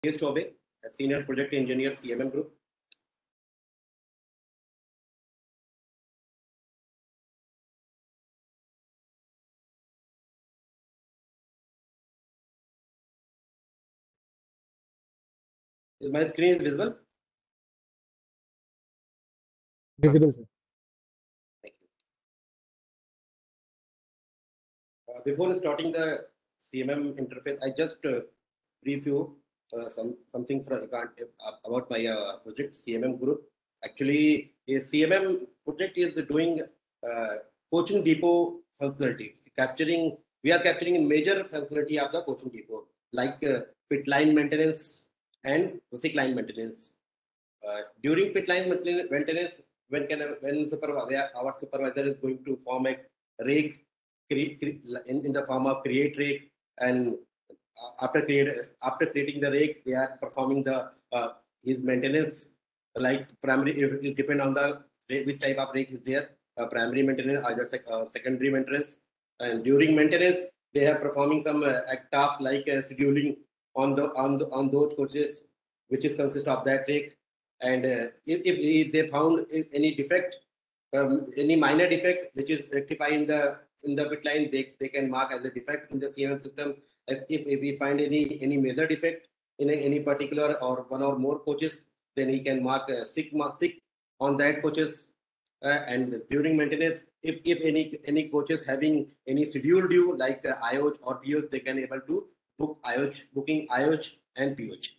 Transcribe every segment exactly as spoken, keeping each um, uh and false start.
Yes, Chobe, a senior project engineer, C M M Group. Is my screen is visible? Visible, sir. Thank you. Uh, before starting the C M M interface, I just uh, brief you uh, some something from, uh, about my uh, project C M M Group. Actually, a C M M project is doing uh, coaching depot functionality, capturing. We are capturing major functionality of the coaching depot, like uh, pit line maintenance and basic line maintenance. Uh, during pit line maintenance, when can when supervisor, our supervisor is going to form a rig in, in the form of create rig, and after create after creating the rig, they are performing the uh, his maintenance, like primary. It, it depend on the which type of rig is there. Uh, primary maintenance, either sec, uh, secondary maintenance, and during maintenance, they are performing some uh, tasks like uh, scheduling on the on the, on those coaches, which is consist of that rig. And uh, if, if they found any defect, um, any minor defect which is rectified in the in the bit line, they, they can mark as a defect in the C M M system. As if, if we find any any major defect in a, any particular or one or more coaches, then he can mark a sick mark sick on that coaches. Uh, and during maintenance, if, if any any coaches having any schedule due like uh, I O H or P O H, they can able to book I O H, booking I O H and P O H.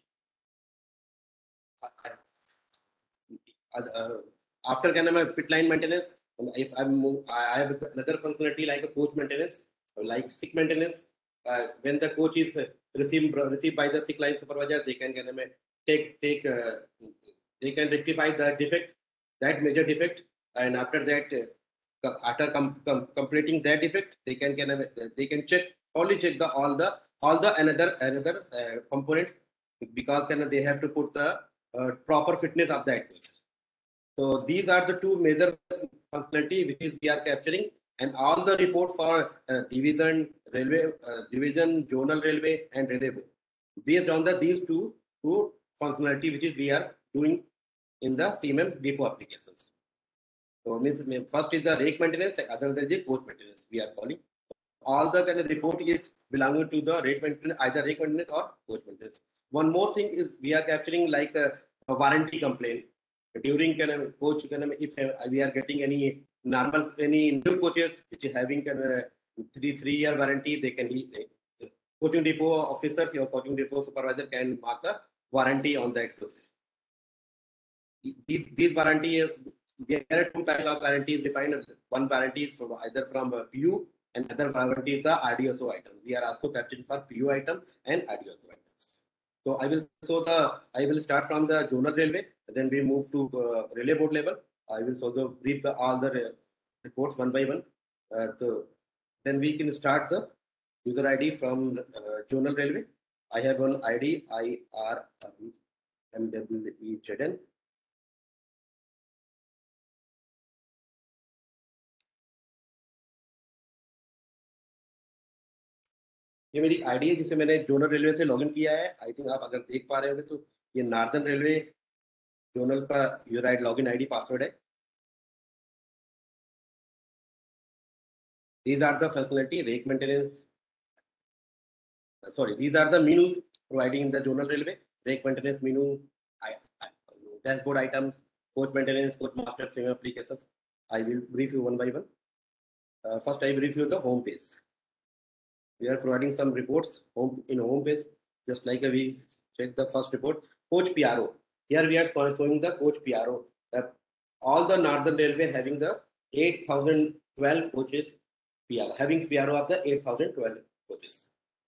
Uh, after kind of pit line maintenance, if I'm I have another functionality like a coach maintenance, like sick maintenance. Uh, when the coach is received received by the sick line supervisor, they can kind of take take uh, they can rectify the defect, that major defect, and after that, uh, after com com completing that defect, they can kind of they can check only check the all the all the another another uh, components, because kind of they have to put the uh, proper fitness of that coach. So these are the two major functionality which is we are capturing, and all the report for uh, division, railway, uh, division, zonal railway, and railway, based on the these two two functionality which is we are doing in the C M M depot applications. So means first is the rake maintenance, other than the coach maintenance we are calling. All the kind of report is belonging to the rake maintenance, either rake maintenance or coach maintenance. One more thing is we are capturing like a, a warranty complaint during kind of coach kind of if uh, we are getting any normal any new coaches which is having kind of three three year warranty, they can be uh, coaching depot officers or coaching depot supervisor can mark a warranty on that coach. These these warranty, there are two types of warranties defined. One warranty is from either from uh, P U, and other warranty is the R D S O item. We are also capturing for P U item and R D S O items. So I will so the I will start from the zonal railway, then we move to uh, railway board level. I will so the brief the all the reports one by one. Uh, the, then we can start the user I D from uh, zonal railway. I have one I D I R M W E Z N. ये मेरी ID है जिसे मैंने zonal railway से login किया है. I think आप अगर देख पा रहे होंगे तो ये नॉर्दर्न रेलवे जोनल का user ID login ID password है. These are the functionality rake maintenance. Sorry, these are the menus providing in the zonal railway. Rake maintenance menu, I, I, dashboard items, coach maintenance, coach master frame applications. I will brief you one by one. Uh, first, I brief you the home page. We are providing some reports home in home page, just like we check the first report. Coach P R O. Here we are showing the coach P R O. Uh, all the Northern Railway having the eight thousand twelve coaches P R, having P R O of the eight thousand twelve coaches.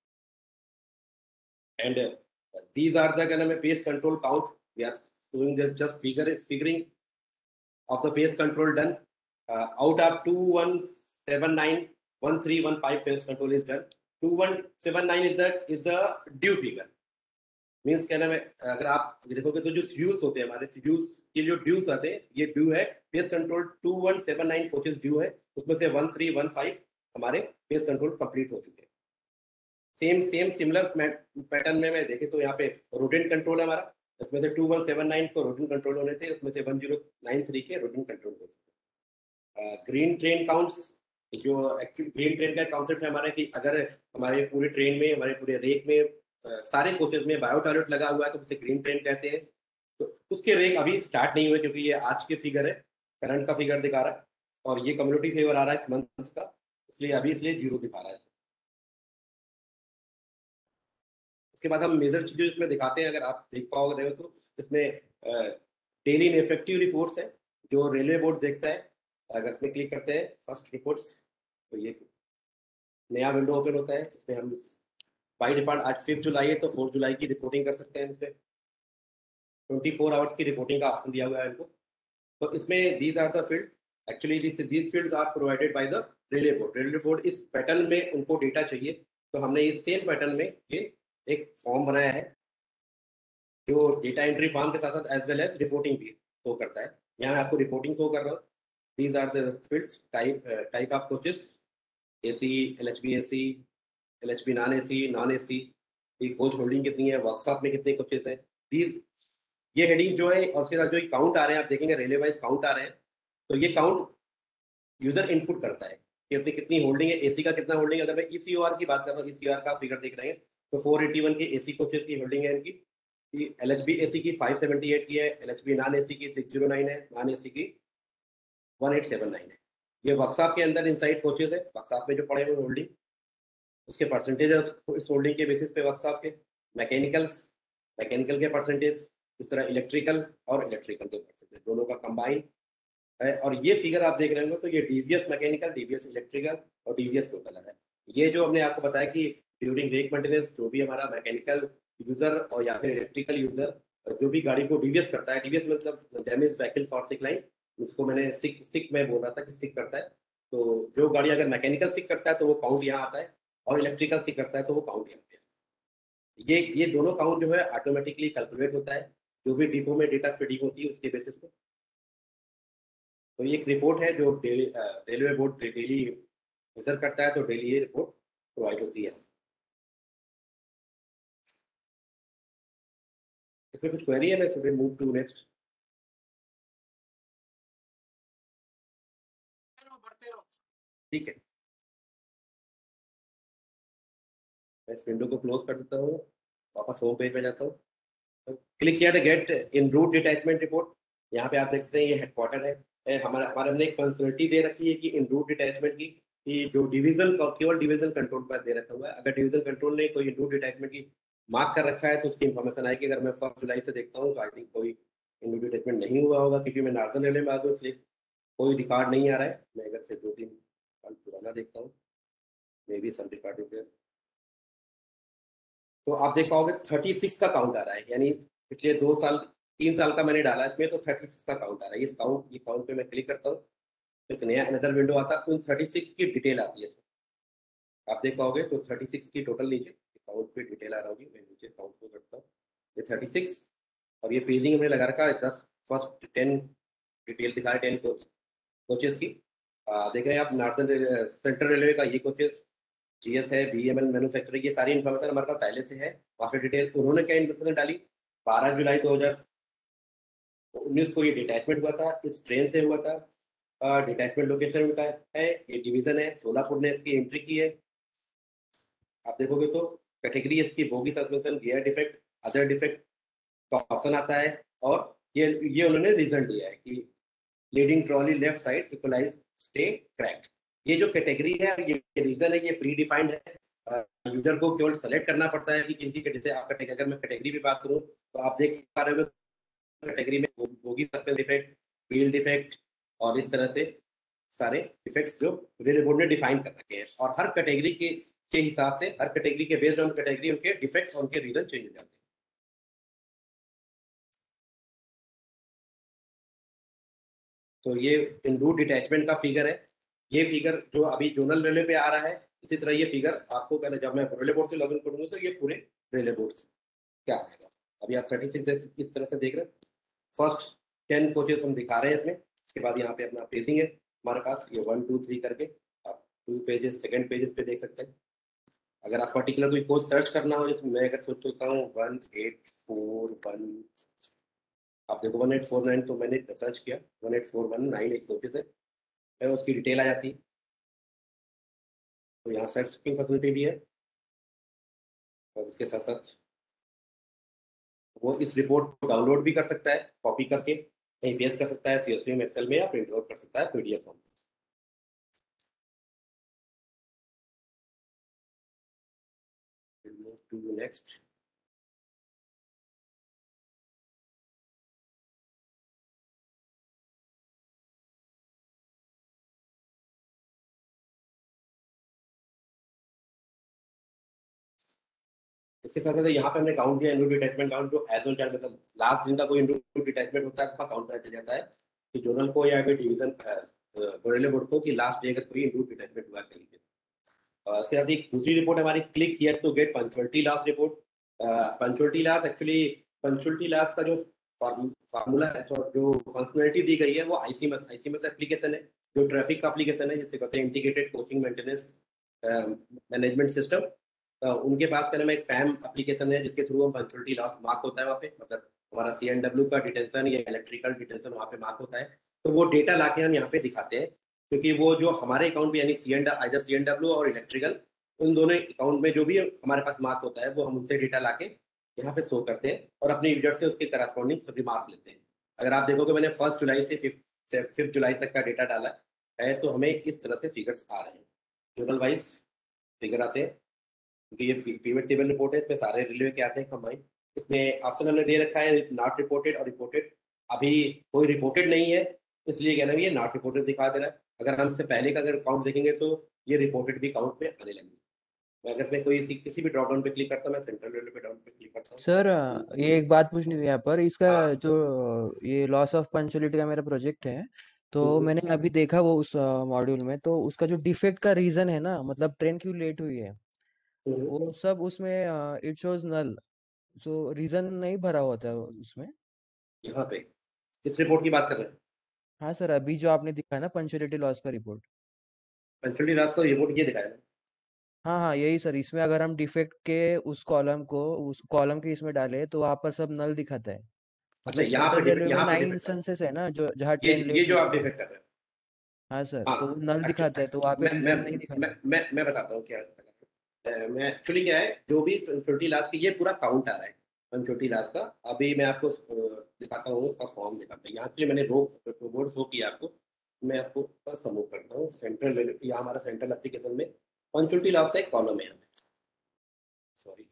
And uh, these are the kind of pace control count. We are doing this just figure figuring of the pace control done. Uh, out of two one seven nine, one three one five pace control is done. two one seven nine is the is the due figure. Means क्या नाम है, अगर आप देखोगे तो जो dues होते हैं हमारे ड्यूज के जो ड्यूज आते हैं, ये ड्यू है pest control two one seven nine coaches due है, उसमें से वन थ्री वन फाइव हमारे पेस कंट्रोल कंप्लीट हो चुके हैं. सेम सेम सिमिलर पैटर्न में मैं देखे तो यहाँ पे रोटेंट कंट्रोल है हमारा, इसमें से टू वन सेवन नाइन को रोटेंट कंट्रोल होने थे, उसमें से वन जीरो नाइन थ्री के रोटेंट कंट्रोल होते थे। ग्रीन ट्रेन काउंट्स, जो एक्चुअली ग्रीन ट्रेन का कॉन्सेप्ट है हमारा कि अगर हमारे पूरे ट्रेन में, हमारे पूरे रेक में uh, सारे कोचेज में बायो टॉयलेट लगा हुआ है तो उसे ग्रीन ट्रेन कहते हैं। तो उसके रेक अभी स्टार्ट नहीं हुए क्योंकि ये आज के फिगर है, करंट का फिगर दिखा रहा है, और ये कम्युनिटी फेवर आ रहा है इस मंथ का, इसलिए अभी इसलिए जीरो दिखा रहा है। उसके बाद हम मेजर चीजें इसमें दिखाते हैं, अगर आप देख पाओगे रहे हो तो इसमें डेली इफेक्टिव रिपोर्ट्स है जो रेलवे बोर्ड देखता है। अगर इसमें क्लिक करते हैं फर्स्ट रिपोर्ट्स तो ये नया विंडो ओपन होता है, इसमें हम बाई डिफॉल्ट आज फिफ्थ जुलाई है तो फोर्थ जुलाई की रिपोर्टिंग कर सकते हैं। इसमें ट्वेंटी फोर आवर्स की रिपोर्टिंग का ऑप्शन दिया हुआ है इनको। तो इसमें these are the field, actually these fields are provided by the railway board. Railway board इस पैटर्न में उनको डेटा चाहिए, तो हमने इस सेम पैटर्न में ये एक फॉर्म बनाया है जो डेटा एंट्री फॉर्म के साथ साथ एज वेल एज रिपोर्टिंग भी शो करता है। यहाँ मैं आपको रिपोर्टिंग शो कर रहा हूँ। These are the fields, type type of coaches, AC, LHB AC, LHB non AC, non AC, coach holding कितनी है, वर्कशॉप में कितने कोचेस हैं, दीज ये हेडिंग जो है, और उसके साथ जो काउंट आ रहे हैं आप देखेंगे रेलवे वाइज काउंट आ रहे हैं। तो ये काउंट यूजर इनपुट करता है कि अपनी कितनी होल्डिंग है, एसी का कितना होल्डिंग है। अगर मैं ईसीओआर की बात कर रहा हूँ, ईसीओआर का फिगर देख रहे हैं तो फोर एटी वन की एसी कोचेस की होल्डिंग है इनकी, एलएचबी एसी की फाइव सेवेंटी एट की है, एलएचबी नॉन एसी की सिक्स जीरो नाइन है, नॉन एसी की वन एट सेवन नाइन है। ये वर्कशॉप के अंदर इनसाइड कोचेस है, वर्कशॉप में जो पड़े हुए होल्डिंग उसके परसेंटेज है इस होल्डिंग के बेसिस पे वर्कशॉप के। मैकेनिकल मैकेनिकल के परसेंटेज, इस तरह इलेक्ट्रिकल और इलेक्ट्रिकल के परसेंटेज दोनों का कंबाइन है। और ये फिगर आप देख रहे हो तो ये डीवीएस मैकेनिकल, डीवीएस इलेक्ट्रिकल और डीवीएस टोटल है। ये जो हमने आपको बताया कि ड्यूरिंग रेक मेंटेनेंस जो भी हमारा मैकेनिकल यूजर और या फिर इलेक्ट्रिकल यूजर जो भी गाड़ी को डीवीएस करता है, डीवीएस मतलब damage vehicle for sick line, उसको मैंने सिक सिक में बोल रहा था कि सिक करता है। तो जो गाड़ी अगर मैकेनिकल सिक करता है तो वो काउंट यहाँ आता है, और इलेक्ट्रिकल सिक करता है तो वो काउंट यहाँ पे आता है। ये ये दोनों काउंट जो है ऑटोमेटिकली कैलकुलेट होता है जो भी डिपो में डेटा फीडिंग होती है उसके बेसिस पे। तो ये एक रिपोर्ट है जो रेलवे बोर्ड डेली मेजर करता है, तो डेली ये रिपोर्ट प्रोवाइड होती है। इसमें कुछ क्वेरी है, मैं फिर मूव टू नेक्स्ट। ठीक है, मैं इस विंडो को क्लोज कर देता हूँ, वापस होम पेज पे जाता हूँ। क्लिक किया get in route detachment report. यहाँ पे आप देखते हैं ये हेडक्वार्टर है हमारा। हमारे हमने एक फंक्शनलिटी दे रखी है कि इन रूट डिटैचमेंट की, कि जो डिवीजन केवल डिवीजन कंट्रोल पर दे रखा हुआ है। अगर डिवीजन कंट्रोल ने कोई इन रूट डिटैचमेंट की मार्क कर रखा है तो उसकी इन्फॉर्मेशन आएगी। अगर मैं फर्स्ट जुलाई से देखता हूँ तो आई थिंक कोई इन रूट डिटैचमेंट नहीं हुआ होगा, क्योंकि मैं नॉर्दर्न रेलवे में आ गया, इसलिए कोई रिकॉर्ड नहीं आ रहा है। मैं अगर से दो तीन साल पुराना देखता हूँ, मे बी सम रिकॉर्ड, तो आप देख पाओगे थर्टी सिक्स का काउंट आ रहा है, यानी पिछले दो साल तीन साल का मैंने डाला इसमें तो थर्टी सिक्स का काउंट आ रहा है। इस काउंट ये काउंट पे मैं क्लिक करता हूँ तो एक नया अनदर विंडो आता है, तो थर्टी सिक्स की डिटेल आती है इसमें। आप देख पाओगे तो थर्टी सिक्स की टोटल नीचे काउंट पे डिटेल आ रहा होगी। मैं नीचे काउंट को करता हूँ, ये थर्टी सिक्स, और ये पेजिंग हमने लगा रखा है दस, फर्स्ट टेन डिटेल दिखा रहे टेन कोचेस की। आ, देख रहे हैं आप नॉर्दर्न सेंट्रल रेलवे का ये कोचेस, जीएस है, बीएमएल मैन्युफैक्चरिंग, ये सारी इन्फॉर्मेशन हमारे पास पहले से है। काफी डिटेल उन्होंने क्या इन्फॉर्मेशन डाली, बारह जुलाई दो हजार उन्नीस को ये डिटैचमेंट हुआ था, इस ट्रेन से हुआ था। डिटैचमेंट लोकेशन उनका है, ये डिवीजन है, सोलापुर ने इसकी एंट्री की है। आप देखोगे तो कैटेगरी इसकी bogie suspension, gear defect, other defect का ऑप्शन आता है, और ये ये उन्होंने रीजन दिया है कि leading trolley left side equalize stay cracked. ये जो कैटेगरी है, ये रीजन है, ये प्री डिफाइंड है। यूजर को केवल सेलेक्ट करना पड़ता है कि किनकी कैटेगरी। आपका अगर मैं कैटेगरी की बात करूं तो आप देख पा रहे हो कैटेगरी में bogie suspension defect, wheel defect, और इस तरह से सारे डिफेक्ट्स जो रेलवे बोर्ड ने डिफाइन कर रखे हैं। और हर कैटेगरी के के हिसाब से, हर कैटेगरी के बेस्ड ऑन कैटेगरी उनके डिफेक्ट और उनके रीजन चेंज हो जाते हैं। तो ये इन रूट डिटैचमेंट का फिगर है। ये फिगर जो अभी जोनल रेलवे पे आ रहा है, इसी तरह ये फिगर आपको कहना, जब मैं रेलवे बोर्ड से लॉगिन करूंगा तो ये पूरे रेलवे बोर्ड से क्या आएगा। अभी आप थर्टी सिक्स इस तरह से देख रहे हैं, फर्स्ट टेन कोचेस हम दिखा रहे हैं इसमें। इसके बाद यहाँ पे अपना पेजिंग है हमारे पास, ये वन टू थ्री करके आप टू पेजेस सेकेंड पेजेस पे देख सकते हैं। अगर आप पर्टिकुलर कोई कोड सर्च करना हो, जैसे मैं अगर सोच सकता हूँ वन एट फोर वन, आप देखो वन एट फोर नाइन, तो मैंने सर्च किया one eight four one nine एक कोशिश है, फिर उसकी डिटेल आ जाती है। तो यहाँ सर्च की फैसिलिटी भी है, और इसके साथ साथ वो इस रिपोर्ट को डाउनलोड भी कर सकता है, कॉपी करके कहीं पेस्ट कर सकता है सीएसवी में, एक्सेल में, या प्रिंट आउट कर सकता है पीडीएफ फॉर्म। To next. इसके साथ साथ यहाँ पे हमने काउंट दिया इंडो डिटैचमेंट काउंट, जो एज ऑन चार्ट, मतलब लास्ट दिन का कोई इंडो डिटैचमेंट होता है उसका काउंट किया जाता है कि जोनल को या फिर डिवीजन बोरेले बोर्ड को, कि लास्ट डे अगर कोई इंडो डिटैचमेंट हुआ कहीं पे। अ, इसके साथ एक दूसरी रिपोर्ट हमारी click here to get punctuality loss report. Punctuality loss actually, punctuality loss का जो फार्मूला है, तो जो फंक्शनलिटी दी गई है वो आईसीएमएस आईसीएमएस एप्लीकेशन है, जो ट्रैफिक का एप्लीकेशन है, जिसे कहते हैं integrated coaching maintenance management system. उनके पास क्या नाम है, एक पैम एप्लीकेशन है, जिसके थ्रू हम पंचुअलिटी लॉस मार्क होता है वहाँ पे, मतलब हमारा सी एन डब्ल्यू का डिटेंशन या इलेक्ट्रिकल डिटेंशन वहाँ पे मार्क होता है। तो वो डेटा लाके हम यहाँ पे दिखाते हैं, क्योंकि वो जो हमारे अकाउंट में, यानी C N either C N W और इलेक्ट्रिकल, उन दोनों अकाउंट में जो भी हमारे पास मार्क होता है वो हम उनसे डेटा लाके यहाँ पे शो करते हैं, और अपने यूजर से उसके करस्पॉन्डिंग सभी मार्क्स लेते हैं। अगर आप देखोगे मैंने फर्स्ट जुलाई से फिफ्थ फिफ्थ जुलाई तक का डेटा डाला है, तो हमें इस तरह से फिगर्स आ रहे हैं, जोनल वाइज फिगर आते हैं, क्योंकि ये पीवट टेबल रिपोर्ट है, इसमें सारे रिलेवे के आते हैं कंबाइन। इसमें ऑप्शन हमने दे रखा है नॉट रिपोर्टेड और रिपोर्टेड। अभी कोई रिपोर्टेड नहीं है, इसलिए कहना ये नॉट रिपोर्टेड दिखा दे रहा है। अगर हम इससे पहले का अगर काउंट देखेंगे तो ये रिपोर्टेड भी काउंट में आने लगेंगे। मैं अगर इसमें कोई इसी, किसी भी ड्रॉप डाउन पे क्लिक करता हूँ, मैं सेंट्रल रेलवे पे डाउन पे क्लिक करता हूँ। सर ये एक बात पूछनी थी यहाँ पर, इसका हाँ। जो ये लॉस ऑफ पंचुअलिटी का मेरा प्रोजेक्ट है, तो हम्म, मैंने अभी देखा वो उस मॉड्यूल में, तो उसका जो डिफेक्ट का रीजन है ना, मतलब ट्रेन क्यों लेट हुई है, हम्म, वो सब उसमें it shows null, so reason नहीं भरा होता है उसमें। यहाँ पे इस रिपोर्ट की बात कर रहे हैं, हाँ सर, अभी जो आपने दिखाया ना पंचुअलिटी लॉस का रिपोर्ट। पंचुअलिटी रात को रिपोर्ट ये दिखाया ना। हाँ हाँ यही सर, इसमें अगर हम डिफेक्ट के उस कॉलम को उस कॉलम के इसमें डाले तो वहाँ पर सब नल दिखाता है। अच्छा, मतलब यहाँ पे सेंट्रल डिफेक्ट, रेलवे में यहाँ पे नाइन डिफेक्ट है, इंस्टेंसेस है ना जो जहाँ ये ट्रेन ये लेट जो हुई आप है। डिफेक्ट कर रहे हैं। हाँ सर, तो वो हाँ, नल दिखाता है, तो वहाँ पे मैं मैं रीजन नहीं मैं दिखाता। मैं मैं बताता हूँ क्या है। अ, मैं एक्चुअली क्या है, जो भी पंचोटी लास्ट की ये पूरा काउंट आ रहा है पंचोटी लास्ट का। अभी मैं आपको अ, दिखाता हूँ, उसका फॉर्म दिखाता हूँ। यहाँ पे मैंने रो बोर्ड शो किया आपको, मैं आपको समूह करता हूँ सेंट्रल। यहाँ हमारा सेंट्रल एप्लीकेशन में पंचोटी लास्ट का एक कॉलम है, सॉरी।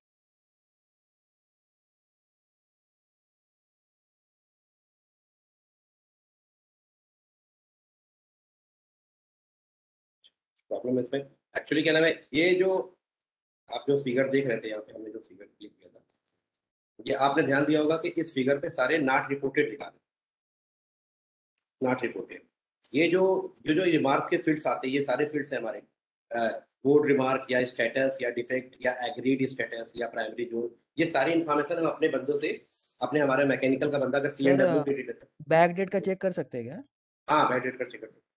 प्रॉब्लम इसमें एक्चुअली क्या नाम है, ये जो आप जो फिगर देख रहे थे, यहाँ पे हमने जो फिगर क्लिक किया था, ये आपने ध्यान दिया होगा कि इस फिगर पे सारे नॉट रिपोर्टेड दिखा थे, नॉट रिपोर्टेड। ये जो जो जो रिमार्क्स के फील्ड्स आते हैं, ये सारे फील्ड्स हैं हमारे, बोर्ड रिमार्क या स्टेटस या डिफेक्ट या एग्रीड स्टेटस या प्राइमरी जोन। ये सारी इन्फॉर्मेशन हम अपने बंदों से, अपने हमारे मैकेनिकल का बंदा अगर सी एन सर डब्ल्यू के डिटेल्स, बैक डेट का चेक कर सकते हैं क्या? हाँ बैड कर चेक करते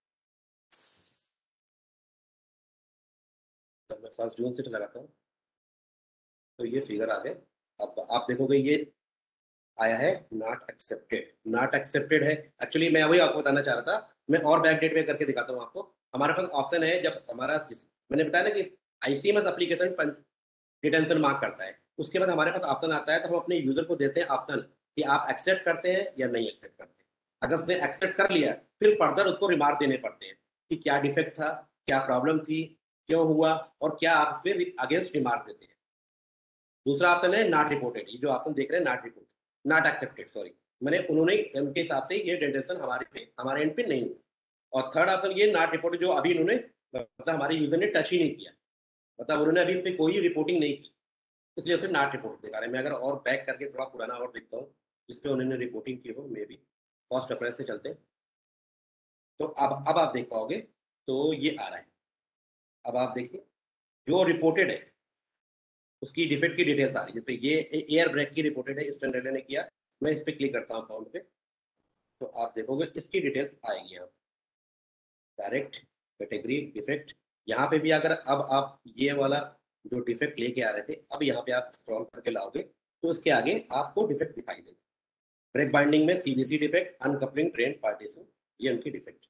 हैं। मैं फर्स्ट जून से लगाता हूँ, तो ये फिगर आ गए। अब आप देखोगे ये आया है नॉट एक्सेप्टेड, नॉट एक्सेप्टेड है। एक्चुअली मैं वही आपको बताना चाह रहा था, मैं और बैक डेट में करके दिखाता हूँ आपको। हमारे पास ऑप्शन है, जब हमारा मैंने बताया ना कि आईसीएमएस एप्लीकेशन डिटेंशन मार्क करता है, उसके बाद हमारे पास ऑप्शन आता है, तो हम अपने यूजर को देते हैं ऑप्शन कि आप एक्सेप्ट करते हैं या नहीं एक्सेप्ट करते हैं। अगर उसने एक्सेप्ट कर लिया, फिर फर्दर उसको रिमार्क देने पड़ते हैं कि क्या डिफेक्ट था, क्या प्रॉब्लम थी, क्यों हुआ, और क्या आप इस पर अगेंस्ट रिमार्क देते हैं। दूसरा ऑप्शन है नॉट रिपोर्टेड, ये जो ऑप्शन देख रहे हैं not reported, not accepted, sorry, मैंने उन्होंने उनके हिसाब से ये डिटेंशन हमारे पे हमारे एंड पे नहीं हुआ। और थर्ड ऑप्शन ये नॉट रिपोर्टेड, जो अभी इन्होंने, मतलब हमारे यूजर ने टच ही नहीं किया, मतलब उन्होंने अभी इस पर कोई रिपोर्टिंग नहीं की, इसलिए उसे नॉट रिपोर्ट दिखा रहे हैं। मैं अगर और बैक करके थोड़ा पुराना और देखता हूँ जिस पे उन्होंने रिपोर्टिंग की हो, मे बी फर्स्ट अप्रैल से चलते हैं, तो अब अब आप देख पाओगे, तो ये आ रहा है। अब आप देखिए, जो रिपोर्टेड है उसकी डिफेक्ट की डिटेल्स आ रही है, जिसपे ये एयर ब्रेक की रिपोर्टेड है, ईस्टर्न रेलवे ने किया। मैं इस पर क्लिक करता हूँ अकाउंट पे, तो आप देखोगे इसकी डिटेल्स आएगी यहाँ, डायरेक्ट कैटेगरी डिफेक्ट। यहाँ पे भी अगर अब आप ये वाला जो डिफेक्ट लेके आ रहे थे, अब यहाँ पे आप स्क्रॉल करके लाओगे तो उसके आगे आपको डिफेक्ट दिखाई देगा। ब्रेक बाइंडिंग में CBC defect, uncoupling train partition, ये उनकी डिफेक्ट,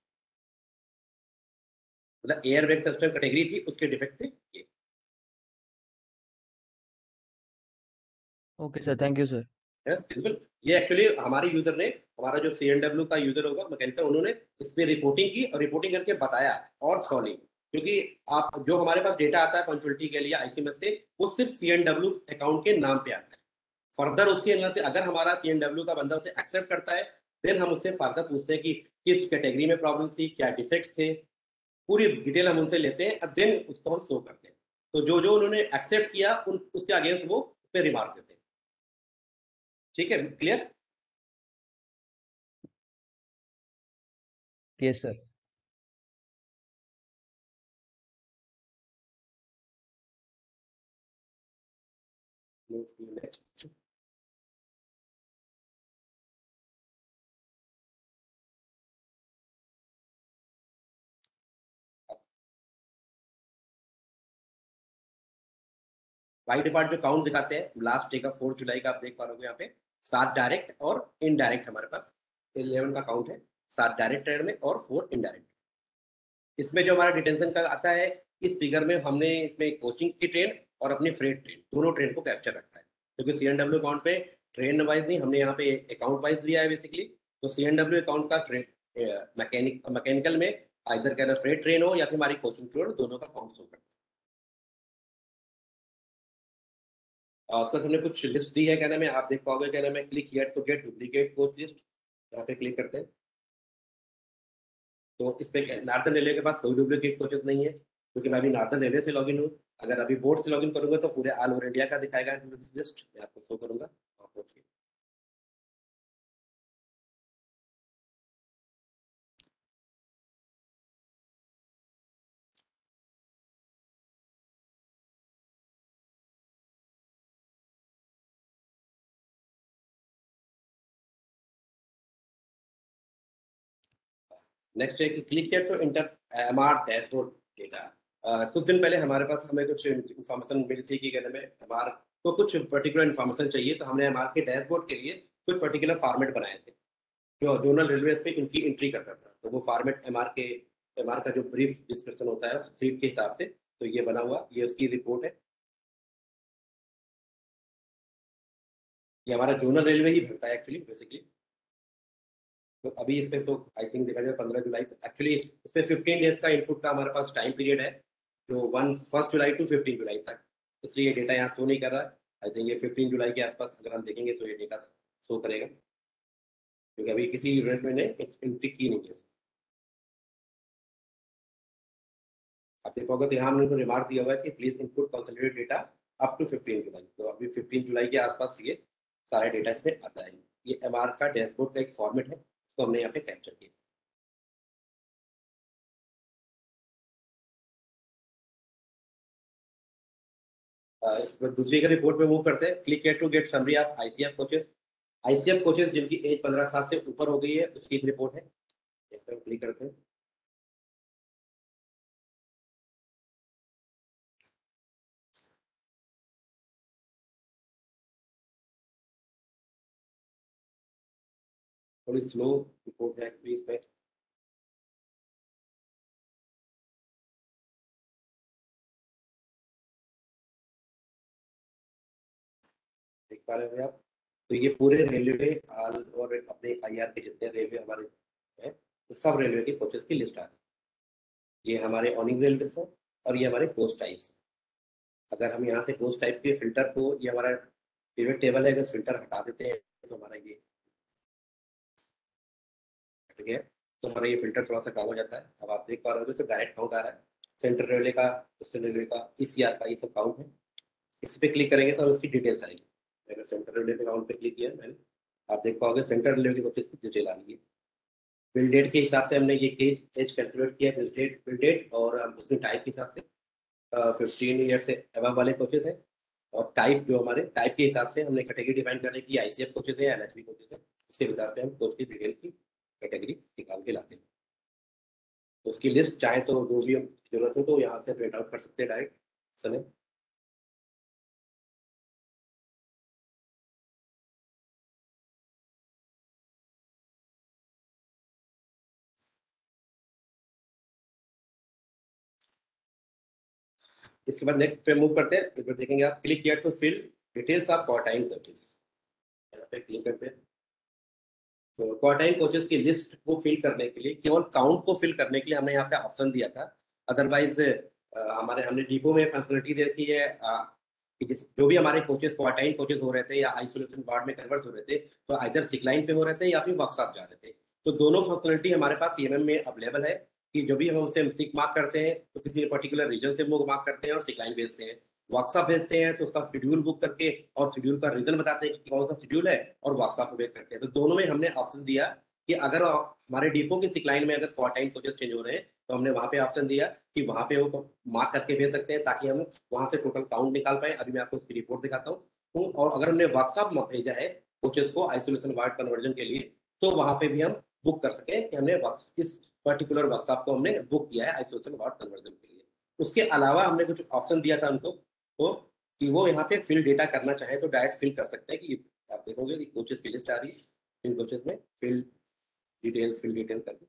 मतलब एयर ब्रेक सिस्टम कैटेगरी थी, उसके डिफेक्ट थे ये। Okay sir, thank you sir. है visible? ये एक्चुअली हमारे यूजर ने, हमारा जो सी एन डब्ल्यू का यूजर होगा मैकेनिकल, उन्होंने इस पे रिपोर्टिंग की और रिपोर्टिंग करके बताया और सॉल्व, क्योंकि आप जो हमारे पास डेटा आता है पंचुअलिटी के लिए आईसीएमएस से, वो सिर्फ सी एन डब्ल्यू अकाउंट के नाम पे आता है। फर्दर उसके अंदर से अगर हमारा सी एन डब्ल्यू का बंदा उसे एक्सेप्ट करता है, देन हम उससे फर्दर पूछते हैं कि किस कैटेगरी में प्रॉब्लम थी, क्या डिफेक्ट्स थे, पूरी डिटेल हम उनसे लेते हैं, देन उसको हम शो करते हैं। तो जो जो उन्होंने एक्सेप्ट किया उन उसके अगेंस्ट वो पे रिमार्क देते हैं। ठीक है, clear? Yes sir. Next, by default जो काउंट दिखाते हैं लास्ट डे का फोर्थ जुलाई का, आप देख पा रहे हो यहाँ पे सात डायरेक्ट और इनडायरेक्ट हमारे पास इलेवन का काउंट है, सात डायरेक्ट ट्रेन में और फोर इनडायरेक्ट। इसमें जो हमारा डिटेंशन का आता है, इस फिगर में हमने इसमें कोचिंग की ट्रेन और अपनी फ्रेट ट्रेन, दोनों ट्रेन को कैप्चर रखा है, क्योंकि सी एन डब्ल्यू अकाउंट पे ट्रेन वाइज नहीं, हमने यहाँ पे अकाउंट वाइज लिया है बेसिकली। तो सी एन डब्ल्यू अकाउंट का ट्रेन मैकेनिक मैकेनिकल में आइदर कहना फ्रेट ट्रेन हो या फिर हमारी कोचिंग ट्रेन, दोनों का काउंट शो करता है। और उसके बाद हमने कुछ लिस्ट दी है, क्या नाम है, आप देख पाओगे, क्या नाम है, click here to get duplicate coach list, यहाँ पे क्लिक करते हैं तो इस पे नार्थन रेलवे के पास कोई डुप्लीकेट कोचेस नहीं है, क्योंकि मैं अभी नार्थन रेलवे से लॉगिन हूँ। अगर अभी बोर्ड से लॉगिन करूंगा तो पूरे ऑल ओवर इंडिया का दिखाएगा लिस्ट, मैं आपको शो करूंगा। नेक्स्ट है कि click here to enter M R dashboard data. कुछ दिन पहले हमारे पास हमें कुछ इन्फॉर्मेशन मिली थी कि कहने में एम आर को कुछ पर्टिकुलर इन्फॉर्मेशन चाहिए, तो हमने एम आर के डैशबोर्ड के लिए कुछ पर्टिकुलर फॉर्मेट बनाए थे जो जोनल रेलवे पे इनकी एंट्री करता था। तो वो फॉर्मेट एम आर के एम आर का जो ब्रीफ डिस्क्रिप्शन होता है सीट के हिसाब से, तो ये बना हुआ, ये उसकी रिपोर्ट है। ये हमारा जोनल रेलवे ही भरता है एक्चुअली बेसिकली। तो अभी इस पे तो आई थिंक देखा जाए पंद्रह जुलाई तक, एक्चुअली इस पे फिफ्टीन डेज का इनपुट का हमारे पास टाइम पीरियड है, जो one first July to fifteen July तक, इसलिए डेटा यहाँ शो नहीं कर रहा है। आई थिंक ये फिफ्टीन जुलाई के आसपास अगर हम देखेंगे तो ये डेटा शो करेगा, क्योंकि अभी किसी इवेंट में ने एंट्री की नहीं है। आप देखोगे तो यहाँ हमने रिमार्क दिया हुआ है कि please input consolidated data up to fifteen July, तो अभी फिफ्टीन जुलाई के आसपास ये सारा डेटा इसमें आता है। ये एम आर का डैशबोर्ड का एक फॉर्मेट है, तो हमने यहाँ पे कैप्चर किया। अ, इस पर दूसरी का रिपोर्ट में मूव करते हैं, click here to get summary of ICF coaches. ICF coaches जिनकी एज पंद्रह साल से ऊपर हो गई है, उसकी एक रिपोर्ट है, इस पर क्लिक करते हैं। थोड़ी स्लो रिपोर्ट है एक्चुअली इसमें। देख पा रहे हैं आप, तो ये पूरे रेलवे हाल और अपने आईआर के जितने रेलवे हमारे हैं, तो सब रेलवे के कोचेस की लिस्ट आ रही है। ये हमारे ऑनिंग रेलवे हैं और ये हमारे पोस्ट टाइप्स। अगर हम यहाँ से पोस्ट टाइप के फिल्टर को, ये हमारा पिवट टेबल है, अगर फिल्टर हटा देते हैं तो हमारा ये हट गया, तो हमारा ये फिल्टर थोड़ा सा कम हो जाता है। अब आप देख पा रहे हो तो डायरेक्ट काउंट आ रहा है, सेंट्रल रेलवे का, ईस्टर्न रेलवे का, ईसीआर का, ये सब काउंट है। इस पे क्लिक करेंगे तो उसकी डिटेल्स आएगी। अगर सेंट्रल रेलवे के काउंट पे क्लिक किया मैंने, आप देख पाओगे सेंट्रल रेलवे की कोचेस की डिटेल आ रही है। बिल डेट के हिसाब से हमने ये एज एज कैलकुलेट किया, बिल डेट बिल डेट और हम उसके टाइप के हिसाब से फिफ्टीन ईयर से अबव वाले कोचेस हैं, और टाइप जो हमारे टाइप के हिसाब से हमने कैटेगरी डिफाइन करने की, आईसीएफ कोचेस है या एनएचबी कोचेस है, उसके हिसाब से हम कोच की डिटेल की कैटेगरी निकाल के लाते हैं। तो उसकी लिस्ट चाहे तो जो भी हम जरूरत हो तो यहाँ से प्रिंट आउट कर सकते हैं डायरेक्ट समय। इसके बाद नेक्स्ट पे मूव करते हैं। इस पर देखेंगे आप, click here to fill details of quarantine coaches, यहाँ पे क्लिक करते हैं। तो क्वारंटाइन कोचेस की लिस्ट को फिल करने के लिए, केवल काउंट को फिल करने के लिए हमने यहाँ पे ऑप्शन दिया था। अदरवाइज हमारे हमने डिपो में फैसिलिटी दे रखी है अ, कि जिस- जो भी हमारे कोचेस क्वारंटाइन कोचेस हो रहे थे या आइसोलेशन वार्ड में कन्वर्ट हो रहे थे, तो आइदर सिकलाइन पे हो रहे थे या फिर वर्कशॉप जा रहे थे। तो दोनों फैसिलिटी हमारे पास सीएमएम में अवेलेबल है कि जो भी हम उनसे सिक मार्क करते हैं तो किसी पर्टिकुलर रीजन से वो मार्क करते हैं और सिकलाइन भेजते हैं। वर्कशॉप भेजते हैं तो उसका शेड्यूल बुक करके और शेड्यूल का रीजन बताते हैं कि कौन सा शेड्यूल है और वर्कशॉप को वेट करते हैं। तो दोनों में हमने ऑप्शन दिया कि अगर हमारे डिपो की सिकलाइन में अगर क्वारंटाइन कोचेस चेंज हो रहे हैं तो हमने वहां पे ऑप्शन दिया कि वहां पे वो मार्क करके भेज सकते हैं ताकि हम वहां से टोटल काउंट निकाल पाए। अभी मैं आपको उसकी रिपोर्ट दिखाता हूँ। और अगर हमने वर्कशॉप में भेजा है कोचेस को आइसोलेशन वार्ड कन्वर्जन के लिए, तो वहां पे भी हम बुक कर सके कि हमने इस पर्टिकुलर वर्कशॉप को हमने बुक किया है आइसोलेशन वार्ड कन्वर्जन के लिए। उसके अलावा हमने कुछ ऑप्शन दिया था उनको तो कि वो यहाँ पे फिल डेटा करना चाहे तो डायरेक्ट फिल कर सकते हैं। कि आप देखोगे कि कोचेस की लिस्ट आ रही है, इन कोचेस में फिल डिटेल्स फिल डिटेल करके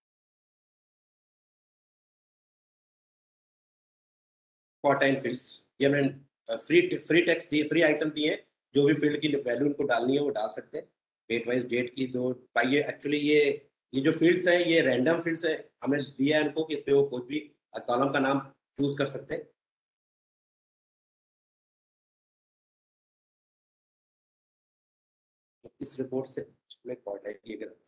क्वारंटाइन फील्ड्स, ये हमने फ्री फ्री टेक्स्ट दिए, फ्री आइटम दिए हैं। जो भी फील्ड की वैल्यू उनको डालनी है वो डाल सकते हैं। डेट वाइज डेट की दो भाई, ये एक्चुअली ये ये जो फील्ड्स हैं ये रैंडम फील्ड्स है, हमने दिया है उनको कि इस पे वो कोई भी कॉलम का नाम चूज कर सकते हैं। इस रिपोर्ट से मैं क्वारंटाइन की अगर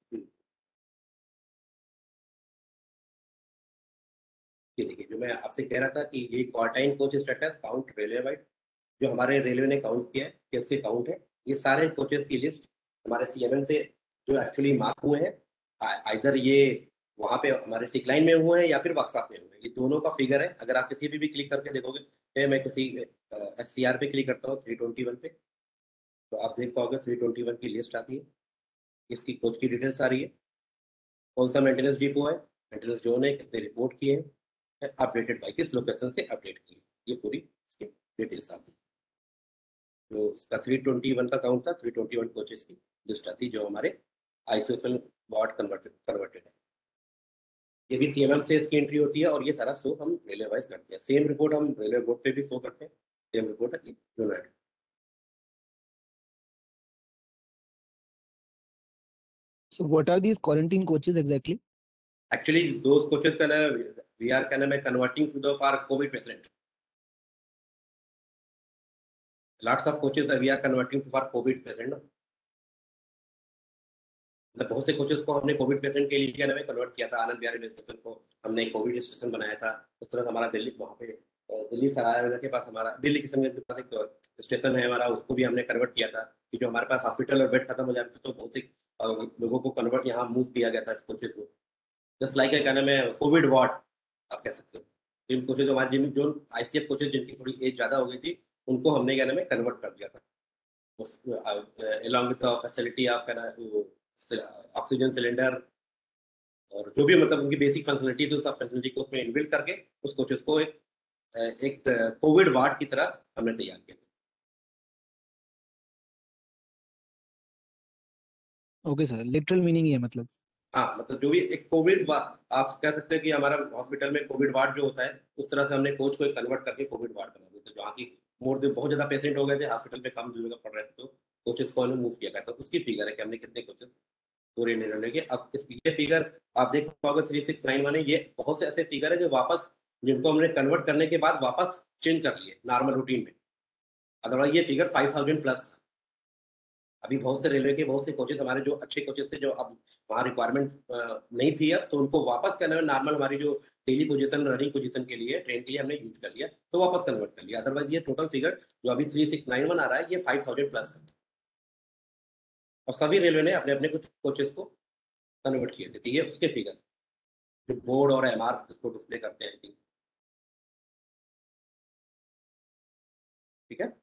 ये देखिए, जो मैं आपसे कह रहा था कि ये quarantine coach status count railway wide, जो हमारे रेलवे ने काउंट किया है कैसे काउंट है, ये सारे कोचेस की लिस्ट हमारे सीएमएम से जो एक्चुअली मार्क हुए हैं, आइदर ये वहां पे हमारे सिकलाइन में हुए हैं या फिर वर्कशॉप में हुए हैं, ये दोनों का फिगर है। अगर आप किसी भी, भी क्लिक करके देखोगे, तो मैं किसी एस सी आर पे क्लिक करता हूँ थ्री ट्वेंटी वन पे, तो आप देख पाओगे थ्री ट्वेंटी वन की लिस्ट आती है, इसकी कोच की डिटेल्स आ रही है, कौन सा मेंटेनेंस डिपो है, मेंटेनेंस जोन है, कितने रिपोर्ट किए हैं, अपडेटेड बाई किस लोकेशन से अपडेट किए, ये पूरी इसकी डिटेल्स आती है। जो इसका थ्री ट्वेंटी वन का काउंट था, थ्री ट्वेंटी वन कोचेस की लिस्ट आती जो हमारे आइसोलेशन वार्ड कन्वर्टेड कन्वर्टेड है। ये भी सीएमएम से इसकी एंट्री होती है और ये सारा शो हम रेलवे वाइज करते हैं। सेम रिपोर्ट हम रेलवे बोर्ड पे भी शो करते हैं, सेम रिपोर्ट है united. So what are these quarantine coaches exactly? Actually दो कोचेस का नाम वी आर का नाम है converting to the for COVID patient. Lots of coaches we are converting to for COVID patient. मतलब बहुत से कोचेस को हमने कोविड पेशेंट के लिए क्या नाम है कन्वर्ट किया था। आनंद विहार रेलवे स्टेशन को हमने कोविड स्टेशन बनाया था। उस तरह से हमारा दिल्ली वहाँ पे अ, दिल्ली सराय के पास हमारा दिल्ली किशनगंज के पास एक स्टेशन है हमारा, उसको भी हमने कन्वर्ट किया था कि जो हमारे पास हॉस्पिटल और बेड खत्म हो जाते थे तो बहुत से अ, लोगों को कन्वर्ट यहाँ मूव किया गया था इस कोचेस को। जस्ट लाइक क्या नाम है कोविड वार्ड आप कह सकते हो। जिन कोचेज हमारे जिन जो आईसीएफ कोचेज जिनकी थोड़ी एज ज्यादा हो गई थी, उनको हमने क्या नाम है कन्वर्ट कर दिया था अलॉन्ग विद फैसिलिटी आप कहना ऑक्सीजन सिलेंडर और जो भी मतलब उनकी बेसिक फैसिलिटी थी, सब फैसिलिटी को उसमें इनबिल्ट करके उस कोचेस को एक एक कोविड वार्ड की तरह हमने तैयार किया। Okay sir, literal meaning ये है मतलब। हाँ, मतलब जो भी एक कोविड वार्ड आप कह सकते हैं कि हमारा हॉस्पिटल में कोविड वार्ड जो होता है, उस तरह से हमने कोच को एक कन्वर्ट करके कोविड वार्ड बना दिया था। जहाँ की मोर देन बहुत ज्यादा पेशेंट हो गए थे, हॉस्पिटल में कम जगह पड़ रहे थे, तो कोचेस को हमने मूव किया गया था। उसकी फिगर है कि हमने कितने कोचेस पूरे निर्णय के। अब इस ये फिगर आप देख पाओगे थ्री सिक्स नाइन वन है, ये बहुत से ऐसे फिगर है जो वापस जिनको हमने कन्वर्ट करने के बाद वापस चेंज कर लिए नॉर्मल रूटीन में। अदरवाइज ये फिगर फाइव थाउजेंड प्लस था। अभी बहुत से रेलवे के बहुत से कोचेस हमारे जो अच्छे कोचेस थे, जो अब वहाँ रिक्वायरमेंट नहीं थी अब, तो उनको वापस करने में नॉर्मल हमारी जो डेली पोजीशन रनिंग पोजीशन के लिए ट्रेन के लिए हमने यूज कर लिया, तो वापस कन्वर्ट कर लिया। अदरवाइज ये टोटल फिगर जो अभी थ्री सिक्स नाइन वन आ रहा है, ये फाइव थाउजेंड प्लस है। और सभी रेलवे ने अपने अपने कुछ कोचेस को कन्वर्ट किए थे। तो ये उसके फिगर जो बोर्ड और एमआर इसको डिस्प्ले करते हैं, ठीक है।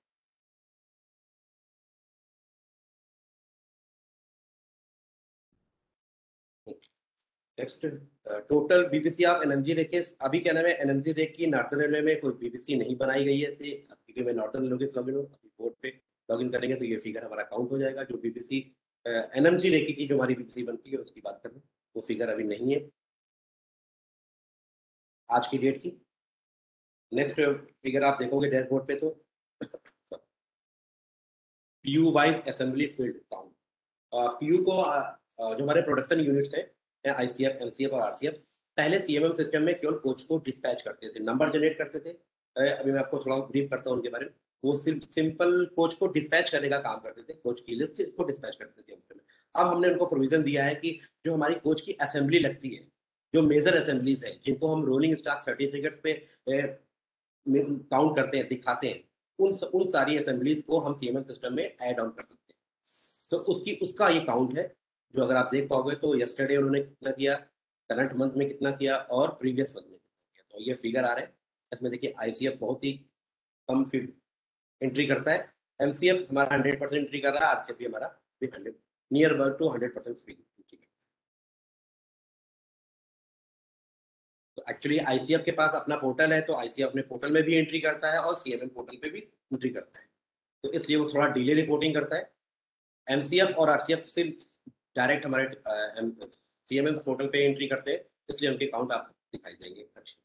Next, total BBC of NMG rake, अभी क्या नाम है एनएमजी रेक की नॉर्थन रेलवे में कोई बीबीसी नहीं बनाई गई है, क्योंकि मैं नॉर्थन रेलवे से लॉगिन हूँ। अभी बोर्ड पे लॉगिन करेंगे तो ये फिगर हमारा काउंट हो जाएगा। जो बीबीसी एनएमजी रेक की जो हमारी बीबीसी बनती है उसकी बात करें, वो फिगर अभी नहीं है आज की डेट की। नेक्स्ट फिगर आप देखोगे डैशबोर्ड पे तो PU wise assembly field count. PU को अ, अ, जो हमारे प्रोडक्शन यूनिट्स हैं आईसीएफ, एमसीएफ और आरसीएफ, पहले सीएमएम सिस्टम में केवल कोच को डिस्पैच करते थे, नंबर जनरेट करते थे। अ, अभी मैं आपको थोड़ा ब्रीफ करता हूँ उनके बारे में। वो सिर्फ सिंपल कोच को डिस्पैच करने का काम करते थे, कोच की लिस्ट को डिस्पैच करते थे उसमें। अब हमने उनको प्रोविजन दिया है कि जो हमारी कोच की असेंबली लगती है, जो मेजर असेंबलीज है जिनको हम रोलिंग स्टॉक सर्टिफिकेट्स पे काउंट करते हैं, दिखाते हैं, उन उन सारी असेंबलीज को हम सीएमएम सिस्टम में ऐड ऑन कर सकते हैं। तो उसकी उसका ये काउंट है, जो अगर आप देख पाओगे तो यस्टरडे उन्होंने कितना किया, करंट मंथ में कितना किया और प्रीवियस मंथ में कितना किया। तो ये फिगर आ रहे हैं। इसमें देखिए आईसीएफ बहुत ही कम एंट्री करता है, एमसीएफ हमारा हंड्रेड परसेंट एंट्री कर रहा है, आरसीएफ भी हमारा भी hundred near about to hundred percent entry करता है। तो एक्चुअली आईसीएफ के पास अपना पोर्टल है, तो आईसीएफ अपने पोर्टल में भी एंट्री करता है और सीएमएम पोर्टल पे भी एंट्री करता है, तो इसलिए वो थोड़ा डिले रिपोर्टिंग करता है। एमसीएफ और आरसीएफ सिर्फ डायरेक्ट हमारे सीएमएम पोर्टल पे एंट्री करते हैं, इसलिए उनके अकाउंट आपको दिखाई देंगे अच्छे।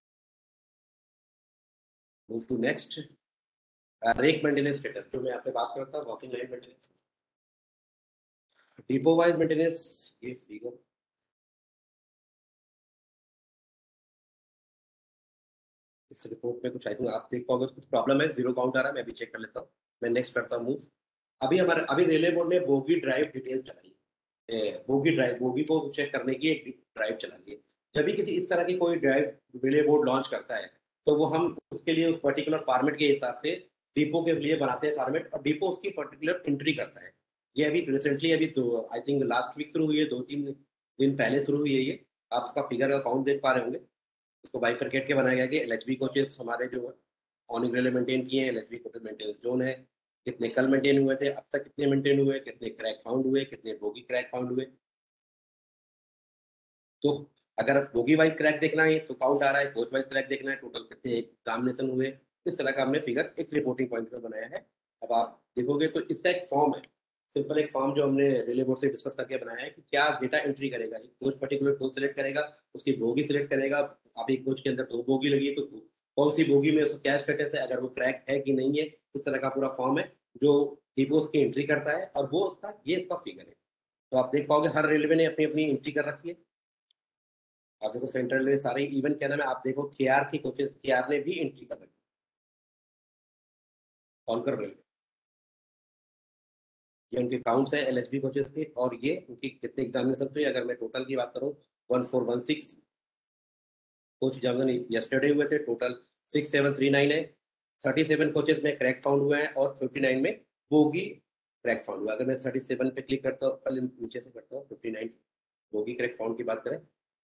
Move to next, rake maintenance status, जो मैं आपसे बात करता हूँ washing line maintenance, depot wise maintenance. ये फिगर इस रिपोर्ट में कुछ आई थिंक आप देख पाओगे, कुछ प्रॉब्लम है, जीरो काउंट आ रहा है, मैं भी चेक कर लेता हूँ। मैं नेक्स्ट करता हूँ मूव। अभी हमारे अभी रेलवे बोर्ड ने बोगी ड्राइव डिटेल्स चलाई है, बोगी ड्राइव, बोगी को चेक करने की एक ड्राइव चलाई है। जब भी किसी इस तरह की कोई ड्राइव रेलवे बोर्ड लॉन्च करता है, तो वो हम उसके लिए उस पर्टिकुलर फॉर्मेट के हिसाब से डिपो के लिए बनाते हैं फॉर्मेट, और डिपो उसकी पर्टिकुलर एंट्री करता है। ये अभी रिसेंटली अभी दो आई थिंक लास्ट वीक शुरू हुई है, दो तीन दिन पहले शुरू हुई है ये। आप इसका फिगर का काउंट देख पा रहे होंगे। इसको बाइफरकेट के बनाया गया कि एलएचबी कोचेस हमारे जो ऑन रेले मेंटेन किए हैं, एलएचबी कोचेस मेंटेनेंस जोन है, कितने कल मेंटेन हुए थे, अब तक कितने मेंटेन हुए, कितने क्रैक फाउंड हुए, कितने बोगी क्रैक फाउंड हुए। तो अगर बोगी वाइज क्रैक देखना है तो काउंट आ रहा है, कोच वाइज क्रैक देखना है टोटल कितने एग्जामिनेशन हुए। इस तरह का हमने फिगर एक रिपोर्टिंग पॉइंट पर बनाया है। अब आप देखोगे तो इसका एक फॉर्म है, सिंपल एक फॉर्म जो हमने रेलवे बोर्ड से डिस्कस करके बनाया है कि क्या डेटा एंट्री करेगा। एक कोच पर्टिकुलर कोच सेलेक्ट करेगा, उसकी बोगी सेलेक्ट करेगा। आप एक कोच के अंदर दो बोगी लगी है तो कौन सी बोगी में उसका क्या स्टेटस है, अगर वो क्रैक है कि नहीं है, इस तरह का पूरा फॉर्म है जो डिपोज की एंट्री करता है, और वो उसका ये इसका फिगर है। तो आप देख पाओगे हर रेलवे ने अपनी अपनी एंट्री कर रखी है। आप देखो सेंट्रल रेलवे सारे, इवन क्या नाम है, आप देखो केआर की कोचेस, केआर ने भी एंट्री कर रखी है, कॉन्कर रेलवे, ये उनके काउंट्स है एलएचबी कोचेस के, और ये उनकी कितने एग्जामिनेशन हुए। अगर मैं टोटल की बात करूं, one four one six coach examination yesterday हुए थे, total six seven three nine है। थर्टी सेवन कोचेस में क्रैक फाउंड हुआ है और फिफ्टी नाइन में बोगी क्रैक फाउंड हुआ। अगर मैं थर्टी सेवन पे क्लिक करता हूँ, पहले नीचे से करता हूँ, fifty nine bogie crack found की बात करें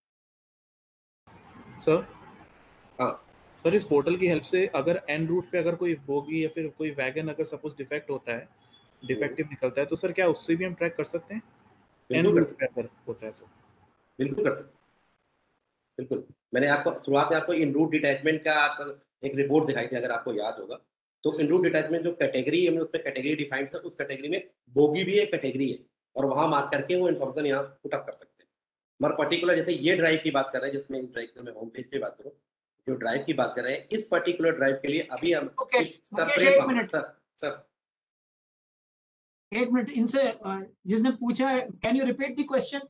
सर। हाँ सर, इस पोर्टल की हेल्प से अगर एन रूट पे अगर कोई बोगी या फिर कोई वैगन अगर सपोज डिफेक्ट होता है, डिफेक्टिव निकलता है, तो सर क्या उससे भी हम ट्रैक कर सकते हैं एन बिल्कुल कर रूट पे सकते अगर होता है तो? बिल्कुल कर सकते बिल्कुल। मैंने आपको शुरुआत में आपको इन रूट डिटैचमेंट का आप एक रिपोर्ट दिखाई थी, अगर आपको याद होगा। तो इन रूट डिटैचमेंट जो कैटेगरी हमने उस पर कैटेगरी डिफाइन था, उस कैटेगरी में बोगी भी एक कैटेगरी है, और वहां मार्क करके वो इन्फॉर्मेशन यहाँ पुटअप कर सकते हैं। मगर पर्टिकुलर जैसे ये ड्राइव की बात कर रहे हैं, जिसमें इस ड्राइव में होम पेज पे बात करूँ, जो ड्राइव की बात कर रहे हैं, इस पर्टिकुलर ड्राइव के लिए अभी हम एक मिनट सर सर एक मिनट इनसे जिसने पूछा है, can you repeat the question?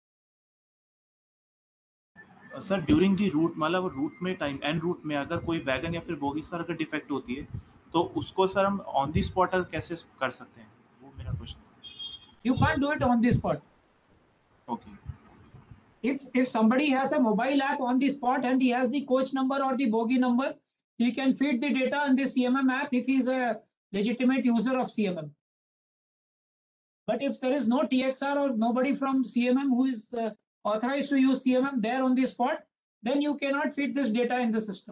Sir during the route, मतलब रूट में टाइम एन रूट में अगर कोई वैगन या फिर बोगी सर अगर डिफेक्ट होती है, तो उसको सर हम ऑन दी स्पॉट कैसे कर सकते हैं, वो मेरा क्वेश्चन था। You can't do it on the spot. Okay. If if somebody has a mobile app on the spot and he has the coach number or the bogie number, he can feed the data in the C M M app if he is a legitimate user of C M M. But if there is no T X R or nobody from C M M who is uh, authorized to use C M M there on the spot, then you cannot feed this data in the system.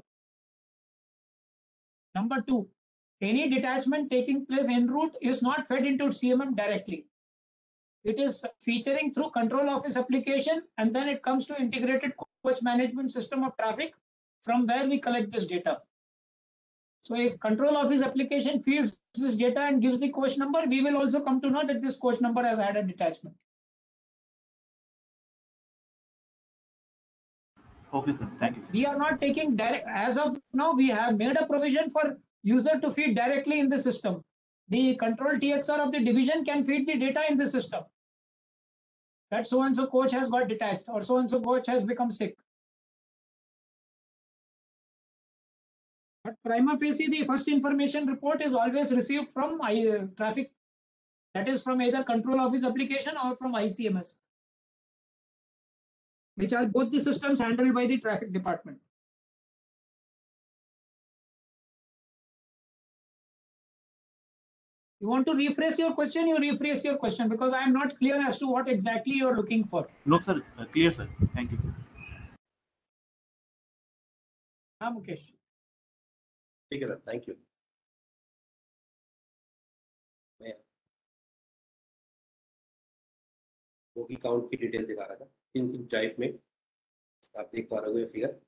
Number two, any detachment taking place en route is not fed into C M M directly. It is featuring through control office application, and then it comes to integrated coach management system of traffic, from where we collect this data. So if control office application feeds this data and gives the coach number, we will also come to know that this coach number has had a detachment. Okay, sir. Thank you. We are not taking direct, as of now, we have made a provision for user to feed directly in the system. The control T X R of the division can feed the data in the system. That so and so coach has got detached or so and so coach has become sick. But prima facie, the first information report is always received from I, traffic, that is from either control office application or from I C M S, which are both the systems handled by the traffic department. You want to rephrase your question, you rephrase your question, because I am not clear as to what exactly you are looking for. No, sir. Uh, clear, sir. Thank you, sir. हाँ मुकेश. ठीक है sir, thank you. मैं bogie count की detail दिखा रहा था. किन किन टाइप में आप देख पा रहे हो ये फिगर,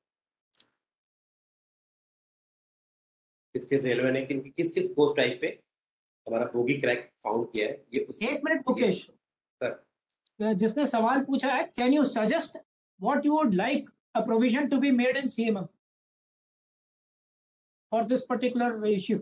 किसके रेलवे ने किन किस किस कोच टाइप पे हमारा बोगी क्रैक फाउंड किया है. ये एक मिनट मुकेश सर, जिसने सवाल पूछा है, can you suggest what you would like a provision to be made in CMM for this particular issue?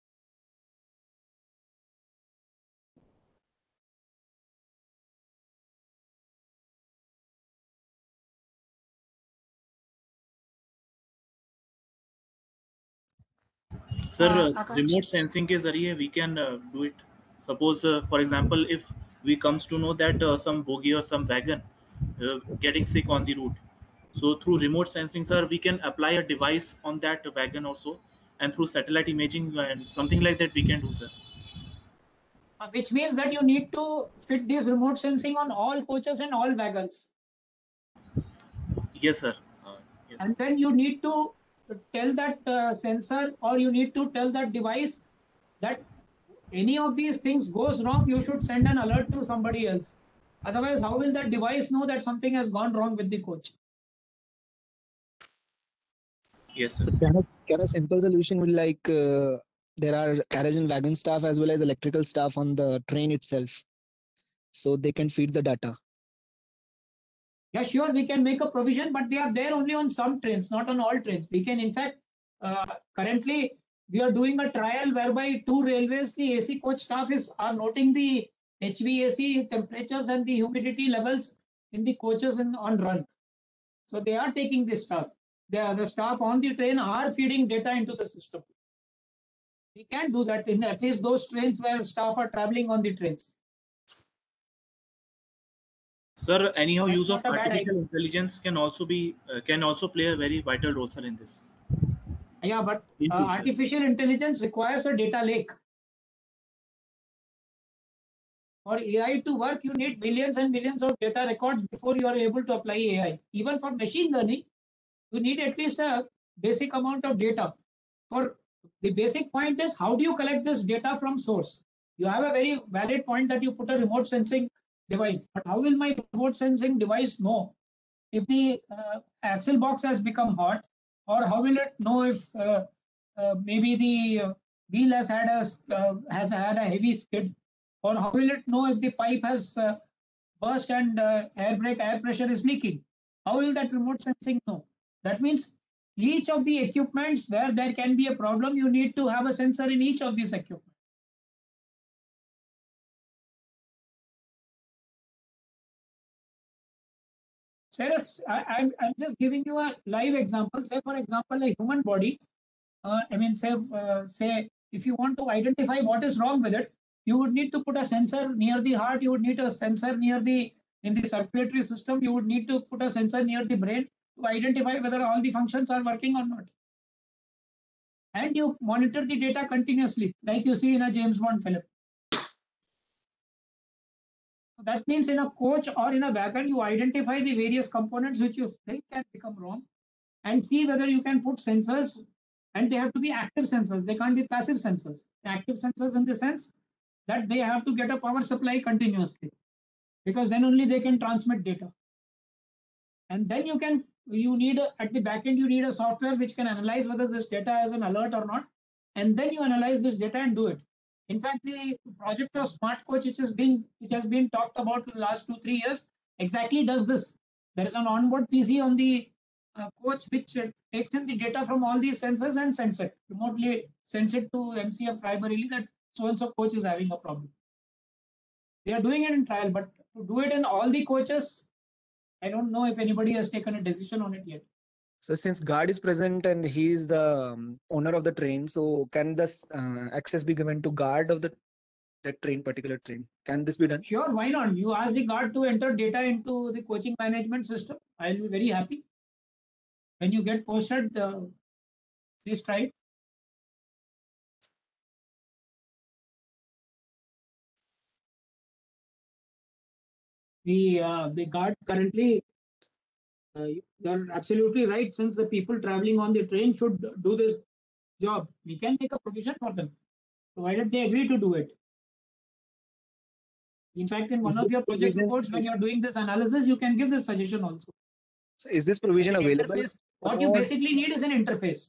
Sir, Uh, uh, Akash. remote sensing के जरिए we can uh, do it. Suppose, uh, for example, if we comes to know that uh, some bogie or some wagon uh, getting sick on the route, so through remote sensing, sir, we can apply a device on that wagon also, and through satellite imaging and something like that we can do, sir. Uh, which means that you need to fit this remote sensing on all coaches and all wagons. Yes, sir. Uh, yes. And then you need to tell that uh, sensor, or you need to tell that device that any of these things goes wrong, you should send an alert to somebody else. Otherwise, how will that device know that something has gone wrong with the coach? Yes, sir. So can a, can a simple solution be like uh, there are carriage and wagon staff as well as electrical staff on the train itself, so they can feed the data? Yeah, sure, we can make a provision, but they are there only on some trains, not on all trains. We can, in fact, uh, currently we are doing a trial whereby two railways, the A C coach staff is are noting the H V A C temperatures and the humidity levels in the coaches in, on run. So they are taking this stuff. They are, the staff on the train are feeding data into the system. We can do that in at least those trains where staff are traveling on the trains. Sir, anyhow, That's use of not a bad artificial idea. intelligence can also be uh, can also play a very vital role, sir, in this. Yeah, but In uh, future. artificial intelligence requires a data lake. For A I to work, you need millions and millions of data records before you are able to apply A I. Even for machine learning, you need at least a basic amount of data. For the basic point is, how do you collect this data from source? You have a very valid point that you put a remote sensing device, but how will my remote sensing device know if the uh, axle box has become hot, or how will it know if uh, uh, maybe the uh, wheel has had a uh, has had a heavy skid, or how will it know if the pipe has uh, burst and uh, air brake air pressure is leaking? How will that remote sensing know? That means each of the equipments where there can be a problem, you need to have a sensor in each of these equipments. Sir, I, I'm, I'm just giving you a live example. Say, for example, a human body. Uh, I mean, say, uh, say, if you want to identify what is wrong with it, you would need to put a sensor near the heart. You would need a sensor near the in the circulatory system. You would need to put a sensor near the brain to identify whether all the functions are working or not. And you monitor the data continuously, like you see in a James Bond film. That means in a coach or in a wagon, you identify the various components which you think can become wrong and see whether you can put sensors, and they have to be active sensors. They can't be passive sensors. Active sensors in the sense that they have to get a power supply continuously, because then only they can transmit data. And then you can, you need a, at the back end, you need a software which can analyze whether this data has an alert or not. And then you analyze this data and do it. In fact, the project of Smart Coach, which is being which has been talked about in the last two, three years, exactly does this. There is an onboard P C on the uh, coach which uh, takes in the data from all these sensors and sends it remotely, sends it to M C F Raebareli that so and so coach is having a problem. They are doing it in trial, but to do it in all the coaches, I don't know if anybody has taken a decision on it yet. So since guard is present and he is the um, owner of the train, so can this uh, access be given to guard of the that train, particular train? Can this be done? Sure, why not? You ask the guard to enter data into the coaching management system. I'll be very happy. When you get posted, uh, please try it. The uh, the guard currently, uh, you're absolutely right. Since the people traveling on the train should do this job, we can make a provision for them, provided they agree to do it. In fact, in one of your project reports, when you're doing this analysis, you can give this suggestion also. So is this provision An available? interface, what you or- basically need is an interface.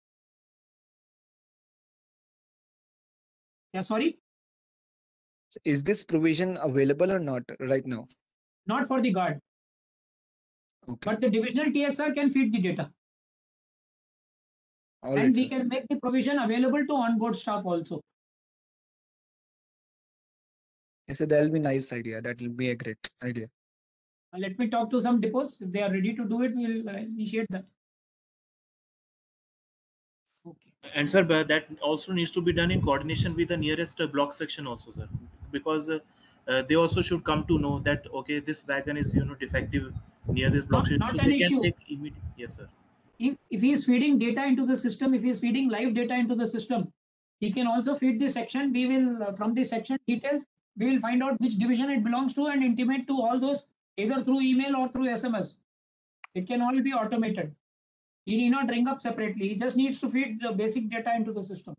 Yeah, sorry, Is this provision available or not right now? not for the guard, Okay. but the divisional T X R can feed the data. All And right, we sir. can make the provision available to onboard staff also. Yes, sir, that'll be nice idea. That will be a great idea. Uh, Let me talk to some depots. If they are ready to do it, we'll uh, initiate that. Okay. And sir, but that also needs to be done in coordination with the nearest uh, block section also, sir, because uh, uh, they also should come to know that okay, this wagon is you know defective near this block Not, section, not so an they can issue. take immediate. Yes, sir. If, if he is feeding data into the system, if he is feeding live data into the system, he can also feed the section. We will, uh, from the section details, we will find out which division it belongs to and intimate to all those either through email or through S M S. It can all be automated. He need not ring up separately. He just needs to feed the basic data into the system.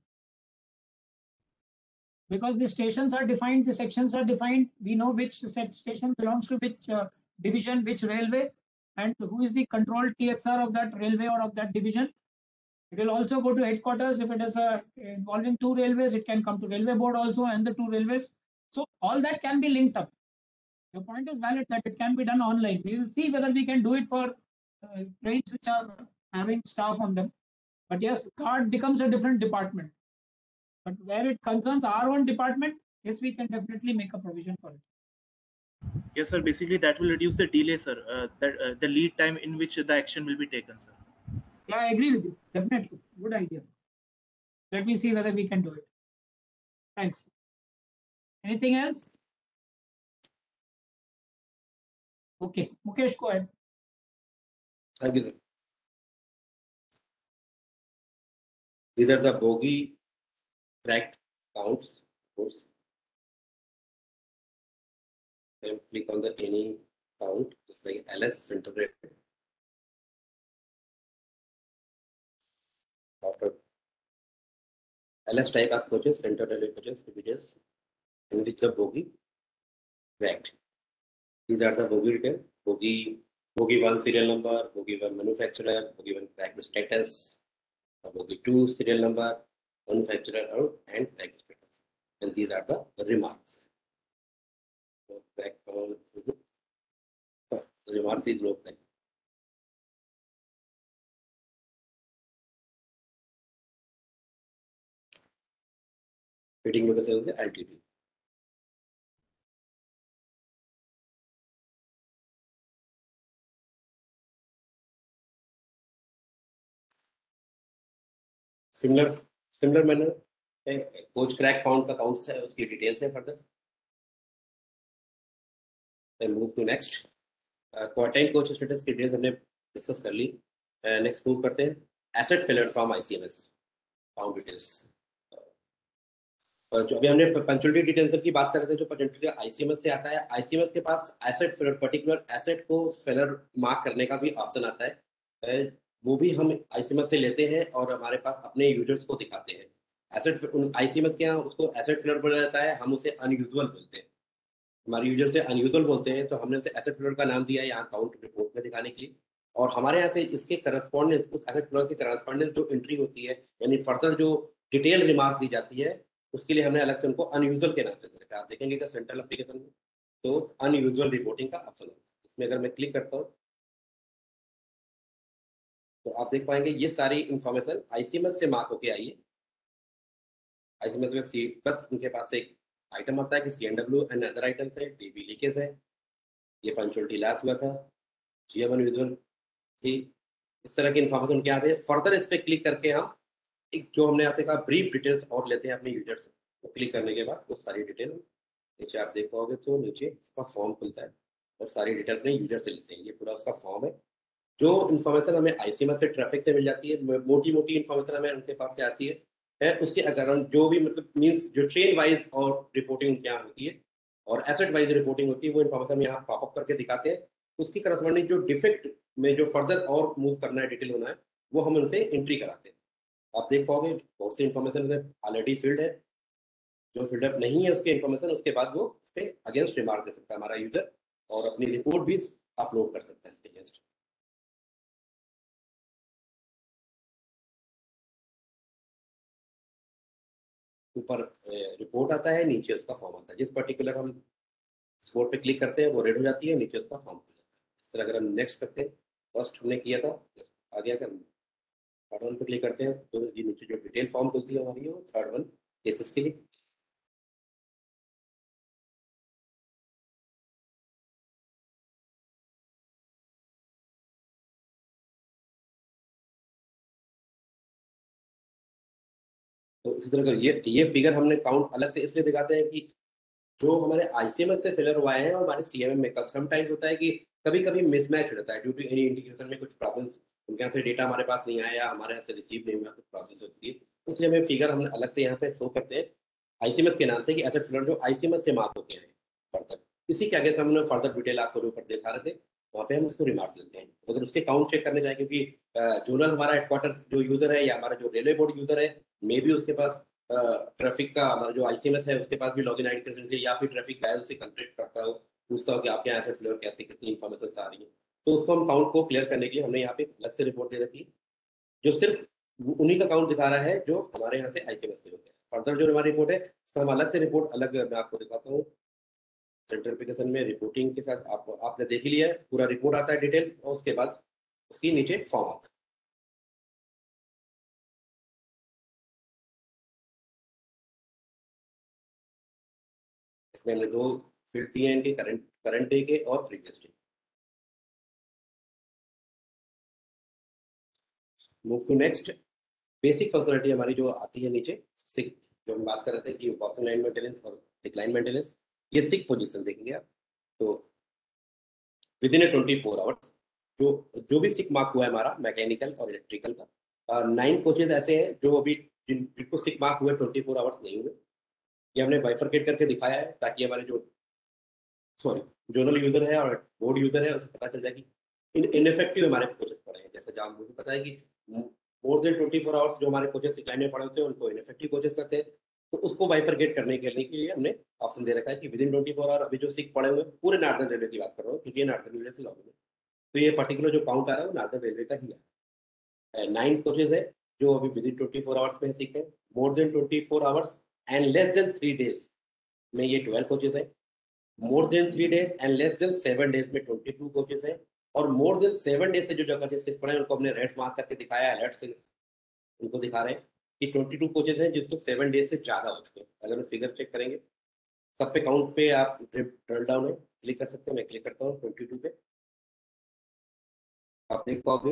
Because the stations are defined, the sections are defined, we know which set station belongs to which uh, division, which railway, and who is the control T X R of that railway or of that division. It will also go to headquarters. If it is uh, involving two railways, it can come to railway board also and the two railways. So all that can be linked up. Your point is valid that it can be done online. We will see whether we can do it for uh, trains which are having staff on them. But yes, guard becomes a different department. But where it concerns our own department, yes, we can definitely make a provision for it. Yes, sir. Basically, that will reduce the delay, sir. Uh, that uh, the lead time in which the action will be taken, sir. Yeah, I agree with you. Definitely. Good idea. Let me see whether we can do it. Thanks. Anything else? Okay. Mukesh, go ahead. Thank you, sir. These are the bogie tracked counts, of course. Then click on the any count, just like L S center rate. After L S type of coaches, center rate coaches, images, in which the bogie tracked. These are the bogie detail. Bogie, bogie one serial number, bogie one manufacturer, bogie one track status, bogie two serial number, manufacturer and track status. And these are the remarks. So track on the remarks is no track. Fitting location is L T D. Similar similar manner, coach crack found का counts है उसकी details है further. Then move to next. Quartile coach status की details हमने discuss कर ली. Next move करते हैं asset failure from I C M S count details. जो अभी हमने पंचुअलिटी डिटेंशन की बात कर रहे थे, जो पंचुअलिटी आईसीएमएस से आता है, आईसीएमएस के पास एसेट फेलर, पर्टिकुलर एसेट को फेलर मार्क करने का भी ऑप्शन आता है, वो भी हम आईसीएमएस से लेते हैं और हमारे पास अपने यूजर्स को दिखाते हैं. एसेट आईसीएमएस के यहाँ उसको एसेट फेलर बोला जाता है, हम उसे अनयूजुअल बोलते हैं, हमारे यूजर से अनयूजुअल बोलते हैं, तो हमने उसे एसेट फेलर का नाम दिया है यहाँ काउंट रिपोर्ट में दिखाने के लिए. और हमारे यहाँ से इसके करस्पॉन्डेंस, उस एसेट फेलर की करस्पॉन्डेंस जो एंट्री होती है, यानी फर्दर जो डिटेल रिमार्क दी जाती है, उसके लिए हमने अलग से उनको अनयूजुअल के नाम से रखा है. आप देखेंगे कि सेंट्रल एप्लीकेशन में तो अनयूजुअल रिपोर्टिंग का ऑप्शन होता है. इसमें अगर मैं क्लिक करता हूँ तो आप देख पाएंगे ये सारी इंफॉर्मेशन आईसीएमएस से मार्क होके आई है। आईसीएमएस में सी बस उनके पास एक आइटम आता है कि सीएनडब्ल्यू एंड अदर आइटम्स है, डीबी लीकेज है, ये पंचुअलिटी लैस हुआ था, जीएम अनयूजुअल थी, इस तरह की इंफॉर्मेशन उनके यहाँ से। फर्दर इस पर क्लिक करके हम एक जो हमने आपसे कहा ब्रीफ डिटेल्स और लेते हैं अपने यूजर से, तो क्लिक करने के बाद वो सारी डिटेल नीचे आप देख पाओगे तो नीचे इसका फॉर्म खुलता है और सारी डिटेल अपने यूजर से लेते हैं। ये पूरा उसका फॉर्म है। जो इन्फॉर्मेशन हमें आईसीएमएस से ट्रैफिक से मिल जाती है, मोटी मोटी इन्फॉर्मेशन हमें उनके पास से आती है, है उसके अगर हम जो भी मतलब मीन्स जो ट्रेन वाइज और रिपोर्टिंग क्या होती है और एसेट वाइज रिपोर्टिंग होती है, वो इन्फॉर्मेशन यहाँ पॉपअप करके दिखाते हैं। उसकी करस्पॉन्डिंग जो डिफेक्ट में जो फर्दर और मूव करना है, डिटेल होना है, वो हम उनसे एंट्री कराते हैं। आप देख पाओगे बहुत सी इन्फॉर्मेशन ऑलरेडी फील्ड है, जो फिल्डअप नहीं है उसके इन्फॉर्मेशन उसके बाद वो उस पर अगेंस्ट रिमार्क दे सकता है हमारा यूजर और अपनी रिपोर्ट भी अपलोड कर सकता है इसके अगेंस्ट। ऊपर रिपोर्ट आता है, नीचे उसका फॉर्म आता है। जिस पर्टिकुलर हम रिपोर्ट पे क्लिक करते हैं वो रेड हो जाती है, नीचे उसका फॉर्म खुल जाता है। इस तरह अगर हम नेक्स्ट करते हैं, फर्स्ट हमने किया था आ गया, अगर थर्ड वन पे क्लिक करते हैं तो ये नीचे जो डिटेल फॉर्म खुलती है हमारी, वो थर्ड वन केसेस के लिए। तो इसी तरह का ये ये फिगर हमने काउंट अलग से इसलिए दिखाते हैं कि जो हमारे आईसीएमएस से फेलर हुआ है और हमारे सीएमएम में कब समटाइम्स होता है कि कभी कभी मिसमैच हो जाता है ड्यू टू एनी इंटीग्रेशन में कुछ प्रॉब्लम्स, उनके यहाँ से डेटा हमारे पास नहीं आया या हमारे यहाँ से रिसीव नहीं हुआ, कुछ प्रॉब्लम्स होती है। इसलिए हमें फिगर हम अलग से यहाँ पे शो करते हैं आईसीएमएस के नाम से कि एसेट फेलर जो आईसीएमएस से मार्क होके हैं फर्दर। इसी के आगे से हमने फर्दर डिटेल आपको जो ऊपर दिखा रहे थे वहाँ पे हम उसको रिमार्क लेते हैं। अगर उसके काउंट चेक करने जाए, क्योंकि जोनल हमारा हेडक्वार्टर जो यूजर है या हमारा जो रेलवे बोर्ड यूजर है, मे भी उसके पास ट्रैफिक का हमारा जो आईसीएमएस है उसके पास भी लॉगिन आईडी कर या फिर ट्रैफिक गाइड से कॉन्टेक्ट करता हो, पूछता हो कि आपके यहाँ एसेट फ्लोर कैसे कितनी इन्फॉर्मेशन आ रही है। तो उसको हम काउंट को क्लियर करने के लिए हमने यहाँ पे अलग से रिपोर्ट दे रखी है जो सिर्फ उन्हीं का काउंट दिखा रहा है जो हमारे यहाँ से आईसीएमएस से होते हैं। फर्दर जो हमारी रिपोर्ट है उसका हम अलग से रिपोर्ट अलग मैं आपको दिखाता हूँ। सेंट्रल एप्लीकेशन में रिपोर्टिंग के साथ आप आपने देख ही लिया है, पूरा रिपोर्ट आता है डिटेल और उसके बाद उसकी नीचे फॉर्म आता है। इसमें हमने दो फील्ड दिए हैं इनके, करंट करंट डे के और previous day. Move to next. Basic functionality हमारी जो आती है नीचे, सिक जो हम बात कर रहे थे कि पासिंग लाइन मेंटेनेंस और डिक्लाइन मेंटेनेंस, ये सिक पोजीशन देखेंगे आप तो within a twenty four hours जो जो भी सिक मार्क हुआ है हमारा मैकेनिकल और इलेक्ट्रिकल का, नाइन कोचेज ऐसे हैं जो अभी जिन जिनको सिक मार्क हुए ट्वेंटी फोर आवर्स नहीं हुए। ये हमने बाइफरकेट करके दिखाया है ताकि हमारे जो सॉरी जोनल यूजर है और बोर्ड यूजर है उसको पता चल जाए कि इन इनफेक्टिव हमारे कोचेस पड़े हैं। जैसे जहाँ मुझे पता है कि more than twenty four hours जो हमारे कोचेस डिक्लाइन में पड़े होते हैं उनको इनफेक्टिव कोचेस कहते हैं। तो उसको बाइफरकेट करने के लिए हमने ऑप्शन दे रखा है कि within twenty four hour अभी जो सिक पड़े हुए पूरे नार्दर्न रेलवे की बात कर रहा हूँ क्योंकि नार्दर्न रेलवे से लॉगिन है, तो ये पर्टिकुलर जो काउंट आ रहा है वो नार्दर्न रेलवे का ही है। नाइन कोचेज है जो अभी within twenty four hours में सिक है। More than twenty four hours and less than three days में ये ट्वेल्व कोचेज है। More than three days and less than seven days में ट्वेंटी टू कोचेज है। और मोर देन सेवन डेज से जो जगह के सिर्फ पड़े हैं उनको हमने रेड मार्क करके दिखाया, अलर्ट से उनको दिखा रहे हैं कि ट्वेंटी टू कोचेज हैं जिसको सेवन डेज से ज्यादा हो चुके हैं। अगर हम फिगर चेक करेंगे सब पे काउंट पे आप ड्रिल डाउन है क्लिक कर सकते हैं, मैं क्लिक करता हूँ ट्वेंटी टू पे, आप देख पाओगे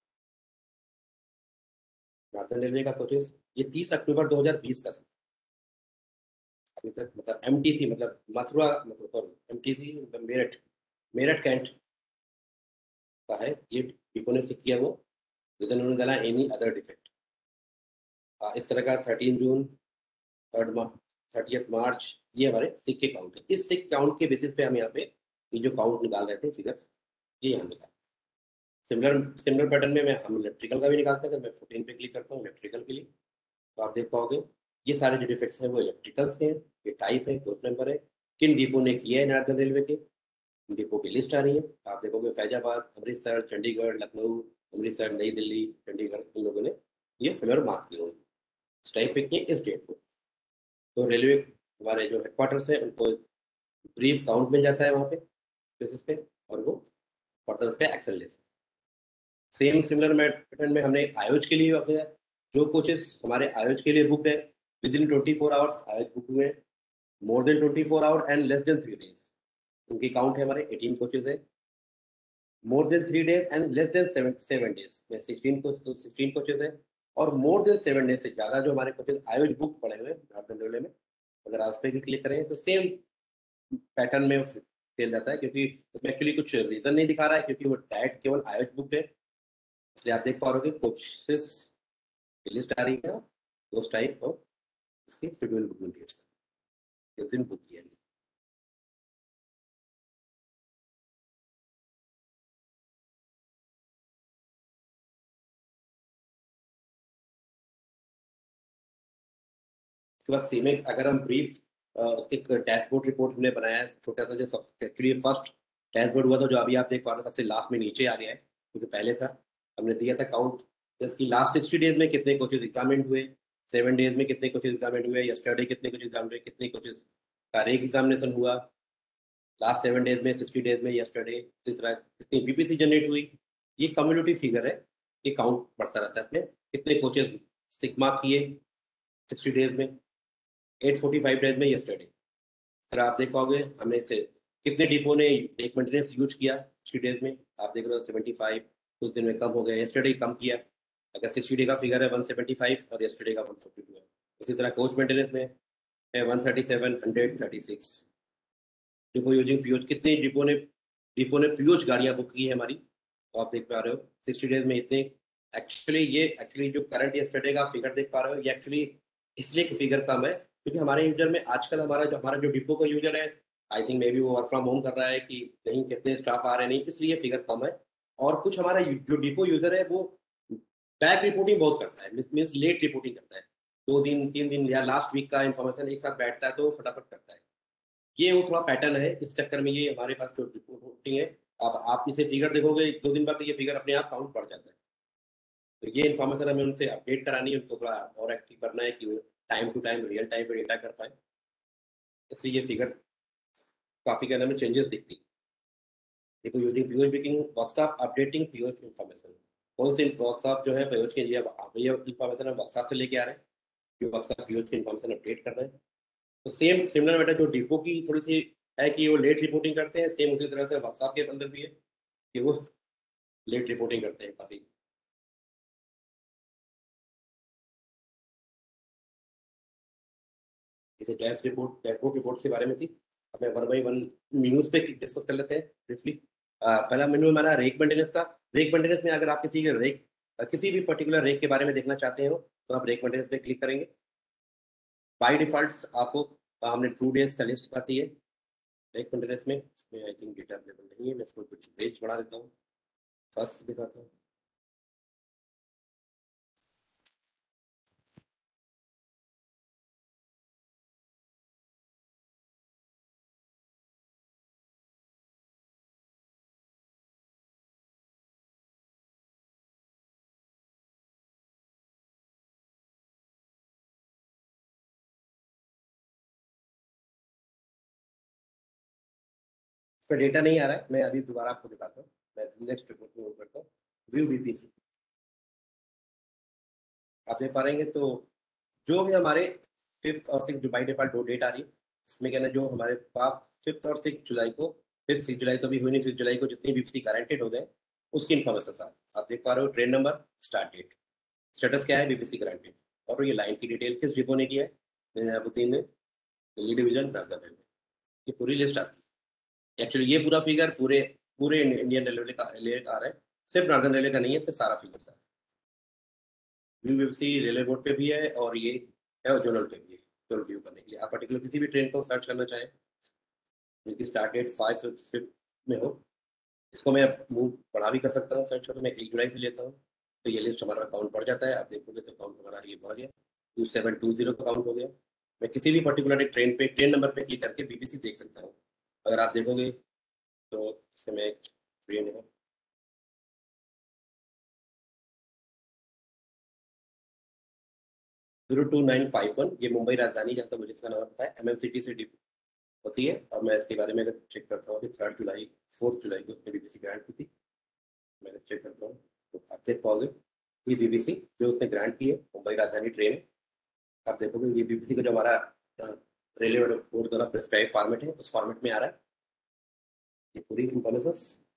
नार्दर्न रेलवे का कोचेज ये तीस अक्टूबर दो हज़ार बीस का अभी तक, मतलब एमटीसी मतलब मथुरा मतलब सॉरी एमटीसी मतलब मेरठ मेरठ कैंट का है। ये डिपो ने सिक किया वो विद इन उन्होंने डाला एनी अदर डिफेक्ट। इस तरह का thirteen June third thirtieth March ये हमारे सिक के काउंट है। इस सिक काउंट के बेसिस पे हम यहाँ पे ये जो काउंट निकाल रहे थे फिगर्स ये यहाँ निकाल। सिमिलर सिमिलर पैटर्न में मैं हम इलेक्ट्रिकल का भी निकालते हैं। अगर मैं फोर्टीन पे क्लिक करता हूँ इलेक्ट्रिकल के लिए तो आप देख पाओगे ये सारे जो डिफेक्ट्स हैं वो इलेक्ट्रिकल्स के हैं। ये टाइप है, कोच नंबर है, किन डिपो ने किया है नार्दर्न रेलवे के डिपो की लिस्ट आ रही है। आप देखोगे फैजाबाद, अमृतसर, चंडीगढ़, लखनऊ, अमृतसर, नई दिल्ली, चंडीगढ़, इन लोगों ने ये फिलर मार्क किए हुए इस टाइप पे किए इस डेट को। तो रेलवे हमारे जो हेडक्वार्टर्स है उनको ब्रीफ काउंट मिल जाता है वहाँ पे बेसिस पे और वो फर्दर उस पर एक्शन ले सकते हैं। सेम सिमिलर पैटर्न में हमने आयोज के लिए अपने जो कोचेस हमारे आयोज के लिए बुक है within twenty four hours आयोज बुक हुए, more than twenty four hour and less than three days उनकी काउंट है हमारे एटीन कोचेस है, more than three days and less than seven seven days में सिक्सटीन को sixteen coaches है, और मोर देन सेवन डेज से ज़्यादा जो हमारे कोचेस आयोज बुक पड़े हुए नॉर्दर्न रेलवे में, अगर आप उस पर भी क्लिक करें तो सेम पैटर्न में फेल जाता है, क्योंकि उसमें एक्चुअली कुछ रीजन नहीं दिखा रहा है, क्योंकि वो डायरेक्ट केवल आयोज बुक है। इसलिए आप देख पा रहे हो कोचेस की लिस्ट आ रही है दोस्त टाइप और इसकी शेड्यूल बुकिंग डेट्स किस दिन बुक किया गया। उसके बाद सेम अगर हम ब्रीफ उसके डैशबोर्ड रिपोर्ट हमने बनाया है छोटा सा, जो एक्चुअली फर्स्ट डैशबोर्ड हुआ था जो अभी आप देख पा रहे हो सबसे लास्ट में नीचे आ गया है, क्योंकि पहले था हमने दिया था काउंट जिसकी लास्ट सिक्सटी डेज में कितने कोचेज एग्जामिनेट हुए, सेवन डेज में कितने कोचेज एग्जामिनेट हुए, यस्टरडे कितने कोचेज एग्जामिनेट हुए, कितने कोचेज का रे एग्जामिनेशन हुआ लास्ट सेवन डेज में, सिक्सटी डेज में, यस्टरडे इसी तरह कितनी बीपीसी जनरेट हुई। ये कम्युलेटिव फिगर है, ये काउंट बढ़ता रहता है इसमें कितने कोचेज सिग्मा किए सिक्सटी डेज में, एट फोर्टी फाइव डेज में, यस्टरडे। इस तरह आप देख पाओगे हमने से कितने डिपो ने एक मेंटेनेंस यूज किया सिक्सटी डेज में, आप देख रहे हो सेवेंटी फाइव, कुछ दिन में कम हो गया, यस्टरडे कम किया, अगर सिक्सटी डे का फिगर है वन सेवेंटी फाइव और यस्टरडे का वन फोर्टी टू है। इसी तरह कोच मेंटेनेंस में है one thirty seven, hundred thirty six. Depot using POH, कितने डिपो ने डिपो ने पीओच गाड़ियां बुक की है हमारी, तो आप देख पा रहे हो सिक्सटी डेज में इतने। एक्चुअली ये एक्चुअली जो करंट यस्टरडे का फिगर देख पा रहे हो ये एक्चुअली इसलिए फिगर कम है क्योंकि हमारे यूजर में आजकल हमारा जो हमारा जो डिपो का यूजर है आई थिंक मे बी वो वर्क फ्रॉम होम कर रहा है कि नहीं, कितने स्टाफ आ रहे नहीं, इसलिए फिगर कम है। और कुछ हमारा जो डिपो यूजर है वो बैक रिपोर्टिंग बहुत करता है, मीन्स लेट रिपोर्टिंग करता है, दो दिन तीन दिन या लास्ट वीक का इन्फॉर्मेशन एक साथ बैठता है तो फटाफट करता है। ये वो थोड़ा पैटर्न है, इस चक्कर में ये हमारे पास जो रिपोर्टिंग है अब आप इसे फिगर देखोगे एक दो दिन बाद ये फिगर अपने आप काउंट बढ़ जाता है। तो ये इन्फॉर्मेशन हमें उनसे अपडेट करानी है, उनको थोड़ा और एक्टिव करना है कि वो time to time real time पे डेटा कर पाए, इसलिए ये फिगर काफी कहने में चेंजेस दिखती है। देखो using POH booking workshop updating POH information, कौन सी वर्कशॉप जो है पीओच के लिए ये इन्फॉर्मेशन हम वर्कशॉप से लेके आ रहे हैं जो वर्कशॉप पीओच की इन्फॉर्मेशन अपडेट कर रहे हैं। तो सेम सिमिलर मैटर जो डिपो की थोड़ी सी है कि वो लेट रिपोर्टिंग करते हैं, सेम उसी तरह से वर्कशॉप के अंदर भी है कि वो लेट रिपोर्टिंग करते हैं काफी। डैश रिपोर्ट डैशबोर्ड रिपोर्ट के बारे में थी, अब मैं वन बाई वन न्यूज पे डिस्कस कर लेते हैं ब्रीफली। पहला मेन्यू हमारा रेक मेंटेनेंस का। रेक मेंटेनेंस में अगर आप किसी के रेक किसी भी पर्टिकुलर रेक के बारे में देखना चाहते हो तो आप रेक मेंटेनेंस पे क्लिक करेंगे। बाय डिफॉल्ट आपको हमने टू डेज का लिस्ट आती है रेक मेंटेनेंस में, इसमें आई थिंक डेटा अवेलेबल नहीं है, मैं इसको कुछ पेज बढ़ा देता हूँ, फर्स्ट दिखाता हूँ। इसमें डेटा नहीं आ रहा है, मैं अभी दोबारा आपको दिखाता हूँ, मैं नेक्स्ट रिपोर्ट में करता हूँ व्यू बीपीसी। आप देख पा रहेंगे तो जो भी हमारे फिफ्थ और सिक्स जो बाई डिफॉल्ट दो डेट आ रही है इसमें कहना जो हमारे पास फिफ्थ और सिक्स जुलाई को, फिफ्थ सिक्स जुलाई तो भी हुई नहीं, फिफ्थ जुलाई को जितनी बीपीसी गारंटेड हो गए उसकी इन्फॉर्मेशन आप देख पा रहे हो। Train number, start date, status क्या है बीपीसी गारंटेड, और ये लाइन की डिटेल किस डिपो ने किया है, निजामुद्दीन ने, दिल्ली डिवीजन, नॉर्दर्न रेलवे, ये पूरी लिस्ट आती है। एक्चुअली ये पूरा फिगर पूरे पूरे इंडियन रेलवे का रेलवे का आ रहा है, सिर्फ नॉर्दर्न रेलवे का नहीं है, सारा फिगर है। व्यू बीपीसी रेलवे बोर्ड पे भी है और ये है और जोनल पे भी है, जोनल व्यू करने के लिए आप पर्टिकुलर किसी भी ट्रेन को सर्च करना चाहें जिनकी स्टार्ट डेट फाइव फिफ्थ में हो, इसको मैं मूव बढ़ा भी कर सकता हूँ सर्च करके, मैं एक जुलाई से लेता हूँ तो ये लिस्ट हमारा काउंट बढ़ जाता है। आप देखोगे तो काउंट हमारा ये बढ़ गया, टू सेवन टू जीरो का काउंट हो गया। मैं किसी भी पर्टिकुलर एक ट्रेन पे ट्रेन नंबर पे क्लिक करके बीपीसी देख सकता हूँ। अगर आप देखोगे तो इससे मैं एक ट्रेन है zero two nine five one, ये मुंबई राजधानी जहाँ तक मुझे इसका नाम पता है, एम एम सिटी से डिप होती है। और मैं इसके बारे में अगर चेक करता हूँ कि थर्ड जुलाई फोर्थ जुलाई को उसमें बीपीसी ग्रांट हुई थी, मैं चेक करता हूँ तो देख पाओगे ये बीबीसी जो उसने ग्रांट की है मुंबई राजधानी ट्रेन है। आप देखोगे ये बीबीसी का जो हमारा रेलवे बोर्ड द्वारा प्रिस्क्राइब फॉर्मेट है उस फॉर्मेट में आ रहा है ये पूरी इंफॉर्मेशन।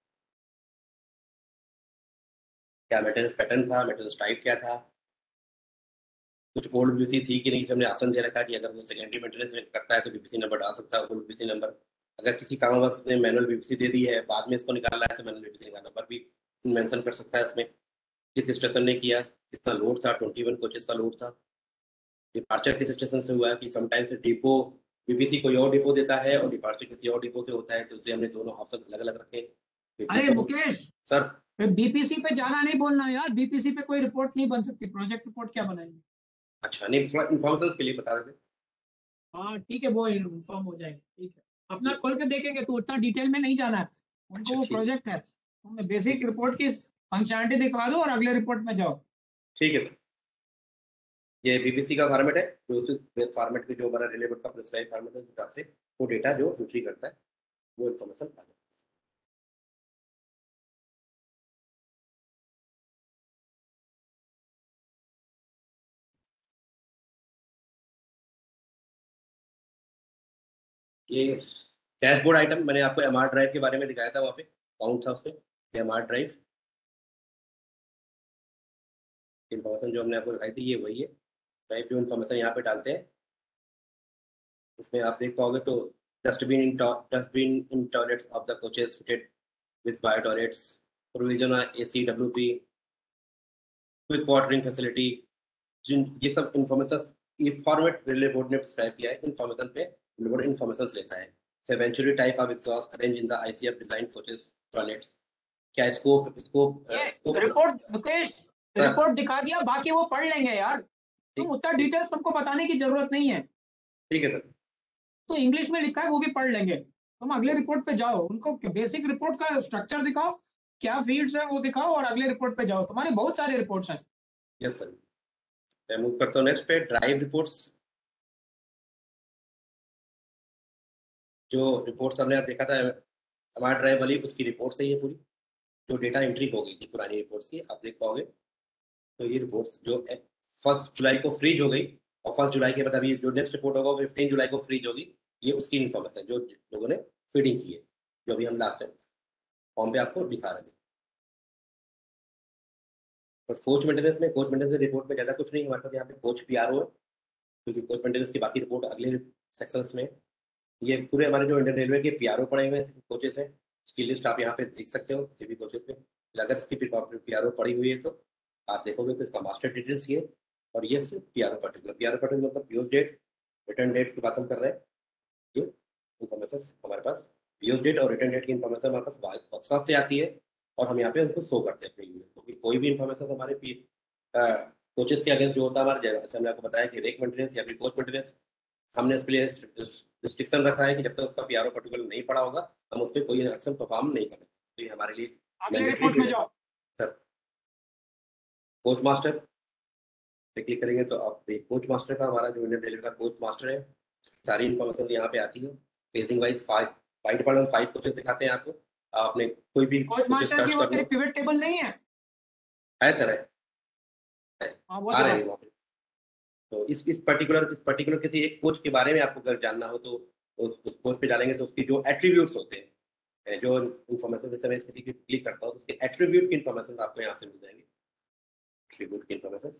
क्या मेंटेनेंस पैटर्न था, मेंटेनेंस टाइप क्या था, कुछ ओल्ड बीबीसी थी कि नहीं, हमने ऑप्शन दे रखा कि अगर वो सेकेंडरी मेंटेनेंस करता है तो बीबीसी नंबर डाल सकता है, ओल्ड बीबीसी नंबर। अगर किसी कारणवश ने मैनुअल बीबीसी दे दी है बाद में इसको निकालना है तो मैनुअल बीबीसी का नंबर भी मेंशन कर सकता है इसमें, किस स्टेशन ने किया, कितना लोड था, इक्कीस कोचेस का लोड था, डिपार्चर किस स्टेशन से हुआ है कि समटाइम्स डिपो बीबीसी कोई और डिपो देता है और डिपार्चर किसी और डिपो से होता है, तो इसलिए हमने दोनों ऑप्शन अलग अलग रखे। अरे मुकेश सर बीपीसी पे ज्यादा नहीं बोलना यार, बीपीसी पे कोई रिपोर्ट नहीं बन सकती, प्रोजेक्ट रिपोर्ट क्या बनाएंगे। अच्छा नहीं, थोड़ा इन्फॉर्मेशन के लिए बता देते। हाँ ठीक है, वो इन्फॉर्म हो जाएगा, ठीक है अपना खोल के देखेंगे, तो उतना डिटेल में नहीं जाना है उनको, अच्छा, वो ठीक। प्रोजेक्ट है, तुमने बेसिक रिपोर्ट की फंक्शनलिटी दिखा दो और अगले रिपोर्ट में जाओ। ठीक है सर, ये बीबीसी का फॉर्मेट है जो उस फॉर्मेट के जो हमारा रिलेवेंट का प्रिस्क्राइब फॉर्मेट है उस हिसाब से वो डेटा जो एंट्री करता है वो इन्फॉर्मेशन आ जाए। ये डैशबोर्ड आइटम मैंने आपको एमआर ड्राइव के बारे में दिखाया था, वहाँ पे काउंट था उस पर एमआर ड्राइव इन्फॉर्मेशन जो हमने आपको दिखाई थी ये वही है। ड्राइव जो इन्फॉर्मेशन यहाँ पे डालते हैं उसमें आप देख पाओगे तो dustbin in dustbin in toilets of the coaches fitted with bio toilets, provision A C W P, quick watering facility, जिन ये सब इन्फॉर्मेशन ये फॉर्मेट रेलवे बोर्ड ने प्रिस्क्राइब किया है। इन्फॉर्मेशन पे रेलवे बोर्ड इन्फॉर्मेशन लेता है। सेवेंचुरी type of exhaust arrange in the ICF design coaches toilets, क्या scope scope scope report Mukesh report दिखा दिया, बाकी वो पढ़ लेंगे यार, तुम उतना डिटेल्स तुमको बताने की जरूरत नहीं है। ठीक है सर, तो इंग्लिश में लिखा है वो भी पढ़ लेंगे, तुम अगले रिपोर्ट पे जाओ, उनको बेसिक रिपोर्ट का स्ट्रक्चर दिखाओ, क्या फील्ड्स है वो दिखाओ और अगले रिपोर्ट पे जाओ, तुम्हारे बहुत सारे रिपोर्ट्स हैं। यस सर, मैं मूव करता हूँ नेक्स्ट पे ड्राइव रिपोर्ट्स। जो रिपोर्ट्स हमने देखा था हमारा ड्राइव वाली उसकी रिपोर्ट है ये पूरी जो डेटा एंट्री हो गई थी पुरानी रिपोर्ट्स की, आप देख पाओगे। तो ये रिपोर्ट्स जो फर्स्ट जुलाई को फ्रीज हो गई और फर्स्ट जुलाई के बाद अभी जो नेक्स्ट रिपोर्ट होगा फिफ्टीन जुलाई को फ्रीज होगी, ये उसकी इन्फॉर्मेशन जो लोगों ने फीडिंग की है, जो अभी हम लास्ट टाइम फॉर्म पे आपको दिखा रहे थे। तो कोच मेंटेनेंस में कोच मेंटेनेंस रिपोर्ट में ज़्यादा कुछ नहीं, हमारे पास यहाँ पे कोच पी आर ओ है क्योंकि कोच मेंटेनेंस की बाकी रिपोर्ट अगले सेक्शंस में। ये पूरे हमारे जो इंडियन रेलवे के पी आर ओ पड़े हुए कोचेस हैं, इसकी लिस्ट आप यहाँ पे देख सकते हो सभी कोचेस में। अगर इसकी पी आर ओ पड़ी हुई है तो आप देखोगे तो इसका मास्टर डिटेल्स ये और ये सिर्फ P R O particular P R O particular मतलब पीओस डेट रिटर्न डेट की बात हम कर रहे हैं। ये इन्फॉर्मेशन हमारे पास पीओस डेट और रिटर्न डेट की इन्फॉर्मेशन हमारे पास वर्कशॉप से आती है और हम यहाँ पे उनको शो करते हैं अपने यूजर को कि कोई भी इन्फॉर्मेशन हमारे पी कोचेस के अगेंस्ट जो होता है हमारे, जैसे हमने आपको बताया कि रेक मेंटेनेंस या फिर कोच मेंटेनेंस, हमने उसके लिए रिस्ट्रिक्शन रखा है कि जब तक उसका पी आर ओ पर्टिकुलर नहीं पड़ा होगा हम उस पर कोई एक्शन परफॉर्म नहीं करें। तो ये हमारे लिए अगले रिपोर्ट में जाओ सर। कोच मास्टर पे क्लिक करेंगे तो आप कोच मास्टर का हमारा जो इंडियन रेलवे का कोच मास्टर है सारी इन्फॉर्मेशन यहाँ पे आती है। Paging wise five by department five coaches दिखाते हैं आपको, आपने कोई भी कोच मास्टर की वो तेरी पिवट टेबल नहीं है? है सर, है हाँ वो आ रहे हैं वहाँ पे। तो इस इस पर्टिकुलर इस पर्टिकुलर किसी एक कोच के बारे में आपको अगर जानना हो तो उस, उस कोच पे डालेंगे तो उसकी जो एट्रीब्यूट्स होते हैं, जो इन्फॉर्मेशन जैसे मैं किसी की क्लिक करता हूँ तो उसके एट्रीब्यूट की इन्फॉर्मेशन आपको यहाँ से मिल जाएंगे। एट्रीब्यूट की इन्फॉर्मेशन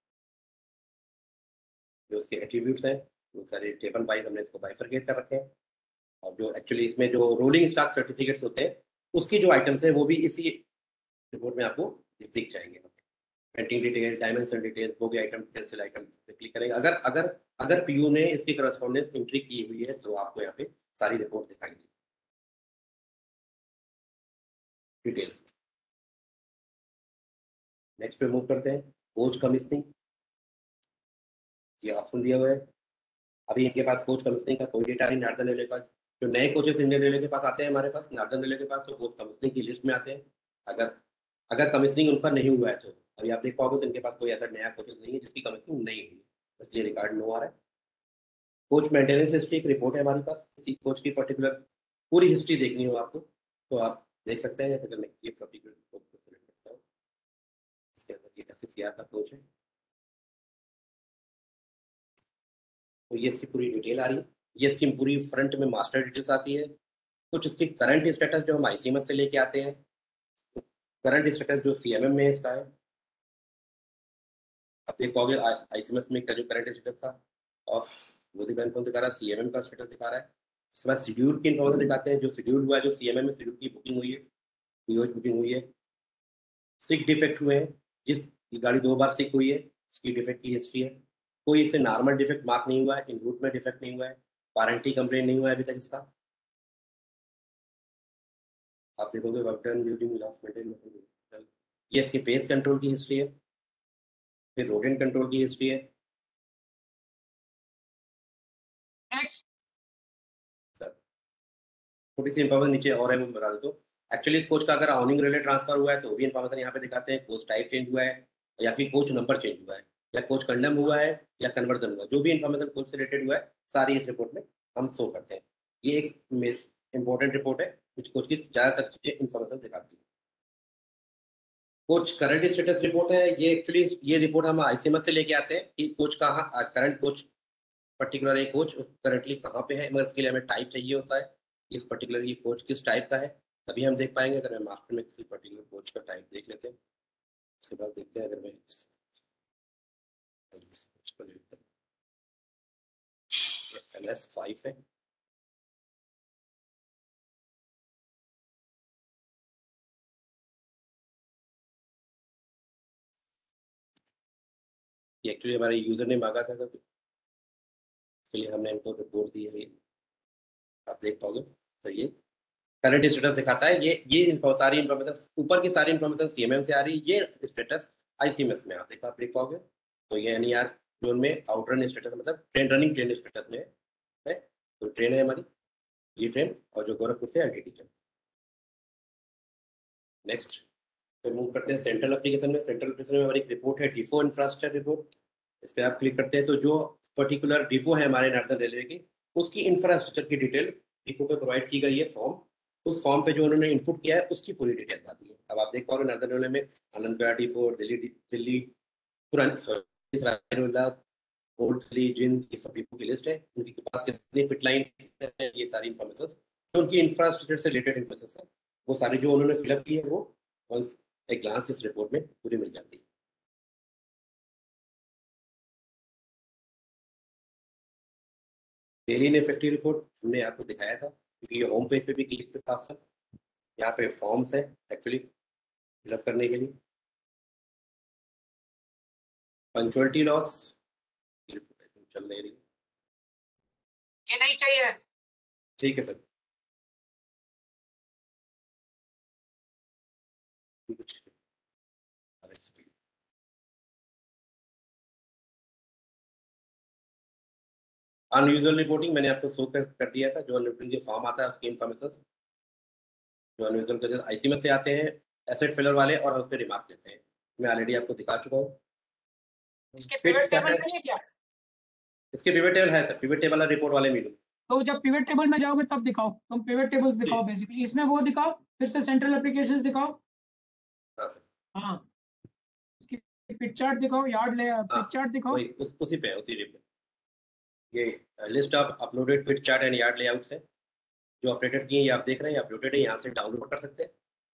जो उसके एट्रीब्यूट्स हैं वो सारे टेबल वाइज हमने इसको बाइफरकेट कर रखे हैं और जो एक्चुअली इसमें जो रोलिंग स्टॉक सर्टिफिकेट्स होते हैं उसकी जो आइटम्स हैं वो भी इसी रिपोर्ट में आपको दिख जाएंगे। पेंटिंग डिटेल, डायमेंशन डिटेल, वो भी आइटम डिटेल आइटम पे क्लिक करेंगे। अगर अगर अगर पीयू ने इसकी करस्पॉन्डेंस एंट्री की हुई है तो आपको यहाँ पे सारी रिपोर्ट दिखाई दी डिटेल्स। नेक्स्ट पे मूव करते हैं कोच कमीशनिंग, ये ऑप्शन दिया हुआ है। अभी इनके पास कोच कमीशनिंग का कोई डेटा नहीं नार्दर्न रेलवे के पास। जो नए कोचेस इंडियन रेलवे के पास आते हैं हमारे पास नार्दर्न रेलवे के पास तो कोच कमीशनिंग की लिस्ट में आते हैं। अगर अगर कमीशनिंग उनका नहीं हुआ है तो अभी आप देख पाओगे तो इनके पास कोई ऐसा नया कोचेस नहीं है जिसकी कमीशनिंग नहीं हुई, इसलिए रिकॉर्ड नो आ रहा है। कोच मेंटेनेंस हिस्ट्री एक रिपोर्ट है हमारे पास, किसी कोच की पर्टिकुलर पूरी हिस्ट्री देखनी हो आपको तो आप देख सकते हैं। या फिर मैं ये पर्टिकुलर इसके अंदर ये एस सी आर का कोच है, तो ये इसकी पूरी डिटेल आ रही है। ये इसकी पूरी फ्रंट में मास्टर डिटेल्स आती है। कुछ इसकी करंट स्टेटस जो हम आईसीएमएस से लेके आते हैं, करंट स्टेटस जो सीएमएम में इसका है, आप देखोगे आईसीएमएस में का जो करंट स्टेटस था और वो दिखा दिखा रहा है, सीएमएम का स्टेटस दिखा रहा है। उसके बाद शेड्यूल की इन्फॉर्मेशन दिखाते हैं, जो शेड्यूल हुआ है, जो सीएमएम में शेड्यूल की बुकिंग हुई है, पीओएच बुकिंग हुई है। सिक डिफेक्ट हुए हैं, जिस गाड़ी दो बार सिक हुई है उसकी डिफेक्ट की हिस्ट्री है। कोई इसे नॉर्मल डिफेक्ट मार्क नहीं हुआ है, इन रूट में डिफेक्ट नहीं हुआ है, वारंटी कंप्लेन नहीं हुआ है अभी तक इसका। आप देखोगे work done during last maintain, ये इसके पेस कंट्रोल की हिस्ट्री है, फिर रोडेंट कंट्रोल की हिस्ट्री है। Next. छोटी सी इंफॉर्मेशन नीचे और है, मैं बता देता हूँ। एक्चुअली इस कोच का अगर ऑनिंग रिलेटेड ट्रांसफर हुआ है तो वो भी इंफॉर्मेशन यहाँ पे दिखाते हैं। कोच टाइप चेंज हुआ है या फिर कोच नंबर चेंज हुआ है या कोच कंडम हुआ है या कन्वर्जन हुआ है, जो भी इंफॉर्मेशन कोच से रिलेटेड हुआ है सारी इस रिपोर्ट में हम शो करते हैं। ये एक इंपॉर्टेंट रिपोर्ट है, कुछ कोच की ज्यादातर चीजें इंफॉर्मेशन दिखाती है। कोच करंट स्टेटस रिपोर्ट है, ये एक्चुअली ये रिपोर्ट हम आईसीएमएस से लेके आते हैं कि कोच कहाँ करंट कोच पर्टिकुलर एक कोच करंटली कहाँ पे है, मगर इसके लिए हमें टाइप चाहिए होता है, इस पर्टिकुलर ये कोच किस टाइप का है तभी हम देख पाएंगे। अगर मैं मास्टर में किसी पर्टिकुलर कोच का टाइप देख लेते हैं, उसके बाद देखते हैं अगर मैं एल एस फाइव है, ये एक्चुअली हमारे यूजर ने मांगा था, तो इसके लिए हमने इनको रिपोर्ट दी है। आप देख पाओगे तो ये करंट स्टेटस दिखाता है। ये ये info, सारी इन्फॉर्मेशन ऊपर की सारी इन्फॉर्मेशन सीएमएम से आ रही है, ये स्टेटस आईसीएमएस में आप देखा आप देख पाओगे। तो ये एनईआर जोन में आउटरन स्टेटस मतलब ट्रेन रनिंग ट्रेन स्टेटस में है। तो ट्रेन है हमारी ये ट्रेन, और जो गोरखपुर से एलटीटी चल। नेक्स्ट तो मूव करते हैं सेंट्रल एप्लीकेशन में। सेंट्रल एप्लीकेशन में हमारी एक रिपोर्ट है, डिपो इंफ्रास्ट्रक्चर रिपोर्ट। इस पर आप क्लिक करते हैं तो जो पर्टिकुलर डिपो है हमारे नॉर्दर्न रेलवे की, उसकी इंफ्रास्ट्रक्चर की डिटेल डिपो पे प्रोवाइड की गई है फॉर्म। उस फॉर्म पे जो उन्होंने इनपुट किया है उसकी पूरी डिटेल्स आती है। अब आप देख पा रहे हो नॉर्दर्न रेलवे में आनंदविहार डिपो, दिल्ली दिल्ली पुरानी ओल्ड दिल्ली, जिंद, ये सब डिपो की लिस्ट है। उनके पास कितनी पिट लाइन है, ये सारी इन्फॉर्मेशन तो उनकी इंफ्रास्ट्रक्चर से रिलेटेड इन्फॉर्मेशन है, वो सारी जो उन्होंने फिलअप की है वो एक ग्लांस इस रिपोर्ट में पूरी मिल जाती है। डेली इफेक्टिव रिपोर्ट हमने आपको दिखाया था, क्योंकि ये होम पेज पे भी क्लिक पे था ऑप्शन। यहाँ पे फॉर्म्स है एक्चुअली फिलअप करने के लिए। पंचुअलिटी लॉस चल नहीं रही, ये नहीं चाहिए। ठीक है सर। अनयूजुअल रिपोर्टिंग मैंने आपको शो कर, कर दिया था। जो अनयूजुअल के फॉर्म आता है उसकी इन्फॉर्मेशन जो अनयूजुअल केसेस आईसीएमएस से आते हैं, एसेट फेलर वाले, और उस पर रिमार्क लेते हैं, मैं ऑलरेडी आपको दिखा चुका हूँ। इसके पिवट टेबल में नहीं क्या? इसके पिवट टेबल है सर, पिवट टेबल वाला रिपोर्ट वाले मिलूं। तो जब पिवट टेबल में जाओगे तब दिखाओ, तुम पिवट टेबल दिखाओ बेसिकली। इसमें वो दिखाओ, फिर से सेंट्रल एप्लीकेशंस दिखाओ। हाँ सर, हाँ, इसकी पिट चार्ट दिखाओ, यार्ड ले पिट चार्ट दिखाओ। वही उस, उसी पे है, उसी रिपोर्ट। ये list of uploaded pit chart and yard layouts है जो अपडेटेड किए, ये आप देख रहे हैं अपलोडेड है, यहाँ से डाउनलोड कर सकते हैं।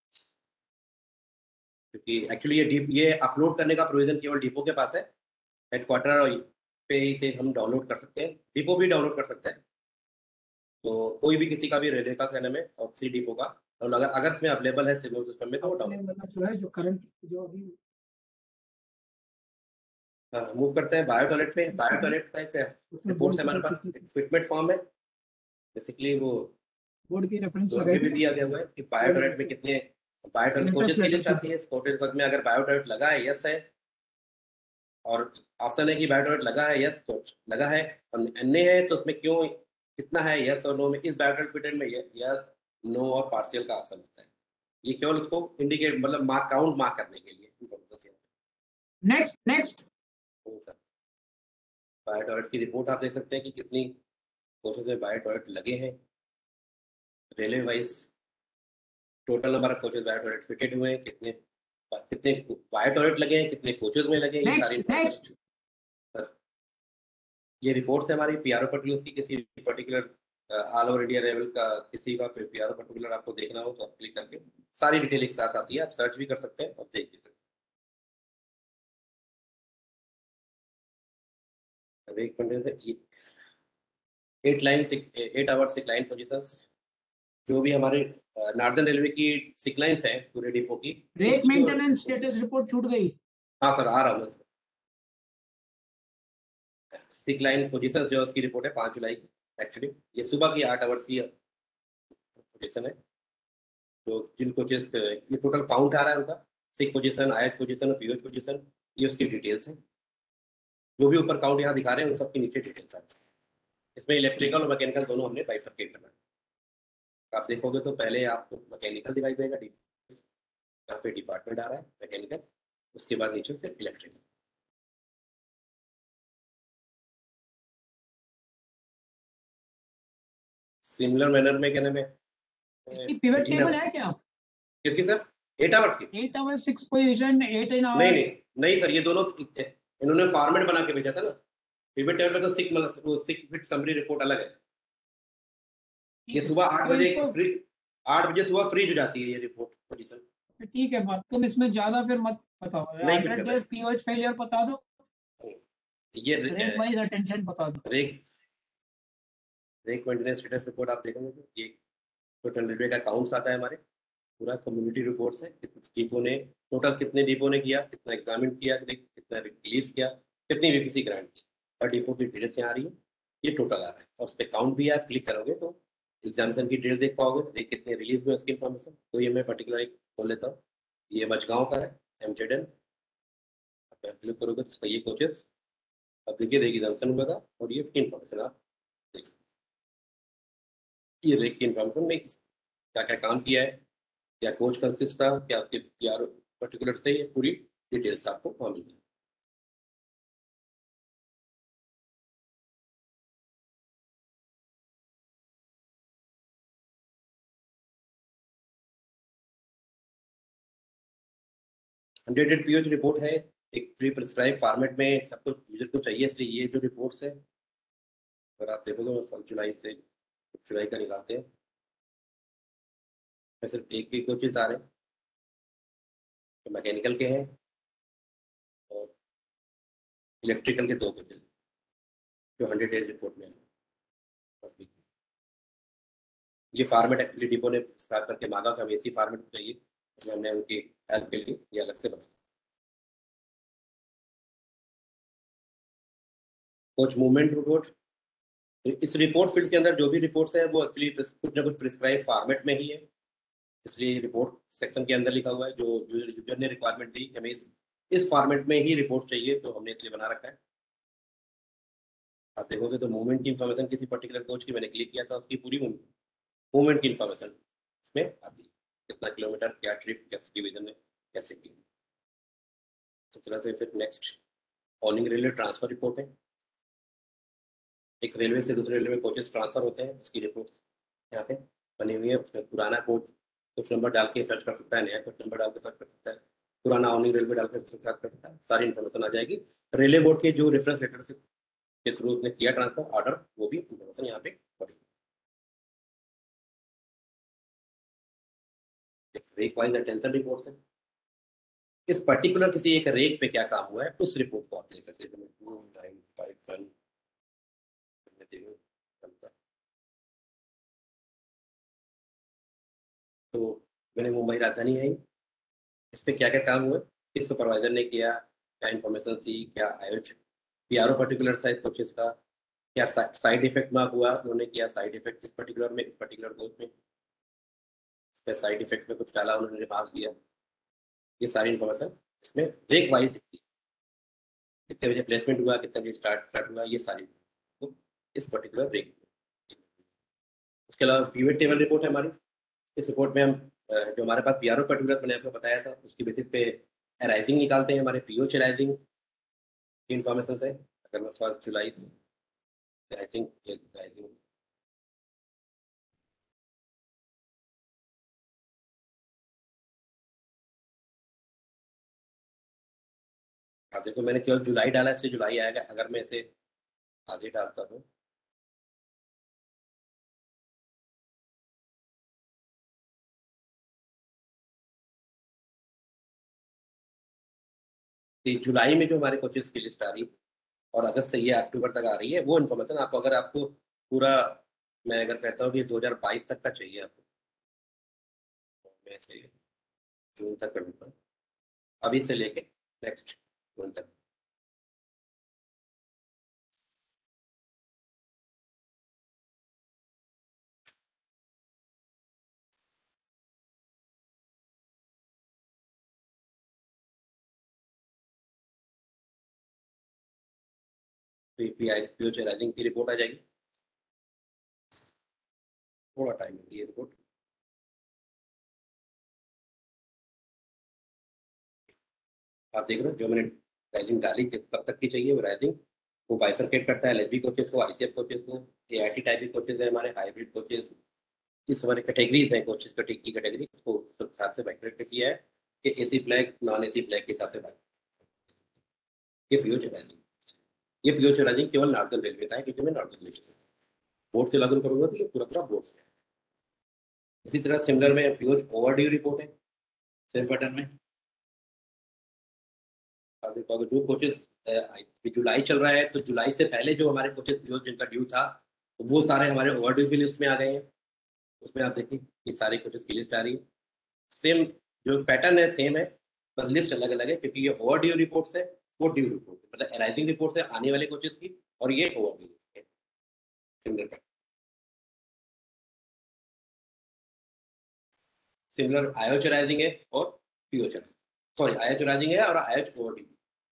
क्योंकि एक्चुअली ये डीप ये अपलोड करने का प्रोविजन केवल डिपो के पास है, हेडक्वार्टर पे ही से हम डाउनलोड कर सकते हैं, डिपो भी डाउनलोड कर सकते हैं। तो कोई भी किसी का भी रेलवे का कहने में और सी डिपो का, और अगर अगर इसमें अवेलेबल है सिग्नल सिस्टम में तो वो डाउनलोड मतलब जो है जो करंट जो अभी मूव करते हैं। बायो टॉयलेट पे, बायो टॉयलेट का एक रिपोर्ट है हमारे पास, फिटमेंट फॉर्म है बेसिकली, वो बोर्ड की रेफरेंस तो भी दिया गया हुआ है कि बायो टॉयलेट में कितने बायो टॉयलेट कोचेस की लिस्ट आती है। कोचेस में अगर बायो टॉयलेट लगा है यस है, और ऑप्शन है कि बायो टॉयलेट लगा है यस तो लगा है, और अन्य है तो उसमें क्यों कितना है यस और नो में। इस बायो टॉयलेट फिटेड में यस नो और पार्शियल का ऑप्शन होता है। ये केवल उसको इंडिकेट मतलब मार्क काउंट मार्क करने के लिए। नेक्स्ट नेक्स्ट बायो टॉयलेट की रिपोर्ट आप देख सकते हैं कि कितनी कोचेस में बायो टॉयलेट लगे हैं railway wise, total number of coaches bio toilet fitted हुए हैं कितने, कितने वायर टॉयलेट लगे हैं, कितने कोचेज में लगे हैं, ये सारी नेक्स्ट नेक्स्ट information- ये रिपोर्ट्स है हमारी पीआरओ पर्टिकुलर्स की, किसी particular all over India level का किसी का पीआरओ पर्टिकुलर आपको देखना हो तो आप क्लिक करके सारी डिटेल एक साथ आती है, आप सर्च भी कर सकते हैं और देख भी सकते हैं। अब एक minute, eight line eight hour sick line positions जो भी हमारे नॉर्दर्न रेलवे की सिक लाइंस हैं पूरे डिपो की, रेक उसकी और- मेंटेनेंस स्टेटस रिपोर्ट छूट गई। हाँ सर, आ रहा हूँ। सिक लाइन पोजीशन जो है उसकी रिपोर्ट है पाँच जुलाई की। एक्चुअली ये सुबह की आठ आवर्स की पोजीशन है, जो जिन कोचेस ये टोटल काउंट आ रहा है उनका, सिक पोजीशन, आयत पोजीशन और पीओच पोजीशन, ये उसकी डिटेल्स है। जो भी ऊपर काउंट यहाँ दिखा रहे हैं उन सबके नीचे डिटेल्स आती है। इसमें इलेक्ट्रिकल और मैकेनिकल दोनों हमने बाइफरकेट करना है। आप देखोगे तो पहले आपको मैकेनिकल दिखाई देगा, यहाँ पे डिपार्टमेंट आ रहा है मैकेनिकल, उसके बाद नीचे फिर इलेक्ट्रिकल। सिमिलर मैनर में कहने में इसकी पिवट टेबल है क्या? किसकी सर? एट आवर्स की? Eight hours six position eight in नहीं आवर्स नहीं नहीं सर, ये दोनों इन्होंने फॉर्मेट बना के भेजा था ना। पिवट टेबल में तो सिक मतलब सिक फिट समरी रिपोर्ट अलग है। ये सुबह आठ तो बजे इसको- फ्री आठ बजे सुबह फ्रीज हो जाती है ये रिपोर्ट पोजीशन। ठीक है बात, तुम इसमें ज्यादा फिर मत बताओ। नहीं कुछ हंड्रेड करना डेज पीओएच फेलियर बता दो, ये रेक वाइज अटेंशन बता दो। Rake rake maintenance status report आप देखोगे तो ये टोटल रेलवे का अकाउंट्स आता है हमारे, पूरा कम्युनिटी रिपोर्ट्स है, डिपो ने टोटल कितने डिपो ने किया, कितना एग्जामिन किया, कितना रिलीज किया, कितनी वीपीसी ग्रांट की, और डिपो की डिटेल्स यहाँ आ रही है, ये टोटल आ रहा है। और उस पर काउंट भी आप क्लिक करोगे तो एग्जामिनेशन की डिटेल देख पाओगे, कितने रिलीज हुए उसकी इन्फॉर्मेशन। तो ये मैं पर्टिकुलर एक खोल लेता हूँ, ये मचगांव का है एम जेड एन, क्लिक करोगे तो ये कोचेस अब देखिए रेक एग्जामिनेशन हुआ था और ये इसकी इन्फॉर्मेशन आप देख सकते। ये रेक की इन्फॉर्मेशन में क्या क्या काम किया है, क्या कोच कंसिस्ट था, क्या उसके पीआर पर्टिकुलर से, ये पूरी डिटेल्स आपको वहाँ मिलेगी। हंड्रेड पीओच रिपोर्ट है, एक प्री प्रिस्क्राइब फॉर्मेट में सब कुछ यूजर को चाहिए, इसलिए ये जो रिपोर्ट्स है अगर आप देखोगे फर्स्ट जुलाई से जुलाई का निकालते हैं, सिर्फ एक भी कोचेज आ रहे हैं तो मैकेनिकल के हैं और इलेक्ट्रिकल के दो कोचेज जो हंड्रेड डेज रिपोर्ट में है। ये फॉर्मेट एक्चुअली डिपो ने स्टार्ट करके मांगा कि हमें इसी फॉर्मेट में चाहिए, तो हमने उनकी हेल्प के लिए ये अलग से बनाया। कोच मूवमेंट रिपोर्ट, इस रिपोर्ट फील्ड के अंदर जो भी रिपोर्ट्स है वो एक्चुअली कुछ ना कुछ प्रिस्क्राइब फॉर्मेट में ही है, इसलिए रिपोर्ट सेक्शन के अंदर लिखा हुआ है। जो यूजर ने रिक्वायरमेंट दी हमें इस इस फॉर्मेट में ही रिपोर्ट चाहिए, तो हमने इसलिए बना रखा है। आप देखोगे तो मूवमेंट की इन्फॉर्मेशन किसी पर्टिकुलर कोच की मैंने क्लिक किया था, उसकी पूरी मूवमेंट की इन्फॉर्मेशन इसमें आती है, कितना किलोमीटर, क्या ट्रिप, क्या डिवीजन है, कैसे की। इस तरह से फिर next owning railway transfer report है, एक रेलवे से दूसरे रेलवे में कोचेस ट्रांसफर होते हैं, उसकी रिपोर्ट यहाँ पे बनी हुई है। पुराना कोच कुछ नंबर डाल के सर्च कर सकता है, नया कुछ नंबर डाल के सर्च कर सकता है, पुराना ऑलिंग रेलवे डाल के सर्च कर सकता है, सारी इन्फॉर्मेशन आ जाएगी। रेलवे बोर्ड के जो रेफरेंस लेटर के थ्रू उसने किया ट्रांसफर ऑर्डर, वो भी इन्फॉर्मेशन यहाँ पे पड़ी। रेक वाइज अटेंशन रिपोर्ट है, इस पर्टिकुलर किसी एक रेक पे क्या काम हुआ है उस रिपोर्ट को आप देख सकते हैं। तो मैंने मुंबई राजधानी आई, इस पे क्या क्या काम हुआ, किस सुपरवाइजर ने किया, क्या इन्फॉर्मेशन थी, क्या आयोज पीआरओ पर्टिकुलर था इस कोचेस का, क्या साइड इफेक्ट मार्क हुआ उन्होंने किया, साइड इफेक्ट इस पर्टिकुलर में, इस पर्टिकुलर कोच में साइड इफेक्ट में कुछ डाला उन्होंने, पास किया, ये सारी इन्फॉर्मेशन इसमें रेक वाइज दिखती है। कितने बजे प्लेसमेंट हुआ, कितने बजे स्टार्ट स्टार्ट हुआ, ये सारी तो इस पर्टिकुलर रेक। उसके अलावा पीवेट टेबल रिपोर्ट है हमारी, इस रिपोर्ट में हम जो हमारे पास पीआरओ पर्टिकुलर मैंने आपको बताया था उसकी बेसिस पे अराइजिंग निकालते हैं, हमारे पीओच अराइजिंग की इन्फॉर्मेशन है। अगर मैं फर्स्ट जुलाई आई थिंक अब देखो मैंने केवल जुलाई डाला इसलिए जुलाई आएगा, अगर मैं इसे आगे डालता हूँ तो जुलाई में जो हमारे कोचेस की लिस्ट आ रही है और अगस्त से ये अक्टूबर तक आ रही है, वो इन्फॉर्मेशन आपको, अगर आपको पूरा, मैं अगर कहता हूँ कि दो हज़ार बाईस तक का चाहिए आपको, तो मैं इसे जून तक कर दूंगा, अभी से लेके नेक्स्ट जून तक। फ्यूचराइजिंग की रिपोर्ट आ जाएगी, थोड़ा टाइम है ये रिपोर्ट। आप देख रहे हो जो मैंने राइजिंग डाली कब तक की चाहिए, वो राइजिंग वो बाइफरकेट करता है एलएचबी कोचेस को, आईसीएफ कोचेस को, एआईटी टाइप के कोचेस है हमारे, हाइब्रिड कोचेस, इस हमारे कैटेगरीज हैं कोचेस की कैटेगरी को उस हिसाब से बाइफरकेट किया है कि AC flag non AC flag के हिसाब से बाइक। ये पीओच राइजिंग, ये पीओच राइजिंग केवल नॉर्दर्न रेलवे का है, क्योंकि मैं नॉर्दर्न रेलवे बोर्ड से लागू करूंगा तो ये पूरा पूरा बोर्ड से है। इसी तरह सिमिलर में पीओच ओवरड्यू रिपोर्ट है सेम पैटर्न में। जो कोचेस जुलाई चल रहा है तो जुलाई से पहले जो हमारे कोचेस जिनका ड्यू था तो वो सारे हमारे ओवरड्यू की लिस्ट में आ गए हैं। उसमें आप देखिए ये सारे कोचेस की लिस्ट आ रही है, सेम जो पैटर्न है सेम है, बस लिस्ट अलग अलग है, क्योंकि ये ओवरड्यू रिपोर्ट है, वो ड्यू रिपोर्ट मतलब अराइजिंग रिपोर्ट है आने वाले कोचेस की, और ये ओवरड्यू है सिमिलर सिमिलर आयोच राइजिंग है और POH rising, sorry IOH rising है और आयोच ओवरड्यू।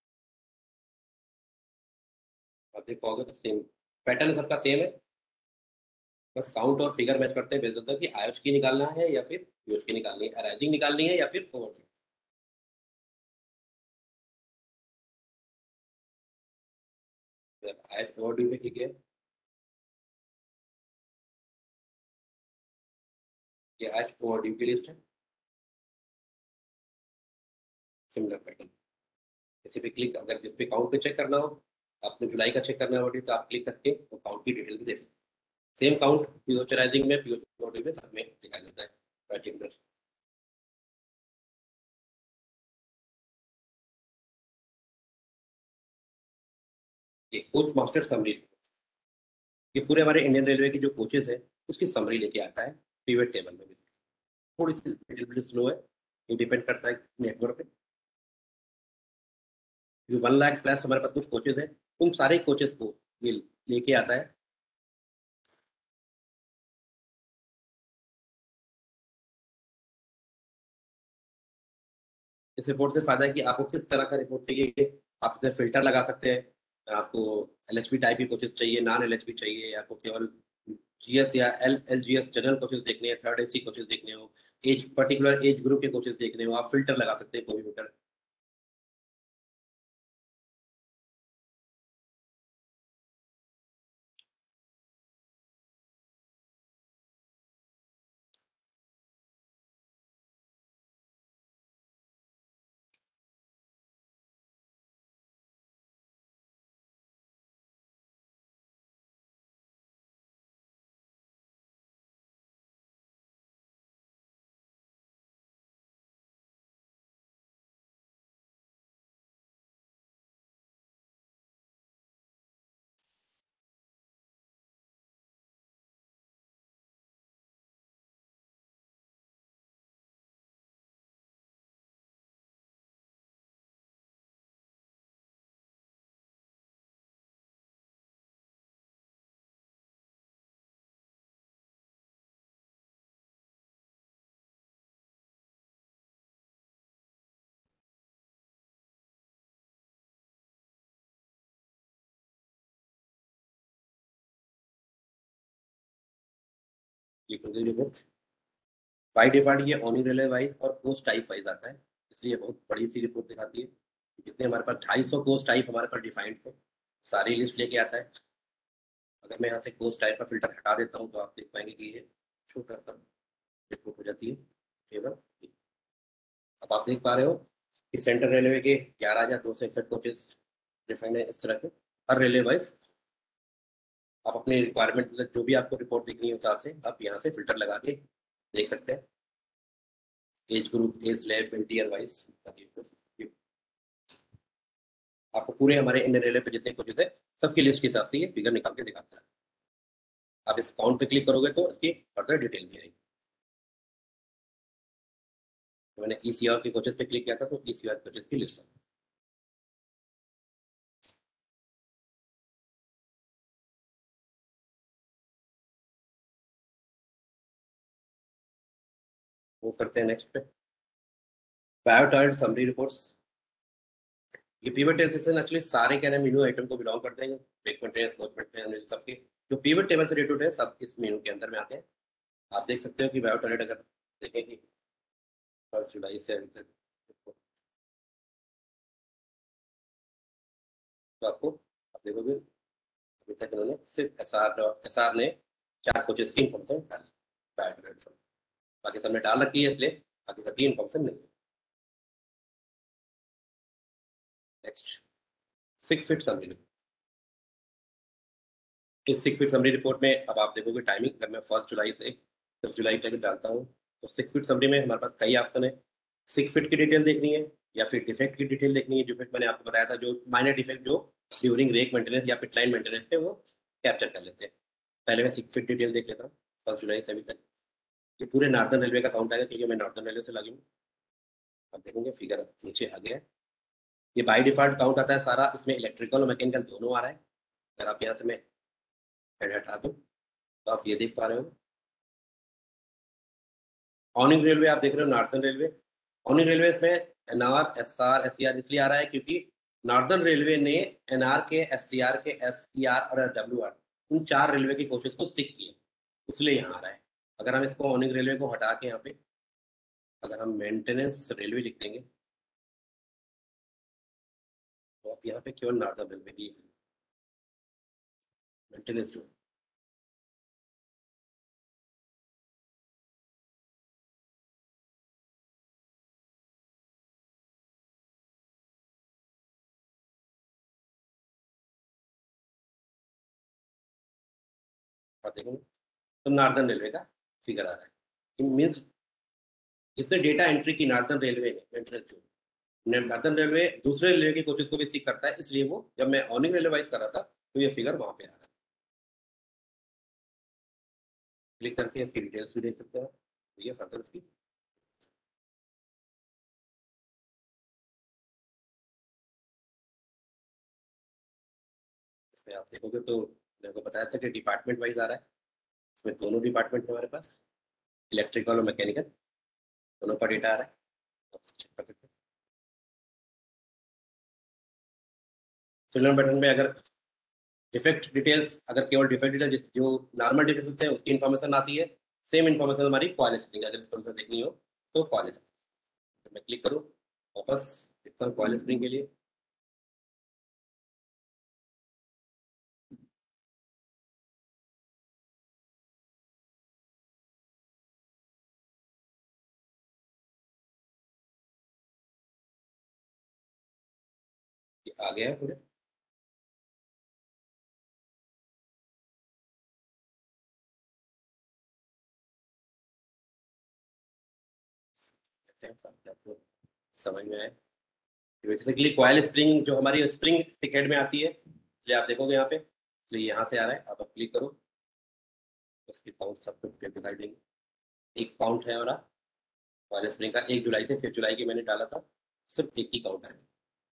आप देख पाओगे तो सेम पैटर्न सबका सेम है, बस काउंट और फिगर मैच करते हैं बेस्ड होता है कि आयोच की निकालना है या फिर पीओच की निकालनी है, अराइजिंग निकालनी है या फिर ओवरड्यू। आयोच ओवरड्यू में ठीक है, ये आयोच ओवरड्यू की लिस्ट है, सिमिलर पैटर्न। इसी पे क्लिक, अगर जिस पे काउंट पे चेक करना हो, आपने जुलाई का चेक करना है ओवरड्यू, तो आप क्लिक करके तो काउंट की डिटेल भी देख सकते हैं। सेम काउंट पीओचराइजिंग में पीओच ओवरड्यू में सब में दिखाई देता है पर्टिकुलर। ये कोच मास्टर समरी, ये पूरे हमारे इंडियन रेलवे की जो कोचेस है उसकी समरी लेके आता है पीवेट टेबल में भी। थोड़ी सी स्लो है, ये डिपेंड करता है नेटवर्क पे। जो वन लाख प्लस हमारे पास कुछ कोचेस हैं, उन सारे कोचेस को ये लेके आता है। इस रिपोर्ट से फायदा है कि आपको किस तरह का रिपोर्ट चाहिए, आप इसमें फिल्टर लगा सकते हैं। आपको एलएचबी टाइप की कोचेस चाहिए, नॉन एलएचबी चाहिए, आपको केवल जीएस या एल एलजीएस जनरल कोचेस देखने हैं, थर्ड एसी कोचेस देखने हो, एज पर्टिकुलर एज ग्रुप के कोचेस देखने हो, आप फिल्टर लगा सकते हैं कोई भी फिल्टर। ये कोई रिपोर्ट बाई डिफॉल्ट ये ऑनी रेलवे वाइज और कोस्ट टाइप वाइज आता है, इसलिए बहुत बड़ी सी रिपोर्ट दिखाती है। जितने हमारे पास ढाई सौ कोस्ट टाइप हमारे पास डिफाइंड है, सारी लिस्ट लेके आता है। अगर मैं यहाँ से कोस्ट टाइप का फिल्टर हटा देता हूँ तो आप देख पाएंगे कि ये छोटा सा रिपोर्ट हो जाती है टेबल। अब आप देख पा रहे हो इस सेंट्रल रेलवे के ग्यारह हजार दो सौ इकसठ कोचेस डिफाइंड है इस तरह के हर रेलवे वाइज। आप अपनी रिक्वायरमेंट जो भी आपको रिपोर्ट दिखनी है हिसाब से आप यहाँ से फिल्टर लगा के देख सकते हैं, age group, age lab, year wise. आपको पूरे हमारे इंडियन रेलवे पे जितने कोचेस है सबकी लिस्ट के हिसाब से ये फिगर निकाल के दिखाता है। आप इस अकाउंट पे क्लिक करोगे तो इसकी फर्दर डिटेल भी आएगी। तो मैंने ईसीआर के कोचेस पे क्लिक किया था तो ईसीआर कोचेस की लिस्ट है। वो करते हैं नेक्स्ट पे बायोटाइड समरी रिपोर्ट्स। ये पीवट टेबल सेक्शन एक्चुअली सारे क्या है मेनू आइटम को बिलोंग करते हैं, ब्रेक मेंटेनेंस, कोच मेंटेनेंस, सबके जो पीवट टेबल से रिलेटेड है सब इस मेनू के अंदर में आते हैं। आप देख सकते हो कि बायोटाइड अगर देखें कि फर्स्ट जुलाई से अभी तक तो आपको आप देखोगे अभी तक इन्होंने सिर्फ एस आर एस आर ने चार कोचेस की इन्फॉर्मेशन डाली बायोटाइड, बाकी सबने डाल रखी है इसलिए बाकी सबकी इन्फॉर्मेशन नहीं है। Next six feet summary report. इस सिक्स फीट समरी रिपोर्ट में अब आप देखोगे टाइमिंग, अगर मैं फर्स्ट जुलाई से दस जुलाई तक डालता हूँ तो सिक्स फीट समरी में हमारे पास कई ऑप्शन है। सिक्स फीट की डिटेल देखनी है या फिर डिफेक्ट की डिटेल देखनी है। डिफेक्ट मैंने आपको बताया था जो माइनर डिफेक्ट जो ड्यूरिंग रेक मेंटेनेंस या पिट लाइन मेंटेनेंस पे वो कैप्चर कर लेते हैं। पहले मैं सिक्स फीट डिटेल देख लेता हूँ फर्स्ट जुलाई से अभी तक। ये पूरे नॉर्दर्न रेलवे का काउंट आएगा क्योंकि मैं नॉर्दर्न रेलवे से लगी हूँ। आप देखेंगे फिगर नीचे आ गया है। ये बाई डिफॉल्ट काउंट आता है सारा, इसमें इलेक्ट्रिकल और मैकेनिकल दोनों आ रहा है। अगर आप यहाँ से मैं हेड हटा दूँ तो आप ये देख पा रहे हो ऑनिंग रेलवे आप देख रहे हो नॉर्दर्न रेलवे। ऑनिंग रेलवे इसमें एनआर, एसआर, एससीआर इसलिए आ रहा है क्योंकि नॉर्दर्न रेलवे ने एनआर के, एससीआर के, एसईआर और डब्ल्यूआर उन चार रेलवे के कोचेस को सिक किया, इसलिए यहाँ आ रहा है। अगर हम इसको ऑनिंग रेलवे को हटा के यहाँ पे अगर हम मेंटेनेंस रेलवे लिख देंगे तो आप यहाँ पे केवल नॉर्दर्न रेलवे की मेंटेनेंस जो आप देखेंगे तो नॉर्दर्न रेलवे का फिगर आ रहा है। मीन्स इसने डेटा एंट्री की नॉर्दर्न रेलवे ने मेंटेनेंस जो नॉर्दर्न रेलवे दूसरे रेलवे के कोचेस को भी सीख करता है, इसलिए वो जब मैं ऑनिंग रेलवे वाइज कर रहा था तो ये फिगर वहां पे आ रहा है। क्लिक करके इसकी डिटेल्स भी देख सकते हैं। ये फर्दर इसकी इसमें आप देखोगे तो मैंने को बताया था कि डिपार्टमेंट वाइज आ रहा है। इसमें दोनों डिपार्टमेंट हमारे पास इलेक्ट्रिकल और मैकेनिकल दोनों का डेटा आ रहा है। सिग्नल बटन में अगर डिफेक्ट डिटेल्स, अगर केवल डिफेक्ट डिटेल्स जो नॉर्मल डिफेक्ट होते हैं उसकी इन्फॉर्मेशन आती है, सेम इन्फॉर्मेशन हमारी कॉल स्प्रिंग अगर इन्फॉर्मेशन देखनी हो तो कॉल स्प्रिंग मैं क्लिक करूँ वापस देखता हूँ कॉल स्प्रिंग के लिए। आ गया है पूरे आपको समझ में आए। बेसिकली कॉइल स्प्रिंग जो हमारी स्प्रिंग टिकट में आती है, इसलिए आप देखोगे यहाँ पे, इसलिए यहाँ से आ रहा है। आप क्लिक करो उसकी काउंट सब कुछ दिखाई देंगे। एक काउंट है हमारा कॉइल स्प्रिंग का एक जुलाई से फिर जुलाई की मैंने डाला था, सिर्फ एक ही काउंट है।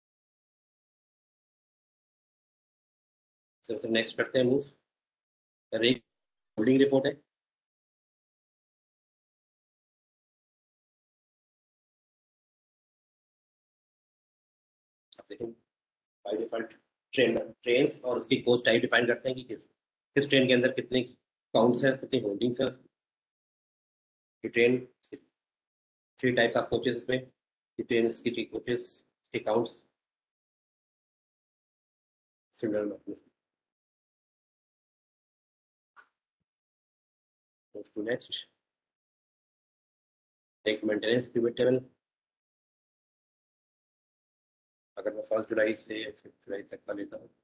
सिर्फ नेक्स्ट करते हैं मूव। रेक होल्डिंग रिपोर्ट है। आप देखें बाय डिफॉल्ट ट्रेन ट्रेन्स और उसकी कोच टाइप डिफाइन करते हैं कि किस किस ट्रेन के अंदर कितने काउंट्स हैं, कितने होल्डिंग्स हैं। Train three types of coaches इसमें, ट्रेन की थ्री कोचेस के counts similar to next take maintenance pivot table। अगर मैं फर्स्ट जुलाई से फिफ्थ जुलाई तक का लेता हूँ,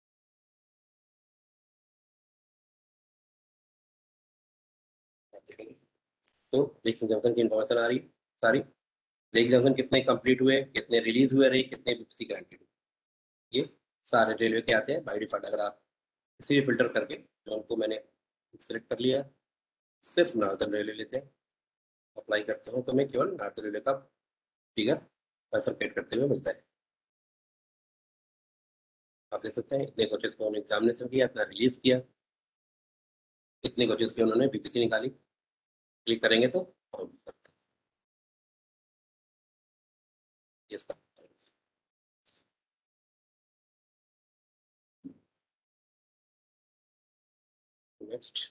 तो ब्रेक एग्जाम्पन की इन्फॉर्मेशन आ रही सारी, ब्रेक एग्जाम्पन कितने कंप्लीट हुए, कितने रिलीज हुए रही, कितने बीपीसी ग्रांटेड, ये सारे रेलवे के आते हैं बाई डिफॉल्ट। अगर आप इसे फिल्टर करके जो उनको मैंने सिलेक्ट कर लिया, सिर्फ नॉर्दर्न रेलवे लेते हैं, अप्लाई करते हो तो मैं केवल नॉर्दर्न रेलवे का फिगर बाइफरकेट करते हुए मिलता है। आप देख सकते हैं इतने कोचेस को उन्होंने एग्जामिनेशन किया, इतना रिलीज किया, इतने कोचेस की उन्होंने बीपीसी निकाली। क्लिक करेंगे तो और भी करते हैं। ये इसका नेक्स्ट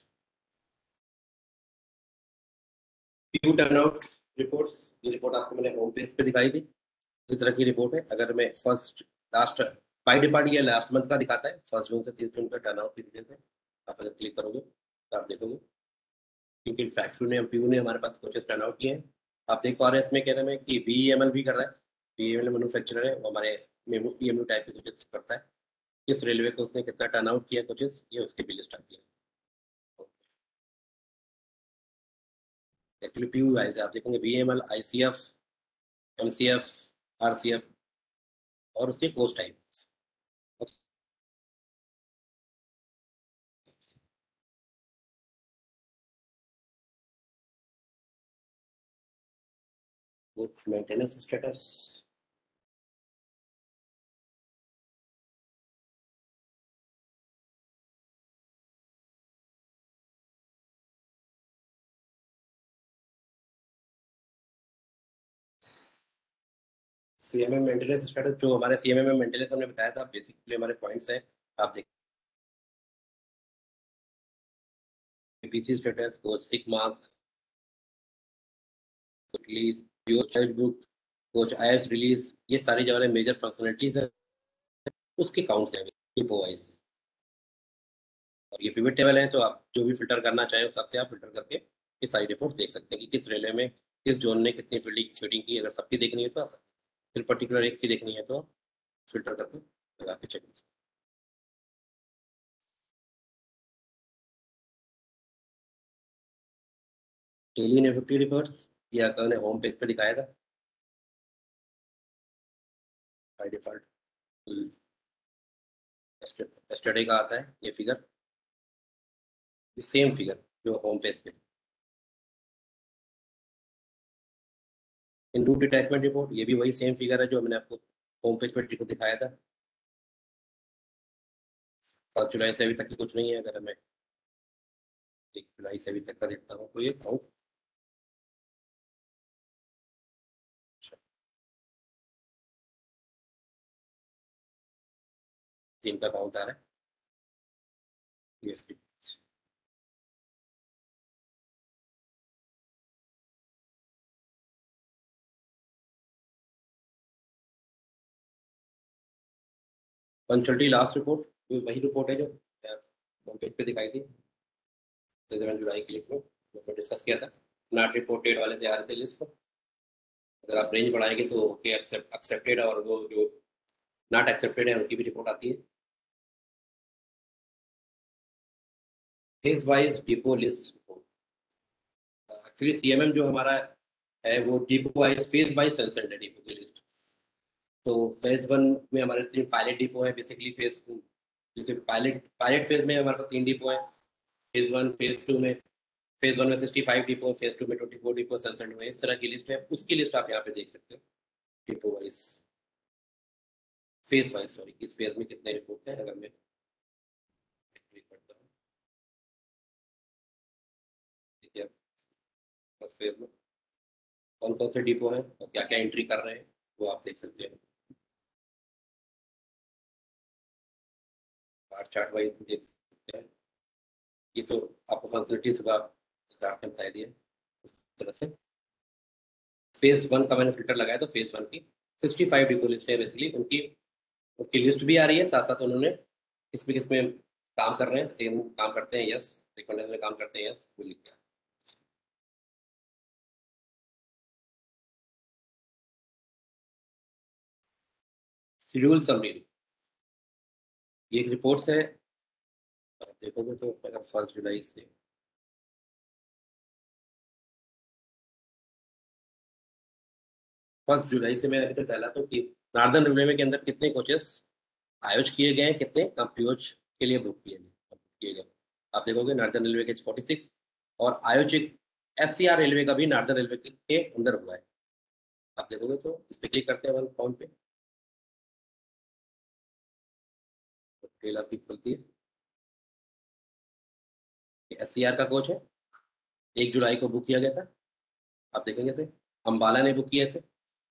व्यू टर्नआउट रिपोर्ट्स। ये रिपोर्ट आपको मैंने होम पेज पे दिखाई थी, इस तरह की रिपोर्ट है। अगर मैं फर्स्ट लास्ट बाई डिपार्ट ये लास्ट मंथ का दिखाता है, फर्स्ट जून से तीस जून का टर्नआउट की डिटेल है। आप अगर क्लिक करोगे तो आप देखोगे, क्योंकि फैक्चू ने एमपीयू ने हमारे पास कोचेस टर्नआउट किए हैं। आप देख पा रहे हैं इसमें कह रहे हैं कि बीईएमएल भी कर रहा है, बीईएमएल मैन्युफैक्चरर है, वो हमारे ईएमयू टाइप के कोचेस करता है। किस रेलवे को उसने कितना टर्नआउट किया कोचेस, ये उसकी भी लिस्ट आती है। एक्चुअली पीयू वाइज आप देखेंगे बीईएमएल, आईसीएफ, एमसीएफ, आरसीएफ और उसके course type. Maintenance status, CMM maintenance status, जो हमारे सीएमएम में मेंटेनेंस हमने बताया था, बेसिकली हमारे पॉइंट्स हैं। आप देखिए PC status, coach sick marks release, pure child book, coach IS release, ये सारी जो हमारे मेजर फंक्शनलिटीज है उसके काउंट हैं डिपो वाइज। और ये पिवट टेबल है, तो आप जो भी फिल्टर करना चाहें उस सबसे आप फिल्टर करके ये सारी रिपोर्ट देख सकते हैं कि किस रेलवे में किस जोन ने कितनी फील्डिंग फीडिंग की। अगर सबकी देखनी है तो आप, फिर पर्टिकुलर एक की देखनी है तो फिल्टर करके लगा के चेक कर सकते हैं। डेली नेगेटिव रिपोर्ट्स या कल होम पेज पे दिखाया था बाय डिफॉल्ट। स्टडी का आता है ये फिगर, सेम फिगर जो होम पेज पे। इन रूट अटैचमेंट रिपोर्ट, ये भी वही सेम फिगर है जो मैंने आपको होम पेज पे दिखाया था। सात जुलाई से अभी तक की कुछ नहीं है। अगर मैं एक जुलाई से अभी तक का देखता हूँ तो ये काउंट तीन का काउंट आ रहा है। पंचुअलिटी लास्ट रिपोर्ट वही रिपोर्ट है जो होम पेज पे दिखाई थी जुलाई के लिए जो डिस्कस किया था। नॉट रिपोर्टेड वाले तैयार थे लिस्ट पर। अगर आप रेंज बढ़ाएंगे तो ओके एक्सेप्टेड और वो जो नॉट एक्सेप्टेड है उनकी भी रिपोर्ट आती है। Phase wise depot list report, actually CMM जो हमारा है वो depot wise phase wise censored है डिपो की लिस्ट। तो फेज वन में हमारे तीन पायलट डिपो है, बेसिकली फेज जैसे पायलट पायलट फेज में हमारे पास तीन डिपो है। फेज वन फेज टू में फेज वन में sixty five depot, phase two में ट्वेंटी फोर डिपो सेंसर्ड हुए। इस तरह की लिस्ट है, उसकी लिस्ट आप यहाँ पे देख सकते हो depot wise, phase wise sorry, इस फेज में कितने रिपोर्ट हैं। अगर मैं क्लिक करता हूँ ठीक है, फर्स्ट फेज में कौन कौन से डिपो हैं और क्या क्या एंट्री कर रहे हैं वो आप देख सकते हैं। बार चार्ट वाइज देख सकते हैं। ये तो आपको फंक्शनलिटी सुबह स्टार्ट में बताई दी है उस तरह से। फेज वन का मैंने फिल्टर लगाया तो फेज वन की सिक्सटी फाइव डिपो लिस्ट है बेसिकली। उनकी उनकी लिस्ट भी आ रही है, साथ साथ उन्होंने किसमें किसमें काम कर रहे हैं, सेम काम करते हैं यस, रिकॉर्डेंस में काम करते हैं यस, वो लिख दिया। शेड्यूल समरी, ये एक रिपोर्ट है, आप देखोगे तो फर्स्ट जुलाई से फर्स्ट जुलाई से मैं अभी तक डाला तो कि नार्दर्न रेलवे के अंदर कितने कोचेस आयोज किए गए हैं, कितने पीओच के लिए बुक किए गए किए गए आप देखोगे नार्दर्न रेलवे के फोर्टी सिक्स और आयोजित एस सी आर रेलवे का भी नार्दर्न रेलवे के अंदर हुआ है। आप देखोगे तो इस पे क्लिक करते हैं वन फॉर्म पे, डिटेल आपकी खुलती है। एस सी आर का कोच है, एक जुलाई को बुक किया गया था, आप देखेंगे इसे अम्बाला ने बुक किया इसे,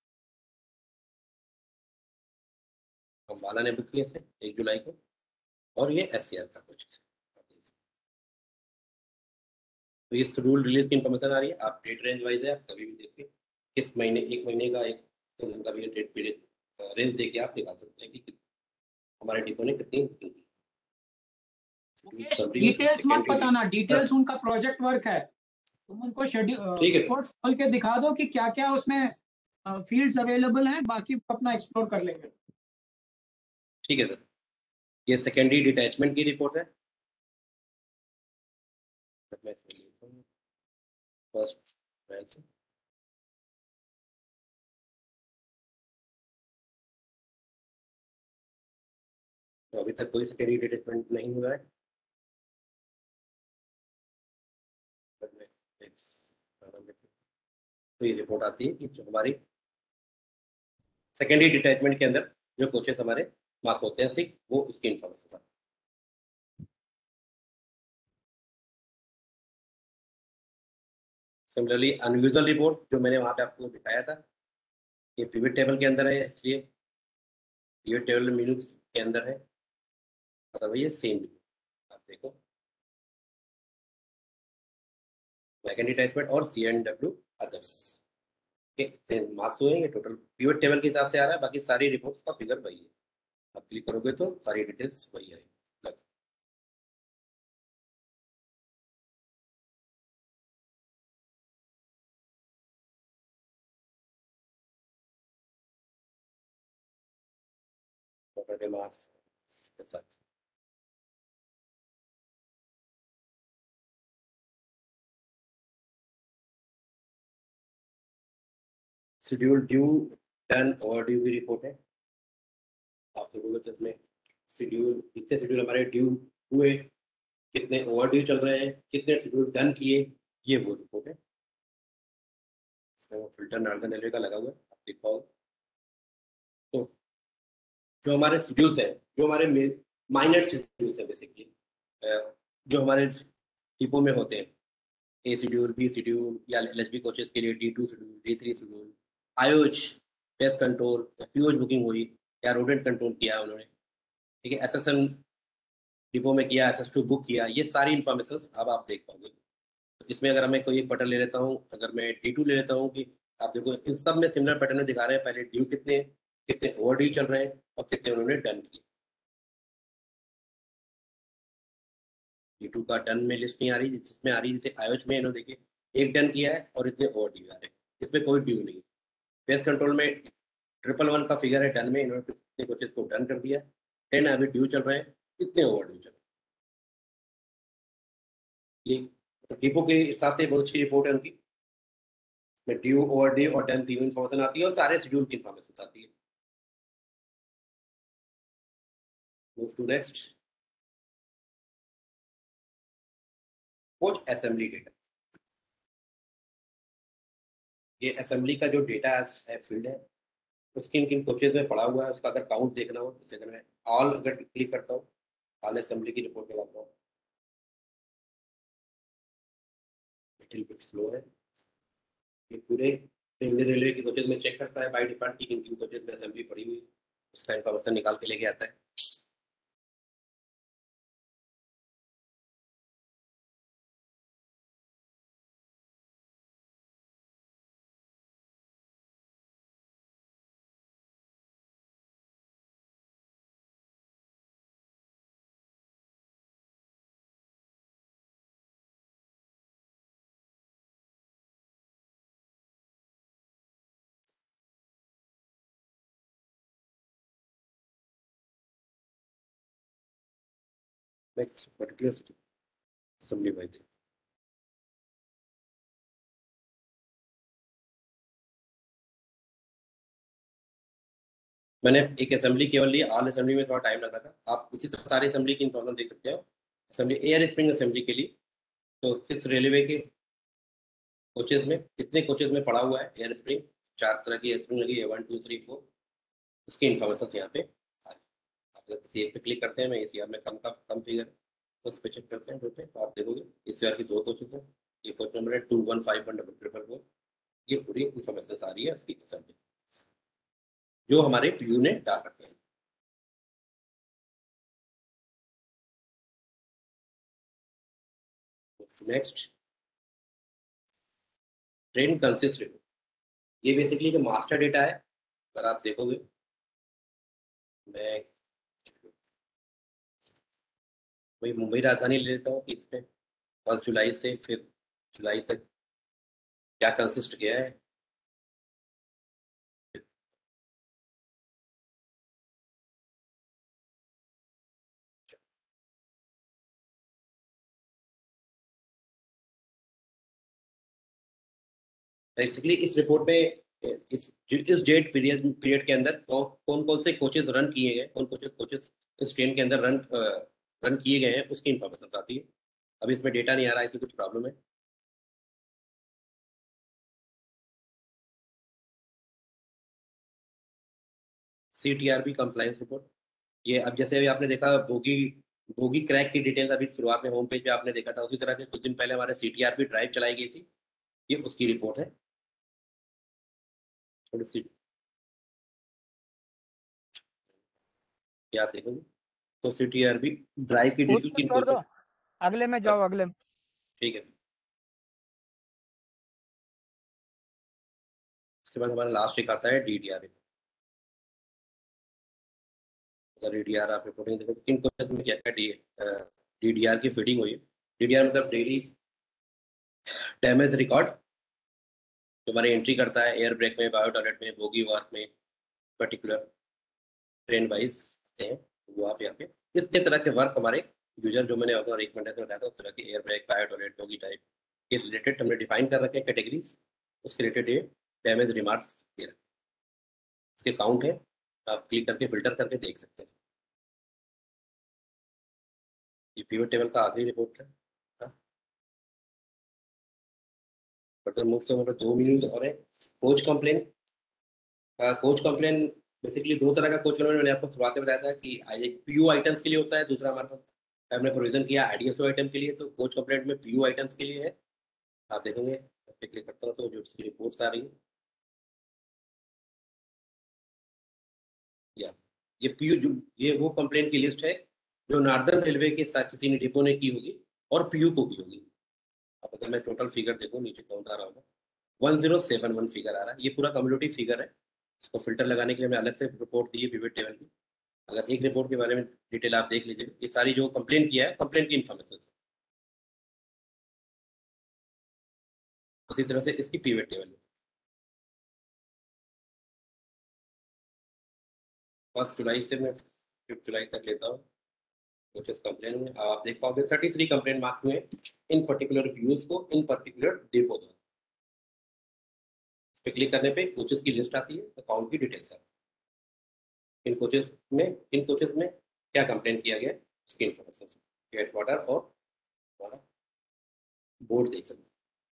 अम्बाला ने बुक किया इसे एक जुलाई को, और ये एस सी आर का कोच है। तो ये शेड्यूल रिलीज की इन्फॉर्मेशन आ रही है, आप डेट रेंज वाइज है, आप कभी भी देखिए किस महीने, एक महीने का, एक दिन का भी डेट पीरियड रेंज देके आप निकाल सकते हैं कि हमारे डिपो ने कितनी बुकिंग की। मुकेश Summary, डिटेल्स मत secondary बताना, details. डिटेल्स उनका प्रोजेक्ट वर्क है, तुम उनको शेड्यूल ठीक है सर। रिपोर्ट्स खोल के दिखा दो कि क्या क्या उसमें फील्ड्स अवेलेबल हैं, बाकी वो अपना एक्सप्लोर कर लेंगे। ठीक है सर, ये सेकेंडरी डिटैचमेंट की रिपोर्ट है। फर्स्ट से तो अभी तक कोई सेकेंडरी डिटैचमेंट नहीं हुआ है। तो ये रिपोर्ट आती है कि जो हमारी सेकेंडरी डिटैचमेंट के अंदर जो कोचेस हमारे मार्क होते हैं सिक, वो उसकी इन्फॉर्मेशन है। सिमिलरली अनयूजुअल रिपोर्ट जो मैंने वहां पे आपको दिखाया था, ये पिवट टेबल के अंदर है, इसलिए पिवट टेबल मिनट्स के अंदर है, अदरवाइज सेम आप देखो वैकेंट डिटैचमेंट और सी एंड डब्ल्यू अदर्स के मार्क्स हुए हैं। ये टोटल पिवट टेबल के हिसाब से आ रहा है, बाकी सारी रिपोर्ट्स का फिगर वही है। आप क्लिक करोगे तो सारी डिटेल्स वही आएगी। मार्क्स के साथ शेड्यूल ड्यू डन और ड्यू की रिपोर्ट है। आप देखोगे तो इसमें शेड्यूल, कितने शेड्यूल हमारे ड्यू हुए, कितने ओवर ड्यू चल रहे हैं, कितने शेड्यूल डन किए, ये वो रिपोर्ट है। इसमें वो फिल्टर नार्दर्न रेलवे का लगा हुआ है, आप देख पाओगे। तो जो हमारे शेड्यूल्स हैं, जो हमारे माइनर शेड्यूल्स हैं बेसिकली, जो हमारे डिपो में होते हैं, ए शेड्यूल, बी शेड्यूल, या एलएचबी कोचेस के लिए D two schedule, D three schedule, आयोज, पेस्ट कंट्रोल, पीओज बुकिंग हुई या रोडेंट कंट्रोल किया उन्होंने, ठीक है, एसएसएन डिपो में किया, एसएस टू बुक किया, ये सारी इन्फॉर्मेशन अब आप देख पाओगे। तो इसमें अगर मैं कोई एक पैटर्न ले लेता हूँ, अगर मैं डी टू ले लेता हूँ कि आप देखो इन सब में सिमिलर पैटर्न दिखा रहे हैं, पहले ड्यू कितने कितने ओवर ड्यू चल रहे हैं और कितने उन्होंने डन किए। डी टू का डन में लिस्ट नहीं आ रही, जिसमें आ रही जैसे आयोज में इन्होंने देखिए एक डन किया है और इतने ओवर ड्यू आ रहे हैं, इसमें कोई ड्यू नहीं। पेस्ट कंट्रोल में ट्रिपल वन का फिगर है, डन में इन्होंने कितने कोचेस को डन कर दिया, टेन अभी ड्यू चल रहे हैं, कितने ओवर ड्यू चल रहे हैं। ये तो डिपो के हिसाब से बहुत अच्छी रिपोर्ट है उनकी, में ड्यू ओवर ड्यू और डन तीनों इन्फॉर्मेशन आती है और सारे शेड्यूल की इन्फॉर्मेशन आती है। Move to next, coach assembly data. ये असेंबली का जो डेटा है फील्ड है, उसकी किन किन कोचेज में पड़ा हुआ है, उसका अगर काउंट देखना हो, जैसे अगर मैं ऑल अगर क्लिक करता हूँ, ऑल असेंबली की रिपोर्ट लगाता हूँ, लिटिल बिट स्लो है। ये पूरे इंडियन रेलवे की कोचेज में चेक करता है बाय डिफॉल्ट की किन किन कोचेज में असेंबली पड़ी हुई, उसका इन्फॉर्मेशन निकाल के लेके आता है। next particular assembly by the मैंने एक असेंबली केवल ली, ऑल असेंबली में थोड़ा टाइम लगा था। आप इसी तरह सारी असेंबली की इन्फॉर्मेशन देख सकते हो। असेंबली एयर स्प्रिंग असेंबली के लिए, तो किस रेलवे के कोचेज में कितने कोचेज में पड़ा हुआ है एयर स्प्रिंग, चार तरह की एयर स्प्रिंग लगी है, वन टू थ्री फोर, उसकी इन्फॉर्मेशन यहाँ पे आ जाए। आप अगर किसी एक पे क्लिक करते हैं, मैं इस ईयर में कम का कम फिगर तो उस पर चेक करते हैं पे, तो आप देखोगे इस ईयर की दो कोचेज हैं। ये कोच नंबर है two one five one double triple four. ये पूरी इन्फॉर्मेशन आ रही है उसकी असेंबली जो हमारे पीयू ने डाल रखे हैं। नेक्स्ट ट्रेन कंसिस्ट रिपोर्ट, ये बेसिकली जो मास्टर डेटा है। अगर आप देखोगे, मैं वही मुंबई राजधानी ले लेता हूँ कि इसमें फर्स्ट जुलाई से फिर जुलाई तक क्या कंसिस्ट किया है। बेसिकली इस रिपोर्ट में इस इस डेट पीरियड पीरियड के अंदर कौन कौन से कोचेज रन किए गए, कौन कोचेज कोचेज इस ट्रेन के अंदर रन रन किए गए हैं, उसकी इन्फॉर्मेशन आती है। अब इसमें डेटा नहीं आ रहा है तो कुछ प्रॉब्लम है। C T R B compliance report, ये अब जैसे अभी आपने देखा बोगी बोगी क्रैक की डिटेल्स अभी शुरुआत में होम पेज पे आपने देखा था, उसी तरह के कुछ दिन पहले हमारे C T R B drive चलाई गई थी, ये उसकी रिपोर्ट है। थोड़ी सी ये आप देखोगे तो C T R B drive की डिटेल किन छोड़ दो, अगले में जाओ, अगले में। ठीक है। इसके बाद हमारा लास्ट एक आता है डी डी आर। अगर डी डी आर आप रिपोर्टिंग देखो तो किन कोचेज में क्या क्या डी डी आर की फीडिंग हुई है। डी डी आर मतलब डेली डैमेज रिकॉर्ड, जो हमारी एंट्री करता है एयर ब्रेक में, बायो टॉयलेट में, बोगी वर्क में, पर्टिकुलर ट्रेन वाइज हैं, वो आप यहाँ पे इस तरह के वर्क हमारे यूजर जो मैंने आपको एक मिनट में बताया था उस तरह के air brake, bio toilet, bogie type के रिलेटेड हमने डिफाइन कर रखे हैं कैटेगरीज, उसके रिलेटेड ये डैमेज रिमार्क्स दे रहे हैं। इसके काउंट है, आप क्लिक करके फिल्टर करके देख सकते हैं। ये पिवट टेबल का आखिरी रिपोर्ट है। फर्दर मूव से मतलब दो मिनट और है। Coach complain, coach complain basically दो तरह का कोच कंप्लेन मैंने आपको शुरुआत में बताया था कि एक पीयू आइटम्स के लिए होता है, दूसरा हमारे पास हमने प्रोविजन किया आईडीएसओ आइटम के लिए। तो कोच कंप्लेंट में पीयू आइटम्स के लिए है। आप देखेंगे इस पे क्लिक करता हूँ तो जो उसकी रिपोर्ट्स आ रही है, या ये पीयू जो ये वो कंप्लेंट की लिस्ट है जो नॉर्दर्न रेलवे के साथ किसी ने डिपो ने की होगी और पीयू को की होगी। अब अगर मैं टोटल फिगर देखूँ नीचे काउंट आ रहा होगा one zero seven one figure आ रहा है। ये पूरा कम्युनिटी फिगर है। इसको फिल्टर लगाने के लिए हमने अलग से रिपोर्ट दी है पिवट टेबल की। अगर एक रिपोर्ट के बारे में डिटेल आप देख लीजिए, ये सारी जो कंप्लेंट किया है कंप्लेंट की इन्फॉर्मेशन, उसी तरह से इसकी पिवट टेबल फर्स्ट जुलाई से मैं फिफ्थ जुलाई तक लेता हूँ। कुछ इस कंप्लेन में आप देख पाओगे थर्टी थ्री कंप्लेन मार्क हुए इन पर्टिकुलर व्यूज को इन पर्टिकुलर डिपो द्वारा। इस पे क्लिक करने पे कोचेस की लिस्ट आती है, अकाउंट की डिटेल्स आती है। इन कोचेस में इन कोचेस में क्या कंप्लेन किया गया इसकी इन्फॉर्मेशन हेडक्वार्टर और हमारा बोर्ड देख सकते हैं।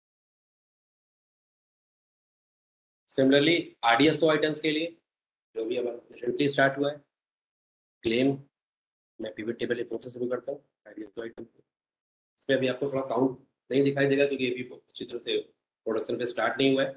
सिमिलरली आरडीएसओ आइटम्स के लिए जो भी हमारा रिसेंटली स्टार्ट हुआ है क्लेम, मैं पिवट टेबल रिपोर्ट से शुरू करता हूँ आरडीएसओ आइटम। इसमें अभी आपको थोड़ा काउंट नहीं दिखाई देगा क्योंकि अभी अच्छी तरह से प्रोडक्शन पे स्टार्ट नहीं हुआ है।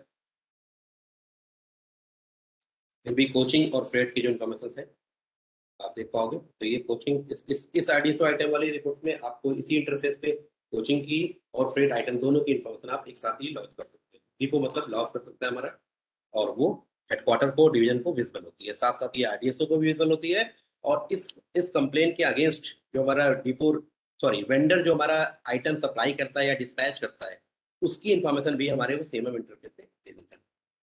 फिर भी कोचिंग और फ्रेट की जो इन्फॉर्मेशन है आप देख पाओगे। तो ये कोचिंग इस इस, इस आरडीएसओ आइटम वाली रिपोर्ट में आपको इसी इंटरफेस पे कोचिंग की और फ्रेट आइटम दोनों की इन्फॉर्मेशन आप एक साथ ही लॉन्च कर सकते हैं। डिपो मतलब लॉन्च कर सकता है हमारा, और वो हेडक्वार्टर को डिवीजन को विजिबल होती है, साथ साथ ये आरडीएसओ को भी विजिबल होती है। और इस इस कंप्लेन के अगेंस्ट जो हमारा डिपो सॉरी वेंडर जो हमारा आइटम सप्लाई करता है या डिस्पैच करता है उसकी इन्फॉर्मेशन भी हमारे वो सीएमएम इंटरफेस पे दे देता है।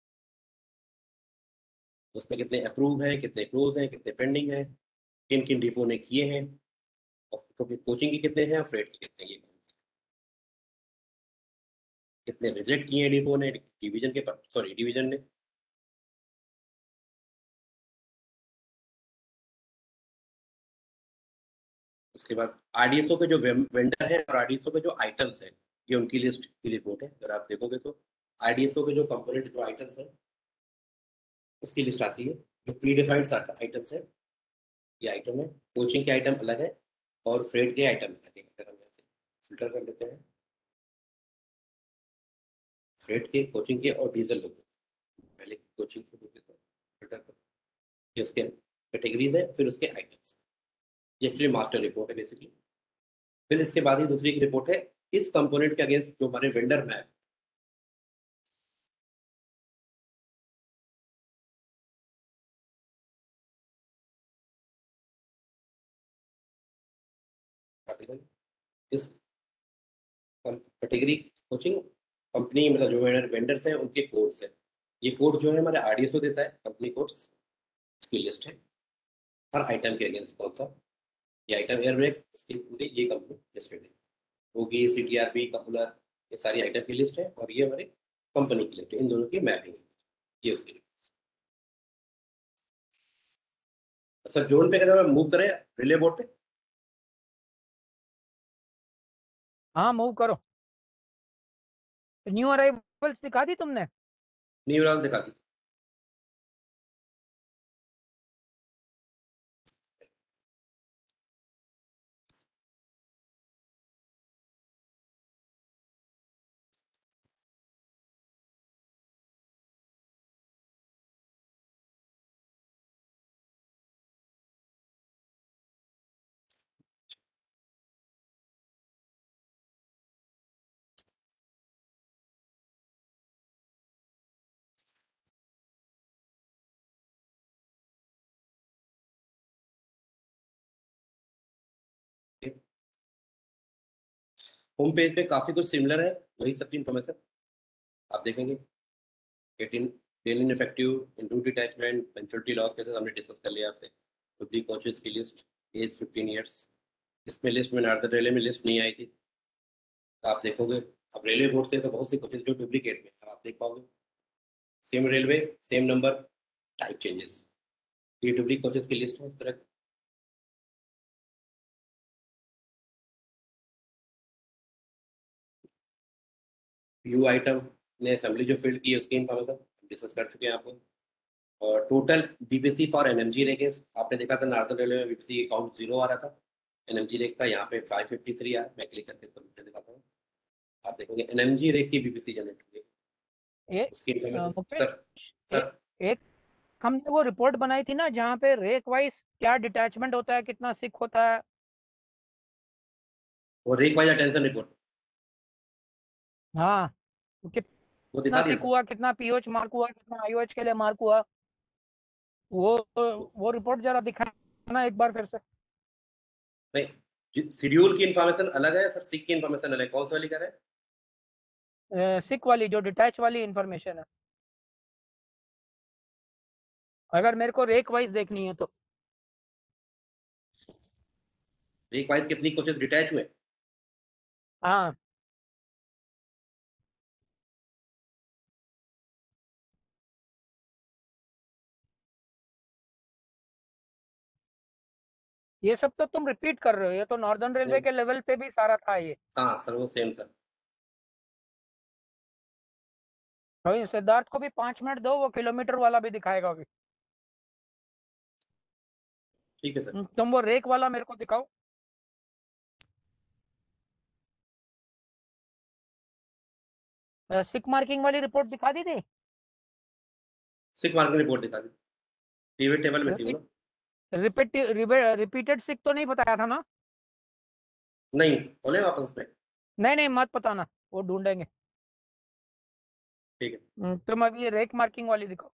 उसमें कितने अप्रूव है, कितने क्लोज हैं, कितने पेंडिंग है, किन किन डिपो ने किए हैं, और तो कोचिंग के कितने हैं और फ्रेट के कितने हैं, ये कितने रिजेक्ट किए हैं डिपो ने, डिवीजन के सॉरी डिवीजन ने। उसके बाद आरडीएसओ के जो वेंडर है और आरडीएसओ के जो आइटम्स है, ये उनकी लिस्ट की रिपोर्ट है। अगर आप देखोगे तो आरडीएसओ के जो कंपोनेंट जो आइटम्स है उसकी लिस्ट आती है। जो प्री डिफाइंड आइटम्स है ये आइटम है, कोचिंग के आइटम अलग है और फ्रेट के आइटम अलग है। अगर हम ऐसे फिल्टर कर लेते हैं फ्रेट के, कोचिंग के और डीजल लोगों, पहले कोचिंग को फिल्टर कर, ये उसके कैटेगरीज है, फिर उसके आइटम्स। ये एक्चुअली मास्टर रिपोर्ट है बेसिकली। फिर इसके बाद ही दूसरी एक रिपोर्ट है इस कंपोनेंट के अगेंस्ट जो हमारे वेंडर मैप, इस कैटेगरी कोचिंग कंपनी मतलब जो वेंडर्स हैं उनके कोड्स हैं। ये कोड जो है हमारे आरडीएसओ देता है, कंपनी कोड्स, इसकी लिस्ट है हर आइटम के अगेंस्ट कौन सा ये आइटम एयर ब्रेक, इसकी पूरी ये कंपनी लिस्टेड है। होगी सीटीआरबी कपूलर, ये सारी आइटम की लिस्ट है और ये हमारे कंपनी की लिस्ट है। इन दोनों की मैपिंग है, ये उसकी लिस्ट। सर जोन पे कहते हैं मूव करें रिले बोर्ड पे। हाँ मूव करो। न्यू अराइवल्स दिखा दी तुमने? न्यू राल दिखा दी। होम पेज पे काफी कुछ सिमिलर है, वही सब इंफॉर्मेशन आप देखेंगे। Eighteen daily effective into detachment punctuality loss कैसे हमने डिस्कस कर लिया आपसे। पब्लिक कोचेस की लिस्ट एज फिफ्टीन ईयर्स, इसमें लिस्ट में नार्दर्न रेलवे में लिस्ट नहीं आई थी। आप देखोगे अब रेलवे बोर्ड से तो बहुत सी कोचेस जो डुप्लीकेट में आप देख पाओगे, same railway same number type changes, ये डुप्लीकेट कोचेस की लिस्ट है इस तरह। यू आइटम ने असेंबली जो फील्ड की है उसकी इंफॉर्मेशन डिस्कस कर चुके हैं आपको। और total BPC for NMG rake आपने देखा था नार्दर्न रेलवे में बीपीसी अकाउंट जीरो आ रहा था, एनएमजी रेक का यहाँ पे फाइव फिफ्टी थ्री आ, मैं क्लिक करके इसको दिखाता हूँ। आप देखोगे एनएमजी रेक की बीपीसी जनरेट हुई ए, उसकी इंफॉर्मेशन। मुकेश, सर सर ए, एक हमने वो रिपोर्ट बनाई थी ना जहाँ पे रेक वाइज क्या डिटैचमेंट होता है, कितना सिक होता है। वो रेक वाइज अटेंशन रिपोर्ट हाँ वो कितना दिखा दिया सिक था। हुआ, कितना पीओएच मार्क हुआ, कितना आईओएच के लिए मार्क हुआ, वो वो रिपोर्ट जरा दिखाना एक बार फिर से। नहीं शेड्यूल की इंफॉर्मेशन अलग है सर, सिक की इंफॉर्मेशन अलग है। कौन सा वाली कह रहे हैं? सिक वाली जो डिटैच वाली इंफॉर्मेशन है, अगर मेरे को रेक वाइज देखनी है तो। रेक वाइज कितनी कोचेस डिटैच हुए? हाँ ये सब तो तुम रिपीट कर रहे हो, ये तो नॉर्दर्न रेलवे के लेवल पे भी सारा था ये। हाँ सर वो सेम सर। तो सिद्धार्थ को भी पांच मिनट दो, वो किलोमीटर वाला भी दिखाएगा अभी। ठीक है सर। तुम वो रेक वाला मेरे को दिखाओ। सिक मार्किंग वाली रिपोर्ट दिखा दी थी? सिक मार्किंग रिपोर्ट दिखा दी, पीवी टेबल में थी वो ना। रिपीट रिपीटेड सिक तो नहीं बताया था ना? नहीं बोले वापस पे। नहीं नहीं मत बताना, वो ढूंढेंगे। ठीक है। हम्म, तुम अभी ये रेक मार्किंग वाली दिखाओ।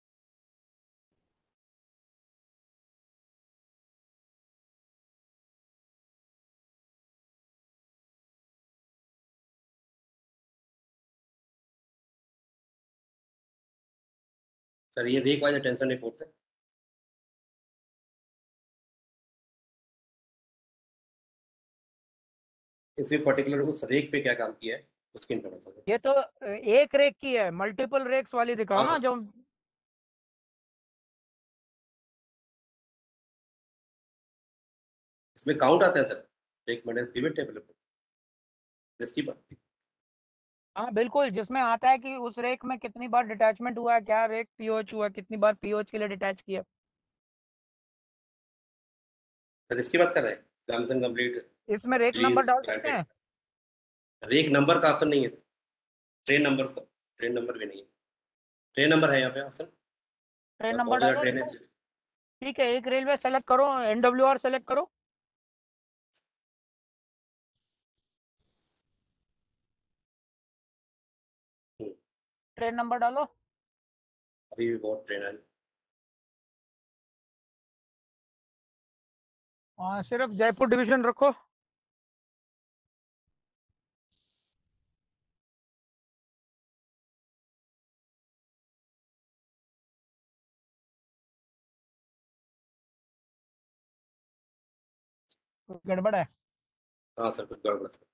सर ये रेक वाइज अटेंशन रिपोर्ट है। इसमें पर्टिकुलर उस रेक पे क्या काम किया है उसकी इन्फॉर्मेशन है। ये तो एक रेक की है, मल्टीपल रेक्स वाली दिखाओ हाँ ना सर, जो। इसमें काउंट आता है sir, rake maintenance pivot table पर इसकी बात। हाँ बिल्कुल, जिसमें आता है कि उस रेक में कितनी बार डिटैचमेंट हुआ है, क्या रेक पीओच हुआ, कितनी बार पीओच के लिए डिटैच किया। सर इसकी बात कर रहे हैं, सैमसंग कंप्लीट इसमें रेक नंबर रिलीज डाल सकते ग्रांटेड। हैं। रेक नंबर का ऑप्शन नहीं है, ट्रेन नंबर का, ट्रेन नंबर भी नहीं है। ट्रेन नंबर है यहाँ पे ऑप्शन, ट्रेन और नंबर बहुत ज़्यादा डालो ट्रेन है। देखो। ठीक है, एक रेलवे सेलेक्ट करो, एनडब्ल्यू आर सेलेक्ट करो। हम्म, ट्रेन नंबर डालो। अभी भी बहुत ट्रेन है। हाँ, सिर्फ जयपुर डिवीजन रखो। गड़बड़ है। हाँ सर, कुछ गड़बड़ है।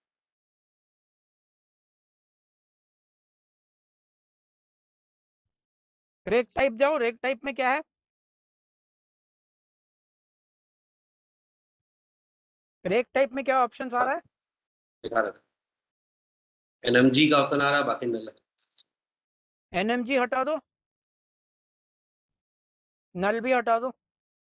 रेक टाइप जाओ, रेक टाइप में क्या है। रेक टाइप में क्या ऑप्शन आ हाँ, रहा है। दिखा रहा था, एनएमजी का ऑप्शन आ रहा है, बाकी नल है। एनएमजी हटा दो, नल भी हटा दो।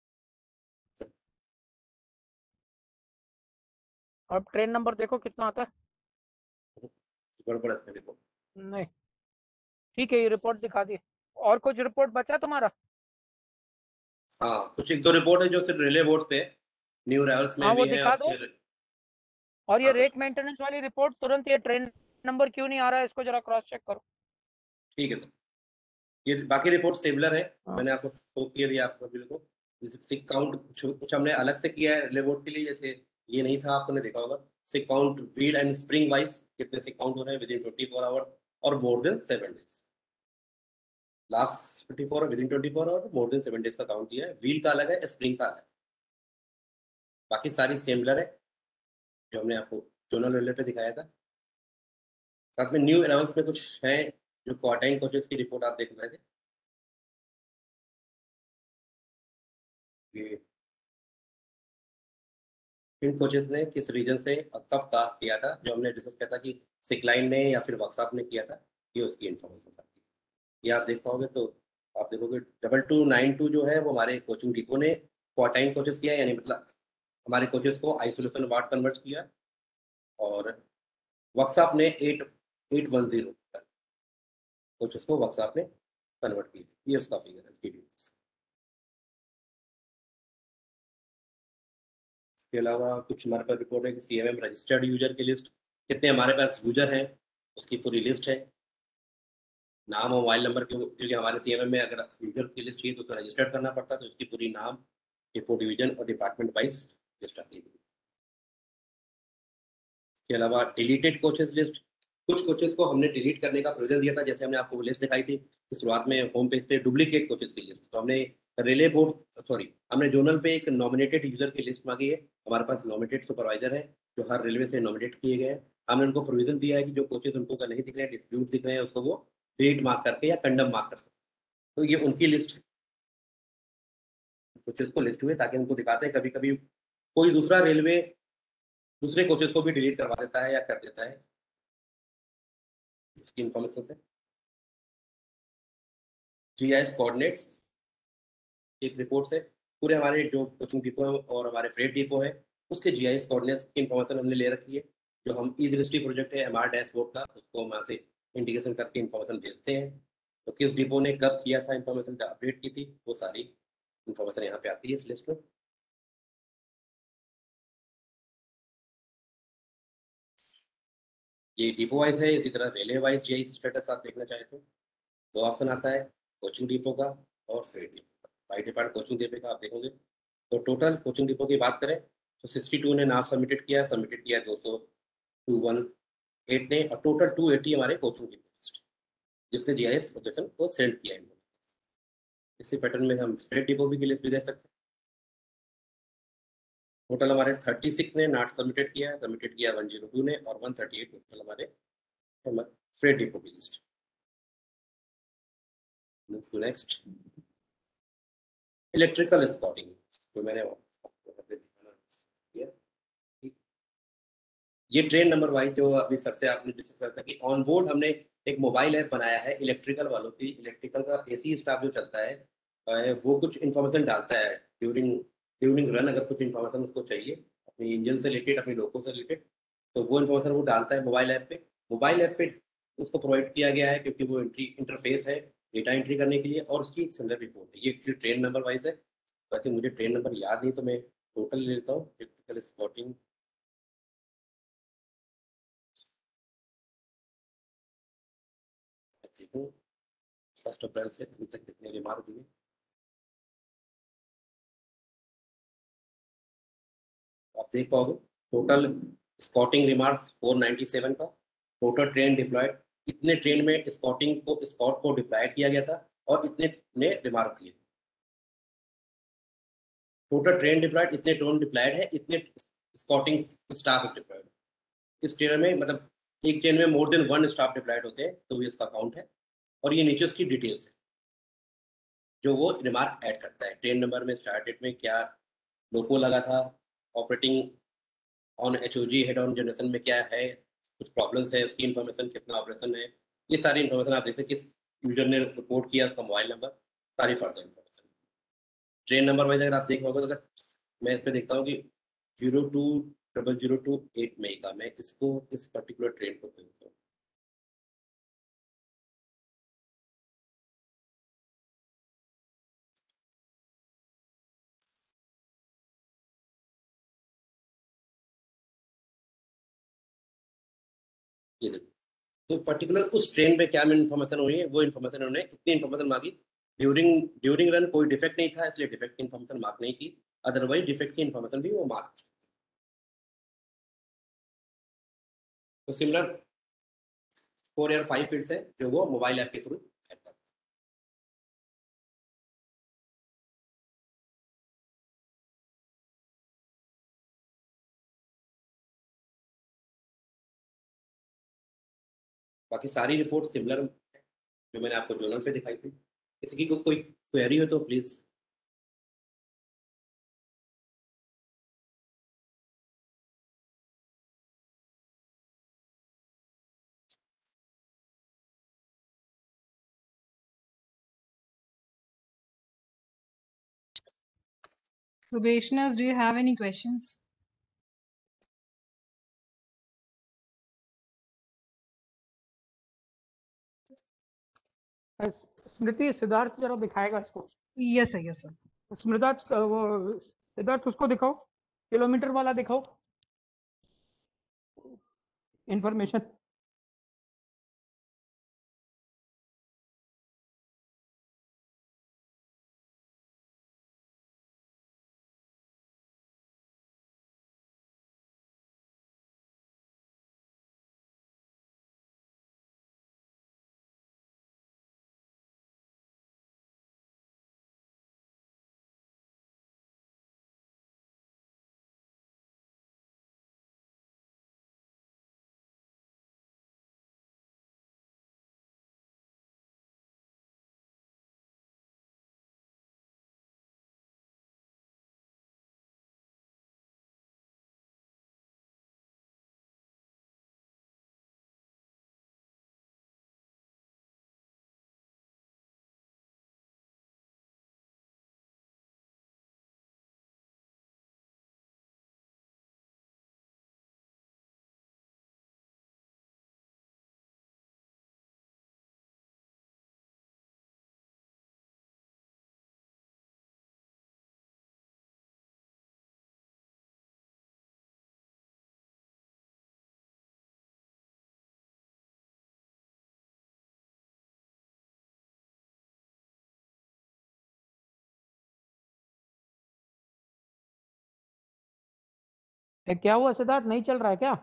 अब ट्रेन नंबर देखो कितना आता है। गड़बड़ है इसमें, देखो। नहीं, ठीक है, ये रिपोर्ट दिखा दी। और कुछ रिपोर्ट बचा तुम्हारा। हाँ, कुछ एक दो रिपोर्ट है जो सिर्फ रिले बोर्ड पे है, न्यू राइवल्स में हाँ वो भी है, और दिखा दो। फिर। और ये हाँ सर, रेक मेंटेनेंस वाली रिपोर्ट तुरंत, ये ट्रेन नंबर क्यों नहीं आ रहा है, इसको जरा क्रॉस चेक करो। ठीक है सर। ये बाकी रिपोर्ट सिमिलर है, हाँ। मैंने आपको शो किया दिया आपको बिल्कुल। जैसे सिक काउंट कुछ कुछ हमने अलग से किया है रिले बोर्ड के लिए, जैसे ये नहीं था, आपने देखा होगा। Sick count wheel and spring wise कितने सिक काउंट हो रहे हैं within twenty four hour और more than seven days. Last twenty four within twenty four और मोर देन सेवन डेज का काउंट किया है। व्हील का अलग है, स्प्रिंग का अलग है। बाकी सारी सिमिलर है जो हमने आपको जोनल रेलवे पे दिखाया था। साथ में न्यू अराइवल्स में कुछ हैं जो क्वारटाइन कोचेस की रिपोर्ट आप देख रहे थे। ये इन कोचेस ने किस रीजन से और कब का किया था, जो हमने डिस्कस किया था कि सिकलाइन ने या फिर वर्कशॉप ने किया था, ये उसकी इन्फॉर्मेशन आती है। ये आप देख पाओगे तो आप देखोगे डबल टू नाइन टू जो है वो हमारे कोचिंग डिपो ने क्वारटाइन कोचेस किया, यानी मतलब हमारे कोचेस को आइसोलेशन वार्ड कन्वर्ट किया। और वर्कशॉप ने eight eight one zero coaches को वर्कशॉप ने कन्वर्ट किया, ये उसका फिगर है इसकी डिटेल्स। इसके अलावा कुछ हमारे पास रिपोर्ट है कि सीएमएम रजिस्टर्ड यूजर की लिस्ट, कितने हमारे पास यूजर हैं उसकी पूरी लिस्ट है। नाम और मोबाइल नंबर, क्योंकि हमारे सीएमएम में अगर यूजर की लिस्ट चाहिए तो उसको रजिस्टर्ड करना पड़ता है, तो उसकी पूरी नाम, डिपो, डिवीजन और डिपार्टमेंट वाइज लिस्ट आती है। इसके अलावा डिलीटेड कोचेस लिस्ट, कुछ कोचेस को हमने डिलीट करने का प्रोविजन दिया था, जैसे हमने आपको लिस्ट दिखाई थी कि शुरुआत में होम पेज पे डुप्लीकेट कोचेस की लिस्ट, तो हमने रिले बोर्ड सॉरी हमने जोनल पे एक नॉमिनेटेड यूजर की लिस्ट मांगी है। हमारे पास नॉमिनेटेड सुपरवाइजर है जो हर रेलवे से नॉमिनेट किए गए हैं। हमने उनको प्रोविजन दिया है कि जो कोचेस उनको का नहीं दिख रहे हैं, डिस्प्यूट दिख रहे हैं, उसको वो डिलीट मार्क करके या कंडम मार्क कर सकते हैं। तो ये उनकी लिस्ट है, कोचेस को लिस्ट हुए ताकि उनको दिखाते हैं। कभी कभी कोई दूसरा रेलवे दूसरे कोचेस को भी डिलीट करवा देता है या कर देता है, उसकी इन्फॉर्मेशन से। जीआईएस कोऑर्डिनेट्स एक रिपोर्ट से पूरे हमारे जो कोचिंग डिपो है और हमारे फ्रेट डिपो है उसके जीआईएस कोऑर्डिनेट्स की इन्फॉर्मेशन हमने ले रखी है। जो हम ई दृष्टि प्रोजेक्ट है एमआर डैशबोर्ड का, उसको हम वहाँ से इंटीग्रेशन करके इन्फॉर्मेशन भेजते हैं। तो किस डिपो ने कब किया था, इन्फॉर्मेशन अपडेट की थी, वो सारी इन्फॉर्मेशन यहाँ पे आती है इस लिस्ट में। ये डिपो वाइज है, इसी तरह रेलवे वाइज जीआईएस स्टेटस आप देखना चाहे तो दो ऑप्शन आता है, कोचिंग डिपो का और फ्रेट डिपो का। बाई डिफॉल्ट कोचिंग डिपो का आप देखोगे तो टोटल कोचिंग डिपो की बात करें तो सिक्सटी टू ने नाम सबमिटेड किया सबमिटेड किया दो सौ टू वन एट ने, और टोटल टू एटी हमारे कोचिंग डिपो लिस्ट जिसने जीआईएस लोकेशन को सेंड किया है। इसी पैटर्न में हम फ्रेट डिपो भी की लिस्ट भी देख सकते हैं। टोटल हमारे थर्टी सिक्स ने नॉट सबमिटेड किया है, सबमिटेड किया वन जीरो टू ने, और वन थर्टी एट टोटल हमारे फ्रेड डिपो की लिस्ट। नेक्स्ट इलेक्ट्रिकल स्पॉटिंग, तो मैंने ये ट्रेन नंबर वाइज जो अभी सर से आपने डिस्कस करता कि ऑन बोर्ड हमने एक मोबाइल ऐप बनाया है इलेक्ट्रिकल वालों की। इलेक्ट्रिकल का एसी स्टाफ जो चलता है अ, वो कुछ इन्फॉर्मेशन डालता है ड्यूरिंग ड्यूरिंग रन, अगर कुछ इन्फॉर्मेशन उसको चाहिए अपनी इंजन से रिलेटेड, अपनी लोको से रिलेटेड, तो वो इन्फॉर्मेशन वो डालता है मोबाइल ऐप पे। मोबाइल ऐप पे उसको प्रोवाइड किया गया है क्योंकि वो एंट्री इंटरफेस है डेटा एंट्री करने के लिए, और उसकी एक सिंगल रिपोर्ट है। ये ट्रेन नंबर वाइज है। वैसे मुझे ट्रेन नंबर याद नहीं तो मैं टोटल ले लेता हूँ। इलेक्ट्रिकल स्पॉटिंग देखूँ फर्स्ट अप्रैल से अभी तक कितने रिमार्क दिए। आप देख पाओगे total spotting remarks four ninety seven का, टोटल ट्रेन डिप्लॉयड, इतने ट्रेन में स्पॉटिंग को स्पॉट को डिप्लॉय किया गया था और इतने ने रिमार्क दिए। टोटल ट्रेन डिप्लॉयड, इतने ट्रेन डिप्लॉयड है, इतने स्पॉटिंग स्टाफ डिप्लॉयड। इस ट्रेन में मतलब एक ट्रेन में more than one staff deployed होते हैं तो ये इसका काउंट है। और ये नीचे उसकी डिटेल्स है जो वो रिमार्क ऐड करता है। ट्रेन नंबर में स्टार्ट डेट में क्या लोको लगा था, operating on HOG head on generation में क्या है, कुछ प्रॉब्लम्स है, उसकी इन्फॉर्मेशन, कितना ऑपरेशन है, ये सारी इन्फॉर्मेशन आप देखते हैं। किस यूजर ने रिपोर्ट किया, उसका मोबाइल नंबर, सारी further information. Train number wise अगर आप देख पाओगे तो अगर मैं इस पर देखता हूँ कि zero two double zero two eight May का, मैं इसको इस पर्टिकुलर ट्रेन को देखता हूँ। ये देखो तो पर्टिकुलर उस ट्रेन पे क्या इन्फॉर्मेशन हुई है, वो इन्फॉर्मेशन उन्होंने इतनी इन्फॉर्मेशन मांगी। ड्यूरिंग ड्यूरिंग रन कोई डिफेक्ट नहीं था इसलिए डिफेक्ट की इन्फॉर्मेशन मार्क नहीं की, अदरवाइज डिफेक्ट की इन्फॉर्मेशन भी वो मार्क। तो सिमिलर फोर या फाइव फील्ड्स है जो वो मोबाइल ऐप के थ्रू ऐड करता है। बाकी सारी रिपोर्ट सिमिलर जो मैंने आपको जोनल पे दिखाई थी। किसी की को कोई क्वेरी हो तो please. Probationers, do you have any questions? Smriti, Siddharth जरा दिखाएगा इसको। Yes, sir. Yes, sir. स्मृतार्थ वो सिद्धार्थ उसको दिखाओ, किलोमीटर वाला दिखाओ इंफॉर्मेशन। क्या हुआ सिद्धार्थ, नहीं चल रहा है क्या?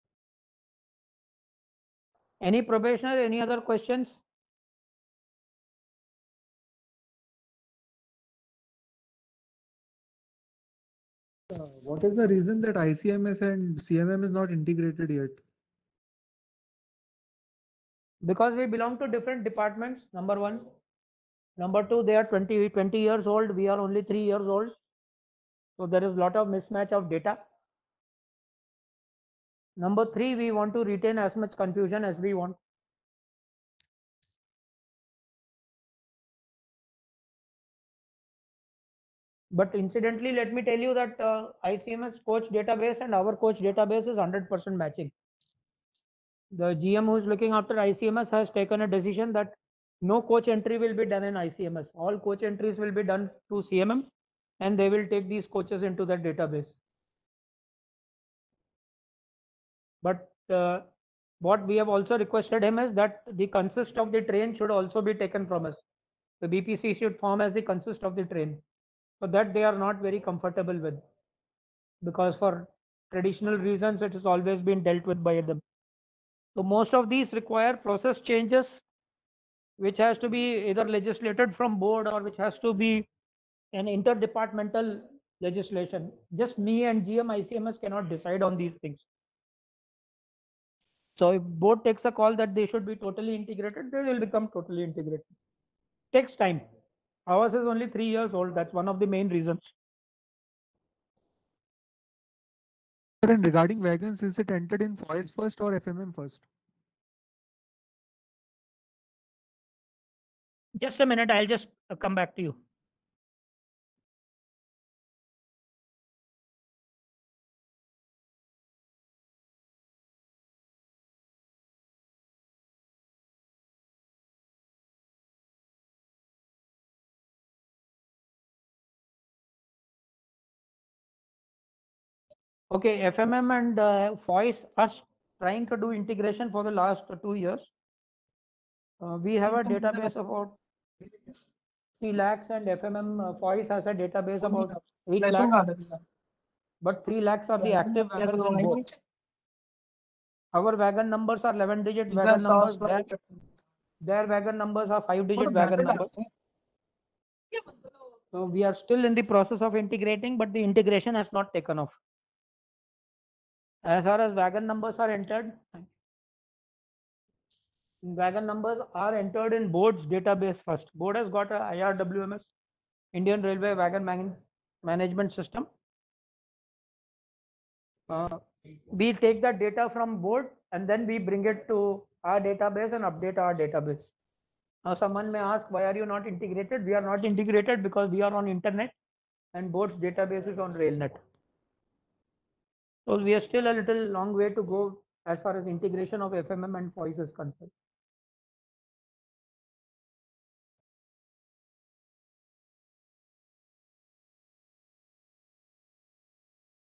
Any probationer, any other questions? What is the reason that I C M S and C M M is not integrated yet? Because we belong to different departments, number one. Number two, they are twenty, twenty years old. We are only three years old. So there is a lot of mismatch of data. Number three, we want to retain as much confusion as we want. But incidentally, let me tell you that uh, I C M S coach database and our coach database is one hundred percent matching. The G M who is looking after I C M S has taken a decision that no coach entry will be done in I C M S. All coach entries will be done through C M M, and they will take these coaches into that database. But uh, what we have also requested him is that the consist of the train should also be taken from us. The B P C should form as the consist of the train. So that they are not very comfortable with, because for traditional reasons it has always been dealt with by them. So most of these require process changes, which has to be either legislated from board or which has to be an interdepartmental legislation. Just me and G M I C M S cannot decide on these things. So if board takes a call that they should be totally integrated, they will become totally integrated. Takes time. Ours is only three years old. That's one of the main reasons. And regarding wagons, is it entered in F O I S first or F M M first? Just a minute, I'll just uh, come back to you. Okay, F M M and uh, F O I S are trying to do integration for the last two years. Uh, we have a database about three lakhs, and F M M uh, F O I S has a database about eight lakhs. But three lakhs are the active wagons in both. Our wagon numbers are eleven digit wagon numbers. Their, their wagon numbers are five digit wagon numbers. So we are still in the process of integrating, but the integration has not taken off. As far as wagon numbers are entered, wagon numbers are entered in board's database first. Board has got a I R W M S, Indian Railway Wagon Man Management System. Uh, we take that data from board and then we bring it to our database and update our database. Now someone may ask, why are you not integrated? We are not integrated because we are on internet and board's database is on RailNet. So we are still a little long way to go as far as integration of F M M and F O I S is concerned.